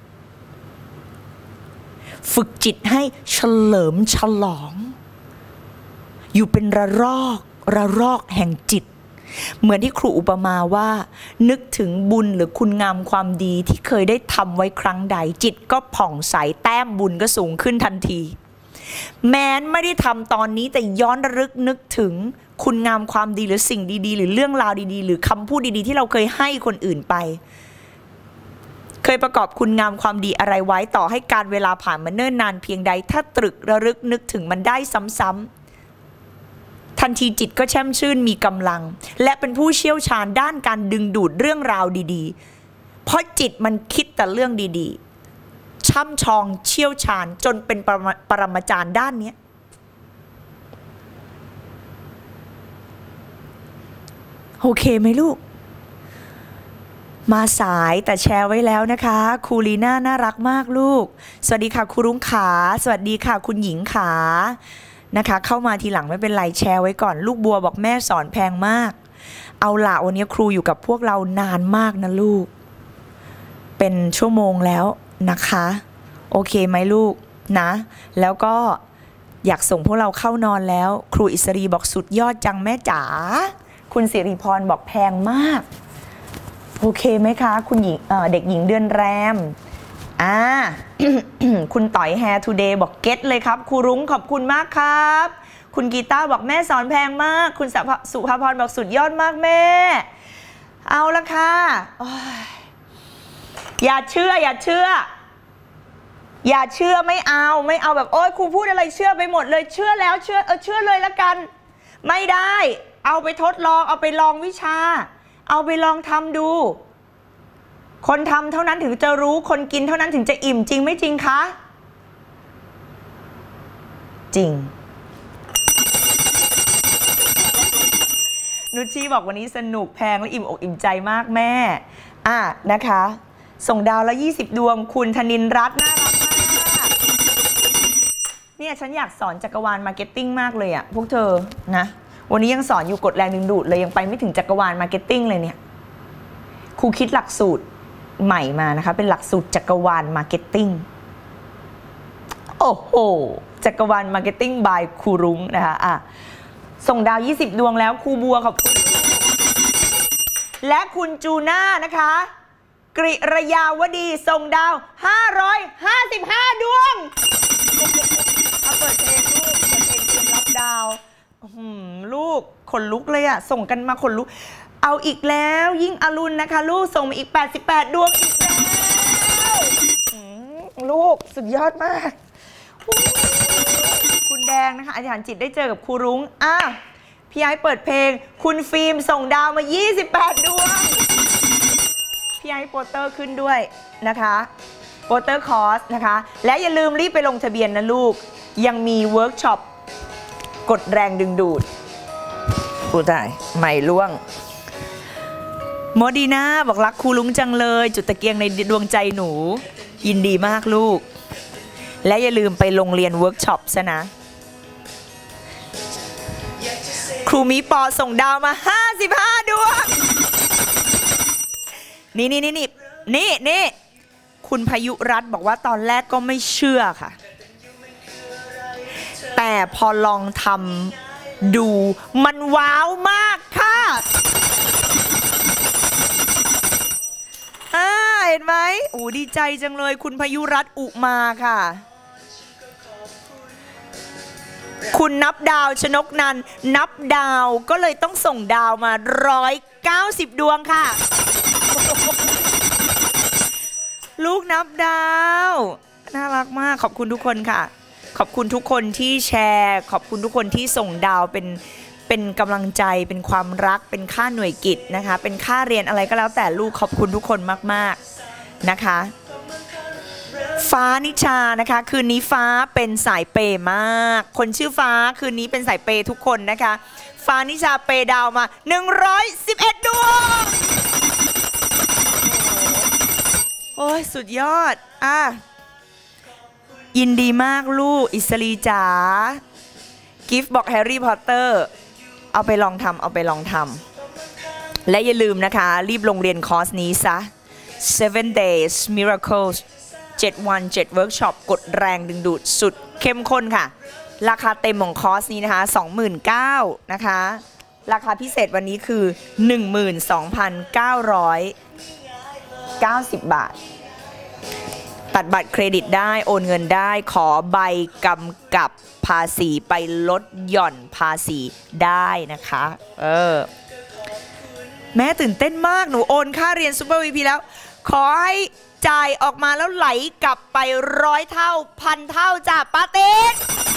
ฝึกจิตให้เฉลิมฉลองอยู่เป็นระลอกระลอกแห่งจิตเหมือนที่ครูอุปมาว่านึกถึงบุญหรือคุณงามความดีที่เคยได้ทำไว้ครั้งใดจิตก็ผ่องใสแต้มบุญก็สูงขึ้นทันทีแม้นไม่ได้ทำตอนนี้แต่ย้อนระลึกนึกถึงคุณงามความดีหรือสิ่งดีๆหรือเรื่องราวดีๆหรือคำพูดดีๆที่เราเคยให้คนอื่นไปเคยประกอบคุณงามความดีอะไรไว้ต่อให้การเวลาผ่านมาเนิ่นนานเพียงใดถ้าตรึกระลึกนึกถึงมันได้ซ้ำๆทันทีจิตก็แช่มชื่นมีกำลังและเป็นผู้เชี่ยวชาญด้านการดึงดูดเรื่องราวดีๆเพราะจิตมันคิดแต่เรื่องดีๆช่ำชองเชี่ยวชาญจนเป็นปรมาจารย์ด้านนี้โอเคไหมลูกมาสายแต่แชร์ไว้แล้วนะคะครูลีน่าน่ารักมากลูกสวัสดีค่ะครูรุ้งขาสวัสดีค่ะคุณหญิงขานะคะเข้ามาทีหลังไม่เป็นไรแชร์ไว้ก่อนลูกบัวบอกแม่สอนแพงมากเอาล่ะวันนี้ครูอยู่กับพวกเรานานมากนะลูกเป็นชั่วโมงแล้วนะคะโอเคไหมลูกนะแล้วก็อยากส่งพวกเราเข้านอนแล้วครูอิสรีบอกสุดยอดจังแม่จ๋าคุณสิริพรบอกแพงมากโอเคไหมคะคุณหญิง เอ่อ เด็กหญิงเดือนแรมอ่า คุณต่อยแฮร์ทูเดย์บอกเก็ตเลยครับครูรุ้งขอบคุณมากครับคุณกีตาร์บอกแม่สอนแพงมากคุณสุภาพรบอกสุดยอดมากแม่เอาละค่ะอย่าเชื่ออย่าเชื่ออย่าเชื่อไม่เอาไม่เอาแบบโอ๊ยครูพูดอะไรเชื่อไปหมดเลยเชื่อแล้วเชื่อเออเชื่อเลยละกันไม่ได้เอาไปทดลองเอาไปลองวิชาเอาไปลองทำดูคนทำเท่านั้นถึงจะรู้คนกินเท่านั้นถึงจะอิ่มจริงไม่จริงคะจริงนุชชีบอกวันนี้สนุกแพงและอิ่มอกอิ่มใจมากแม่อ่ะนะคะส่งดาวละยี่สิบดวงคุณธนินรัตน์น่ารักมากเนี่ยฉันอยากสอนจักรวาลมาร์เก็ตติ้งมากเลยอะพวกเธอนะวันนี้ยังสอนอยู่กฎแรงดึงดูดเลยยังไปไม่ถึงจักรวาลมาร์เก็ตติ้งเลยเนี่ยครูคิดหลักสูตรใหม่มานะคะเป็นหลักสูตรจักรวาลมาร์เก็ตติ้งโอ้โหจักรวาลมาร์เก็ตติ้งบายครูรุ้งนะคะอ่ะส่งดาวยี่สิบดวงแล้วครูบัวขอบคุณและคุณจูน่านะคะกริรยาวดีส่งดาวห้าร้อยห้าสิบห้าดวงเอาเปิดเพลงลูกเปิดเพลงเตรียมรับดาวลูกขนลุกเลยอะส่งกันมาขนลุกเอาอีกแล้วยิ่งอรุณนะคะลูกส่งมาอีกแปดสิบแปดดวงอีกแล้วลูกสุดยอดมากคุณแดงนะคะอธิษฐานจิตได้เจอกับครูรุ้งอ่ะพี่ไอ้เปิดเพลงคุณฟิล์มส่งดาวมายี่สิบแปดดวงพี่ไอ้โปสเตอร์ขึ้นด้วยนะคะโปสเตอร์คอร์สนะคะและอย่าลืมรีบไปลงทะเบียนนะลูกยังมีเวิร์กช็อปกดแรงดึงดูดกูได้ใหม่ล่วงโมดีนาบอกรักครูลุงจังเลยจุดตะเกียงในดวงใจหนูยินดีมากลูกและอย่าลืมไปโรงเรียนเวิร์กช็อปซะนะครูมีปอส่งดาวมาห้าสิบห้าดวงนี่นี่นี่นี่นี่นี่คุณพายุรัตน์บอกว่าตอนแรกก็ไม่เชื่อค่ะแต่พอลองทำดูมันว้าวมากค่ะอ่าเห็นไหมโอ้ดีใจจังเลยคุณพายุรัตน์อุมาค่ะคุณนับดาวชนกนันนับดาวก็เลยต้องส่งดาวมาหนึ่งร้อยเก้าสิบดวงค่ะลูกนับดาวน่ารักมากขอบคุณทุกคนค่ะขอบคุณทุกคนที่แชร์ขอบคุณทุกคนที่ส่งดาวเป็นเป็นกำลังใจเป็นความรักเป็นค่าหน่วยกิจนะคะเป็นค่าเรียนอะไรก็แล้วแต่ลูกขอบคุณทุกคนมากๆนะคะฟ้านิชานะคะคืนนี้ฟ้าเป็นสายเปย์มากคนชื่อฟ้าคืนนี้เป็นสายเปย์ทุกคนนะคะฟ้านิชาเปย์ดาวมาหนึ่งร้อยสิบเอ็ดดวงโอ้ยสุดยอดอ่ะยินดีมากลูกอิสรีจ๋ากิฟต์บอกแฮร์รี่พอตเตอร์เอาไปลองทำเอาไปลองทำและอย่าลืมนะคะรีบลงเรียนคอร์สนี้ซะ seven days miracles เจ็ดวันเจ็ดเวิร์กช็อปกดแรงดึงดูดสุดเข้มข้นค่ะราคาเต็มของคอร์สนี้นะคะ สองหมื่นเก้าพัน นะคะราคาพิเศษวันนี้คือ หนึ่งหมื่นสองพันเก้าร้อยเก้าสิบ บาทตัดบัตรเครดิตได้โอนเงินได้ขอใบกำกับภาษีไปลดหย่อนภาษีได้นะคะเออแม่ตื่นเต้นมากหนูโอนค่าเรียนซูเปอร์วีพีแล้วขอให้จ่ายออกมาแล้วไหลกลับไปร้อยเท่าพันเท่าจ้ะปาติส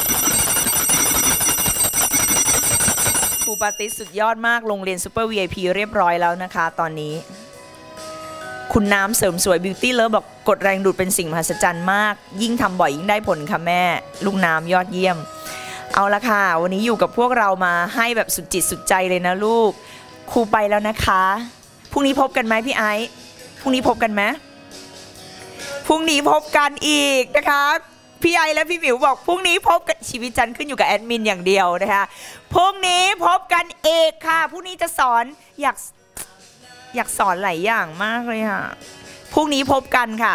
ครูปาติสสุดยอดมากโรงเรียนซูเปอร์ วี ไอ พี เรียบร้อยแล้วนะคะตอนนี้คุณน้ำเสริมสวยบิวตี้เลิฟบอกกดแรงดูดเป็นสิ่งมหัศจรรย์มากยิ่งทำบ่อยยิ่งได้ผลค่ะแม่ลูกน้ำยอดเยี่ยมเอาละค่ะวันนี้อยู่กับพวกเรามาให้แบบสุดจิตสุดใจเลยนะลูกครูไปแล้วนะคะพรุ่งนี้พบกันไหมพี่ไอซ์พรุ่งนี้พบกันไหมพรุ่งนี้พบกันอีกนะคะพี่ไอและพี่หมิวบอกพรุ่งนี้พบกันชีวิตจันขึ้นอยู่กับแอดมินอย่างเดียวนะคะพรุ่งนี้พบกันเอกค่ะพรุ่งนี้จะสอนอยากอยากสอนหลายอย่างมากเลยค่ะพรุ่งนี้พบกันค่ะ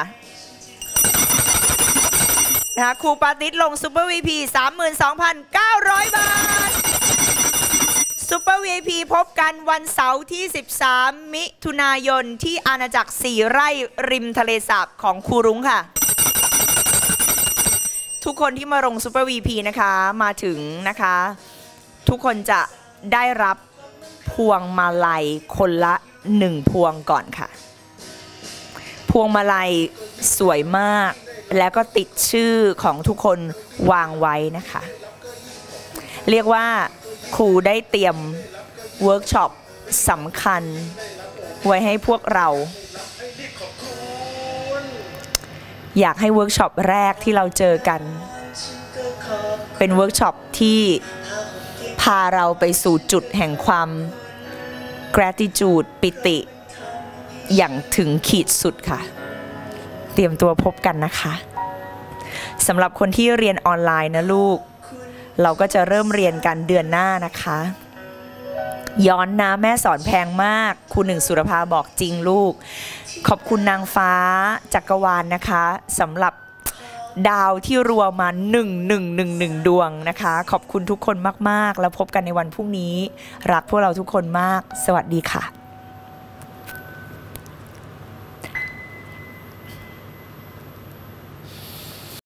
นะคะครูปาติสลงซูเปอร์วีพี สามหมื่นสองพันเก้าร้อย บาทซูเปอร์วีพีพบกันวันเสาร์ที่สิบสามมิถุนายนที่อาณาจักรสี่ไร่ริมทะเลสาบของครูรุ้งค่ะทุกคนที่มาลงซูเปอร์วีพีนะคะมาถึงนะคะทุกคนจะได้รับพวงมาลัยคนละหนึ่งพวงก่อนค่ะพวงมาลัยสวยมากแล้วก็ติดชื่อของทุกคนวางไว้นะคะเรียกว่าครูได้เตรียมเวิร์กช็อปสำคัญไว้ให้พวกเราอยากให้เวิร์กช็อปแรกที่เราเจอกันเป็นเวิร์กช็อปที่พาเราไปสู่จุดแห่งความ gratitude ปิติอย่างถึงขีดสุดค่ะเตรียมตัวพบกันนะคะสำหรับคนที่เรียนออนไลน์นะลูกเราก็จะเริ่มเรียนกันเดือนหน้านะคะย้อนนะแม่สอนแพงมากครูหนึ่งสุรภาบอกจริงลูกขอบคุณนางฟ้าจักรวาลนะคะสำหรับดาวที่รัวมาหนึ่งหนึ่งหนึ่งหนึ่งดวงนะคะขอบคุณทุกคนมากๆแล้วพบกันในวันพรุ่งนี้รักพวกเราทุกคนมากสวัสดีค่ะ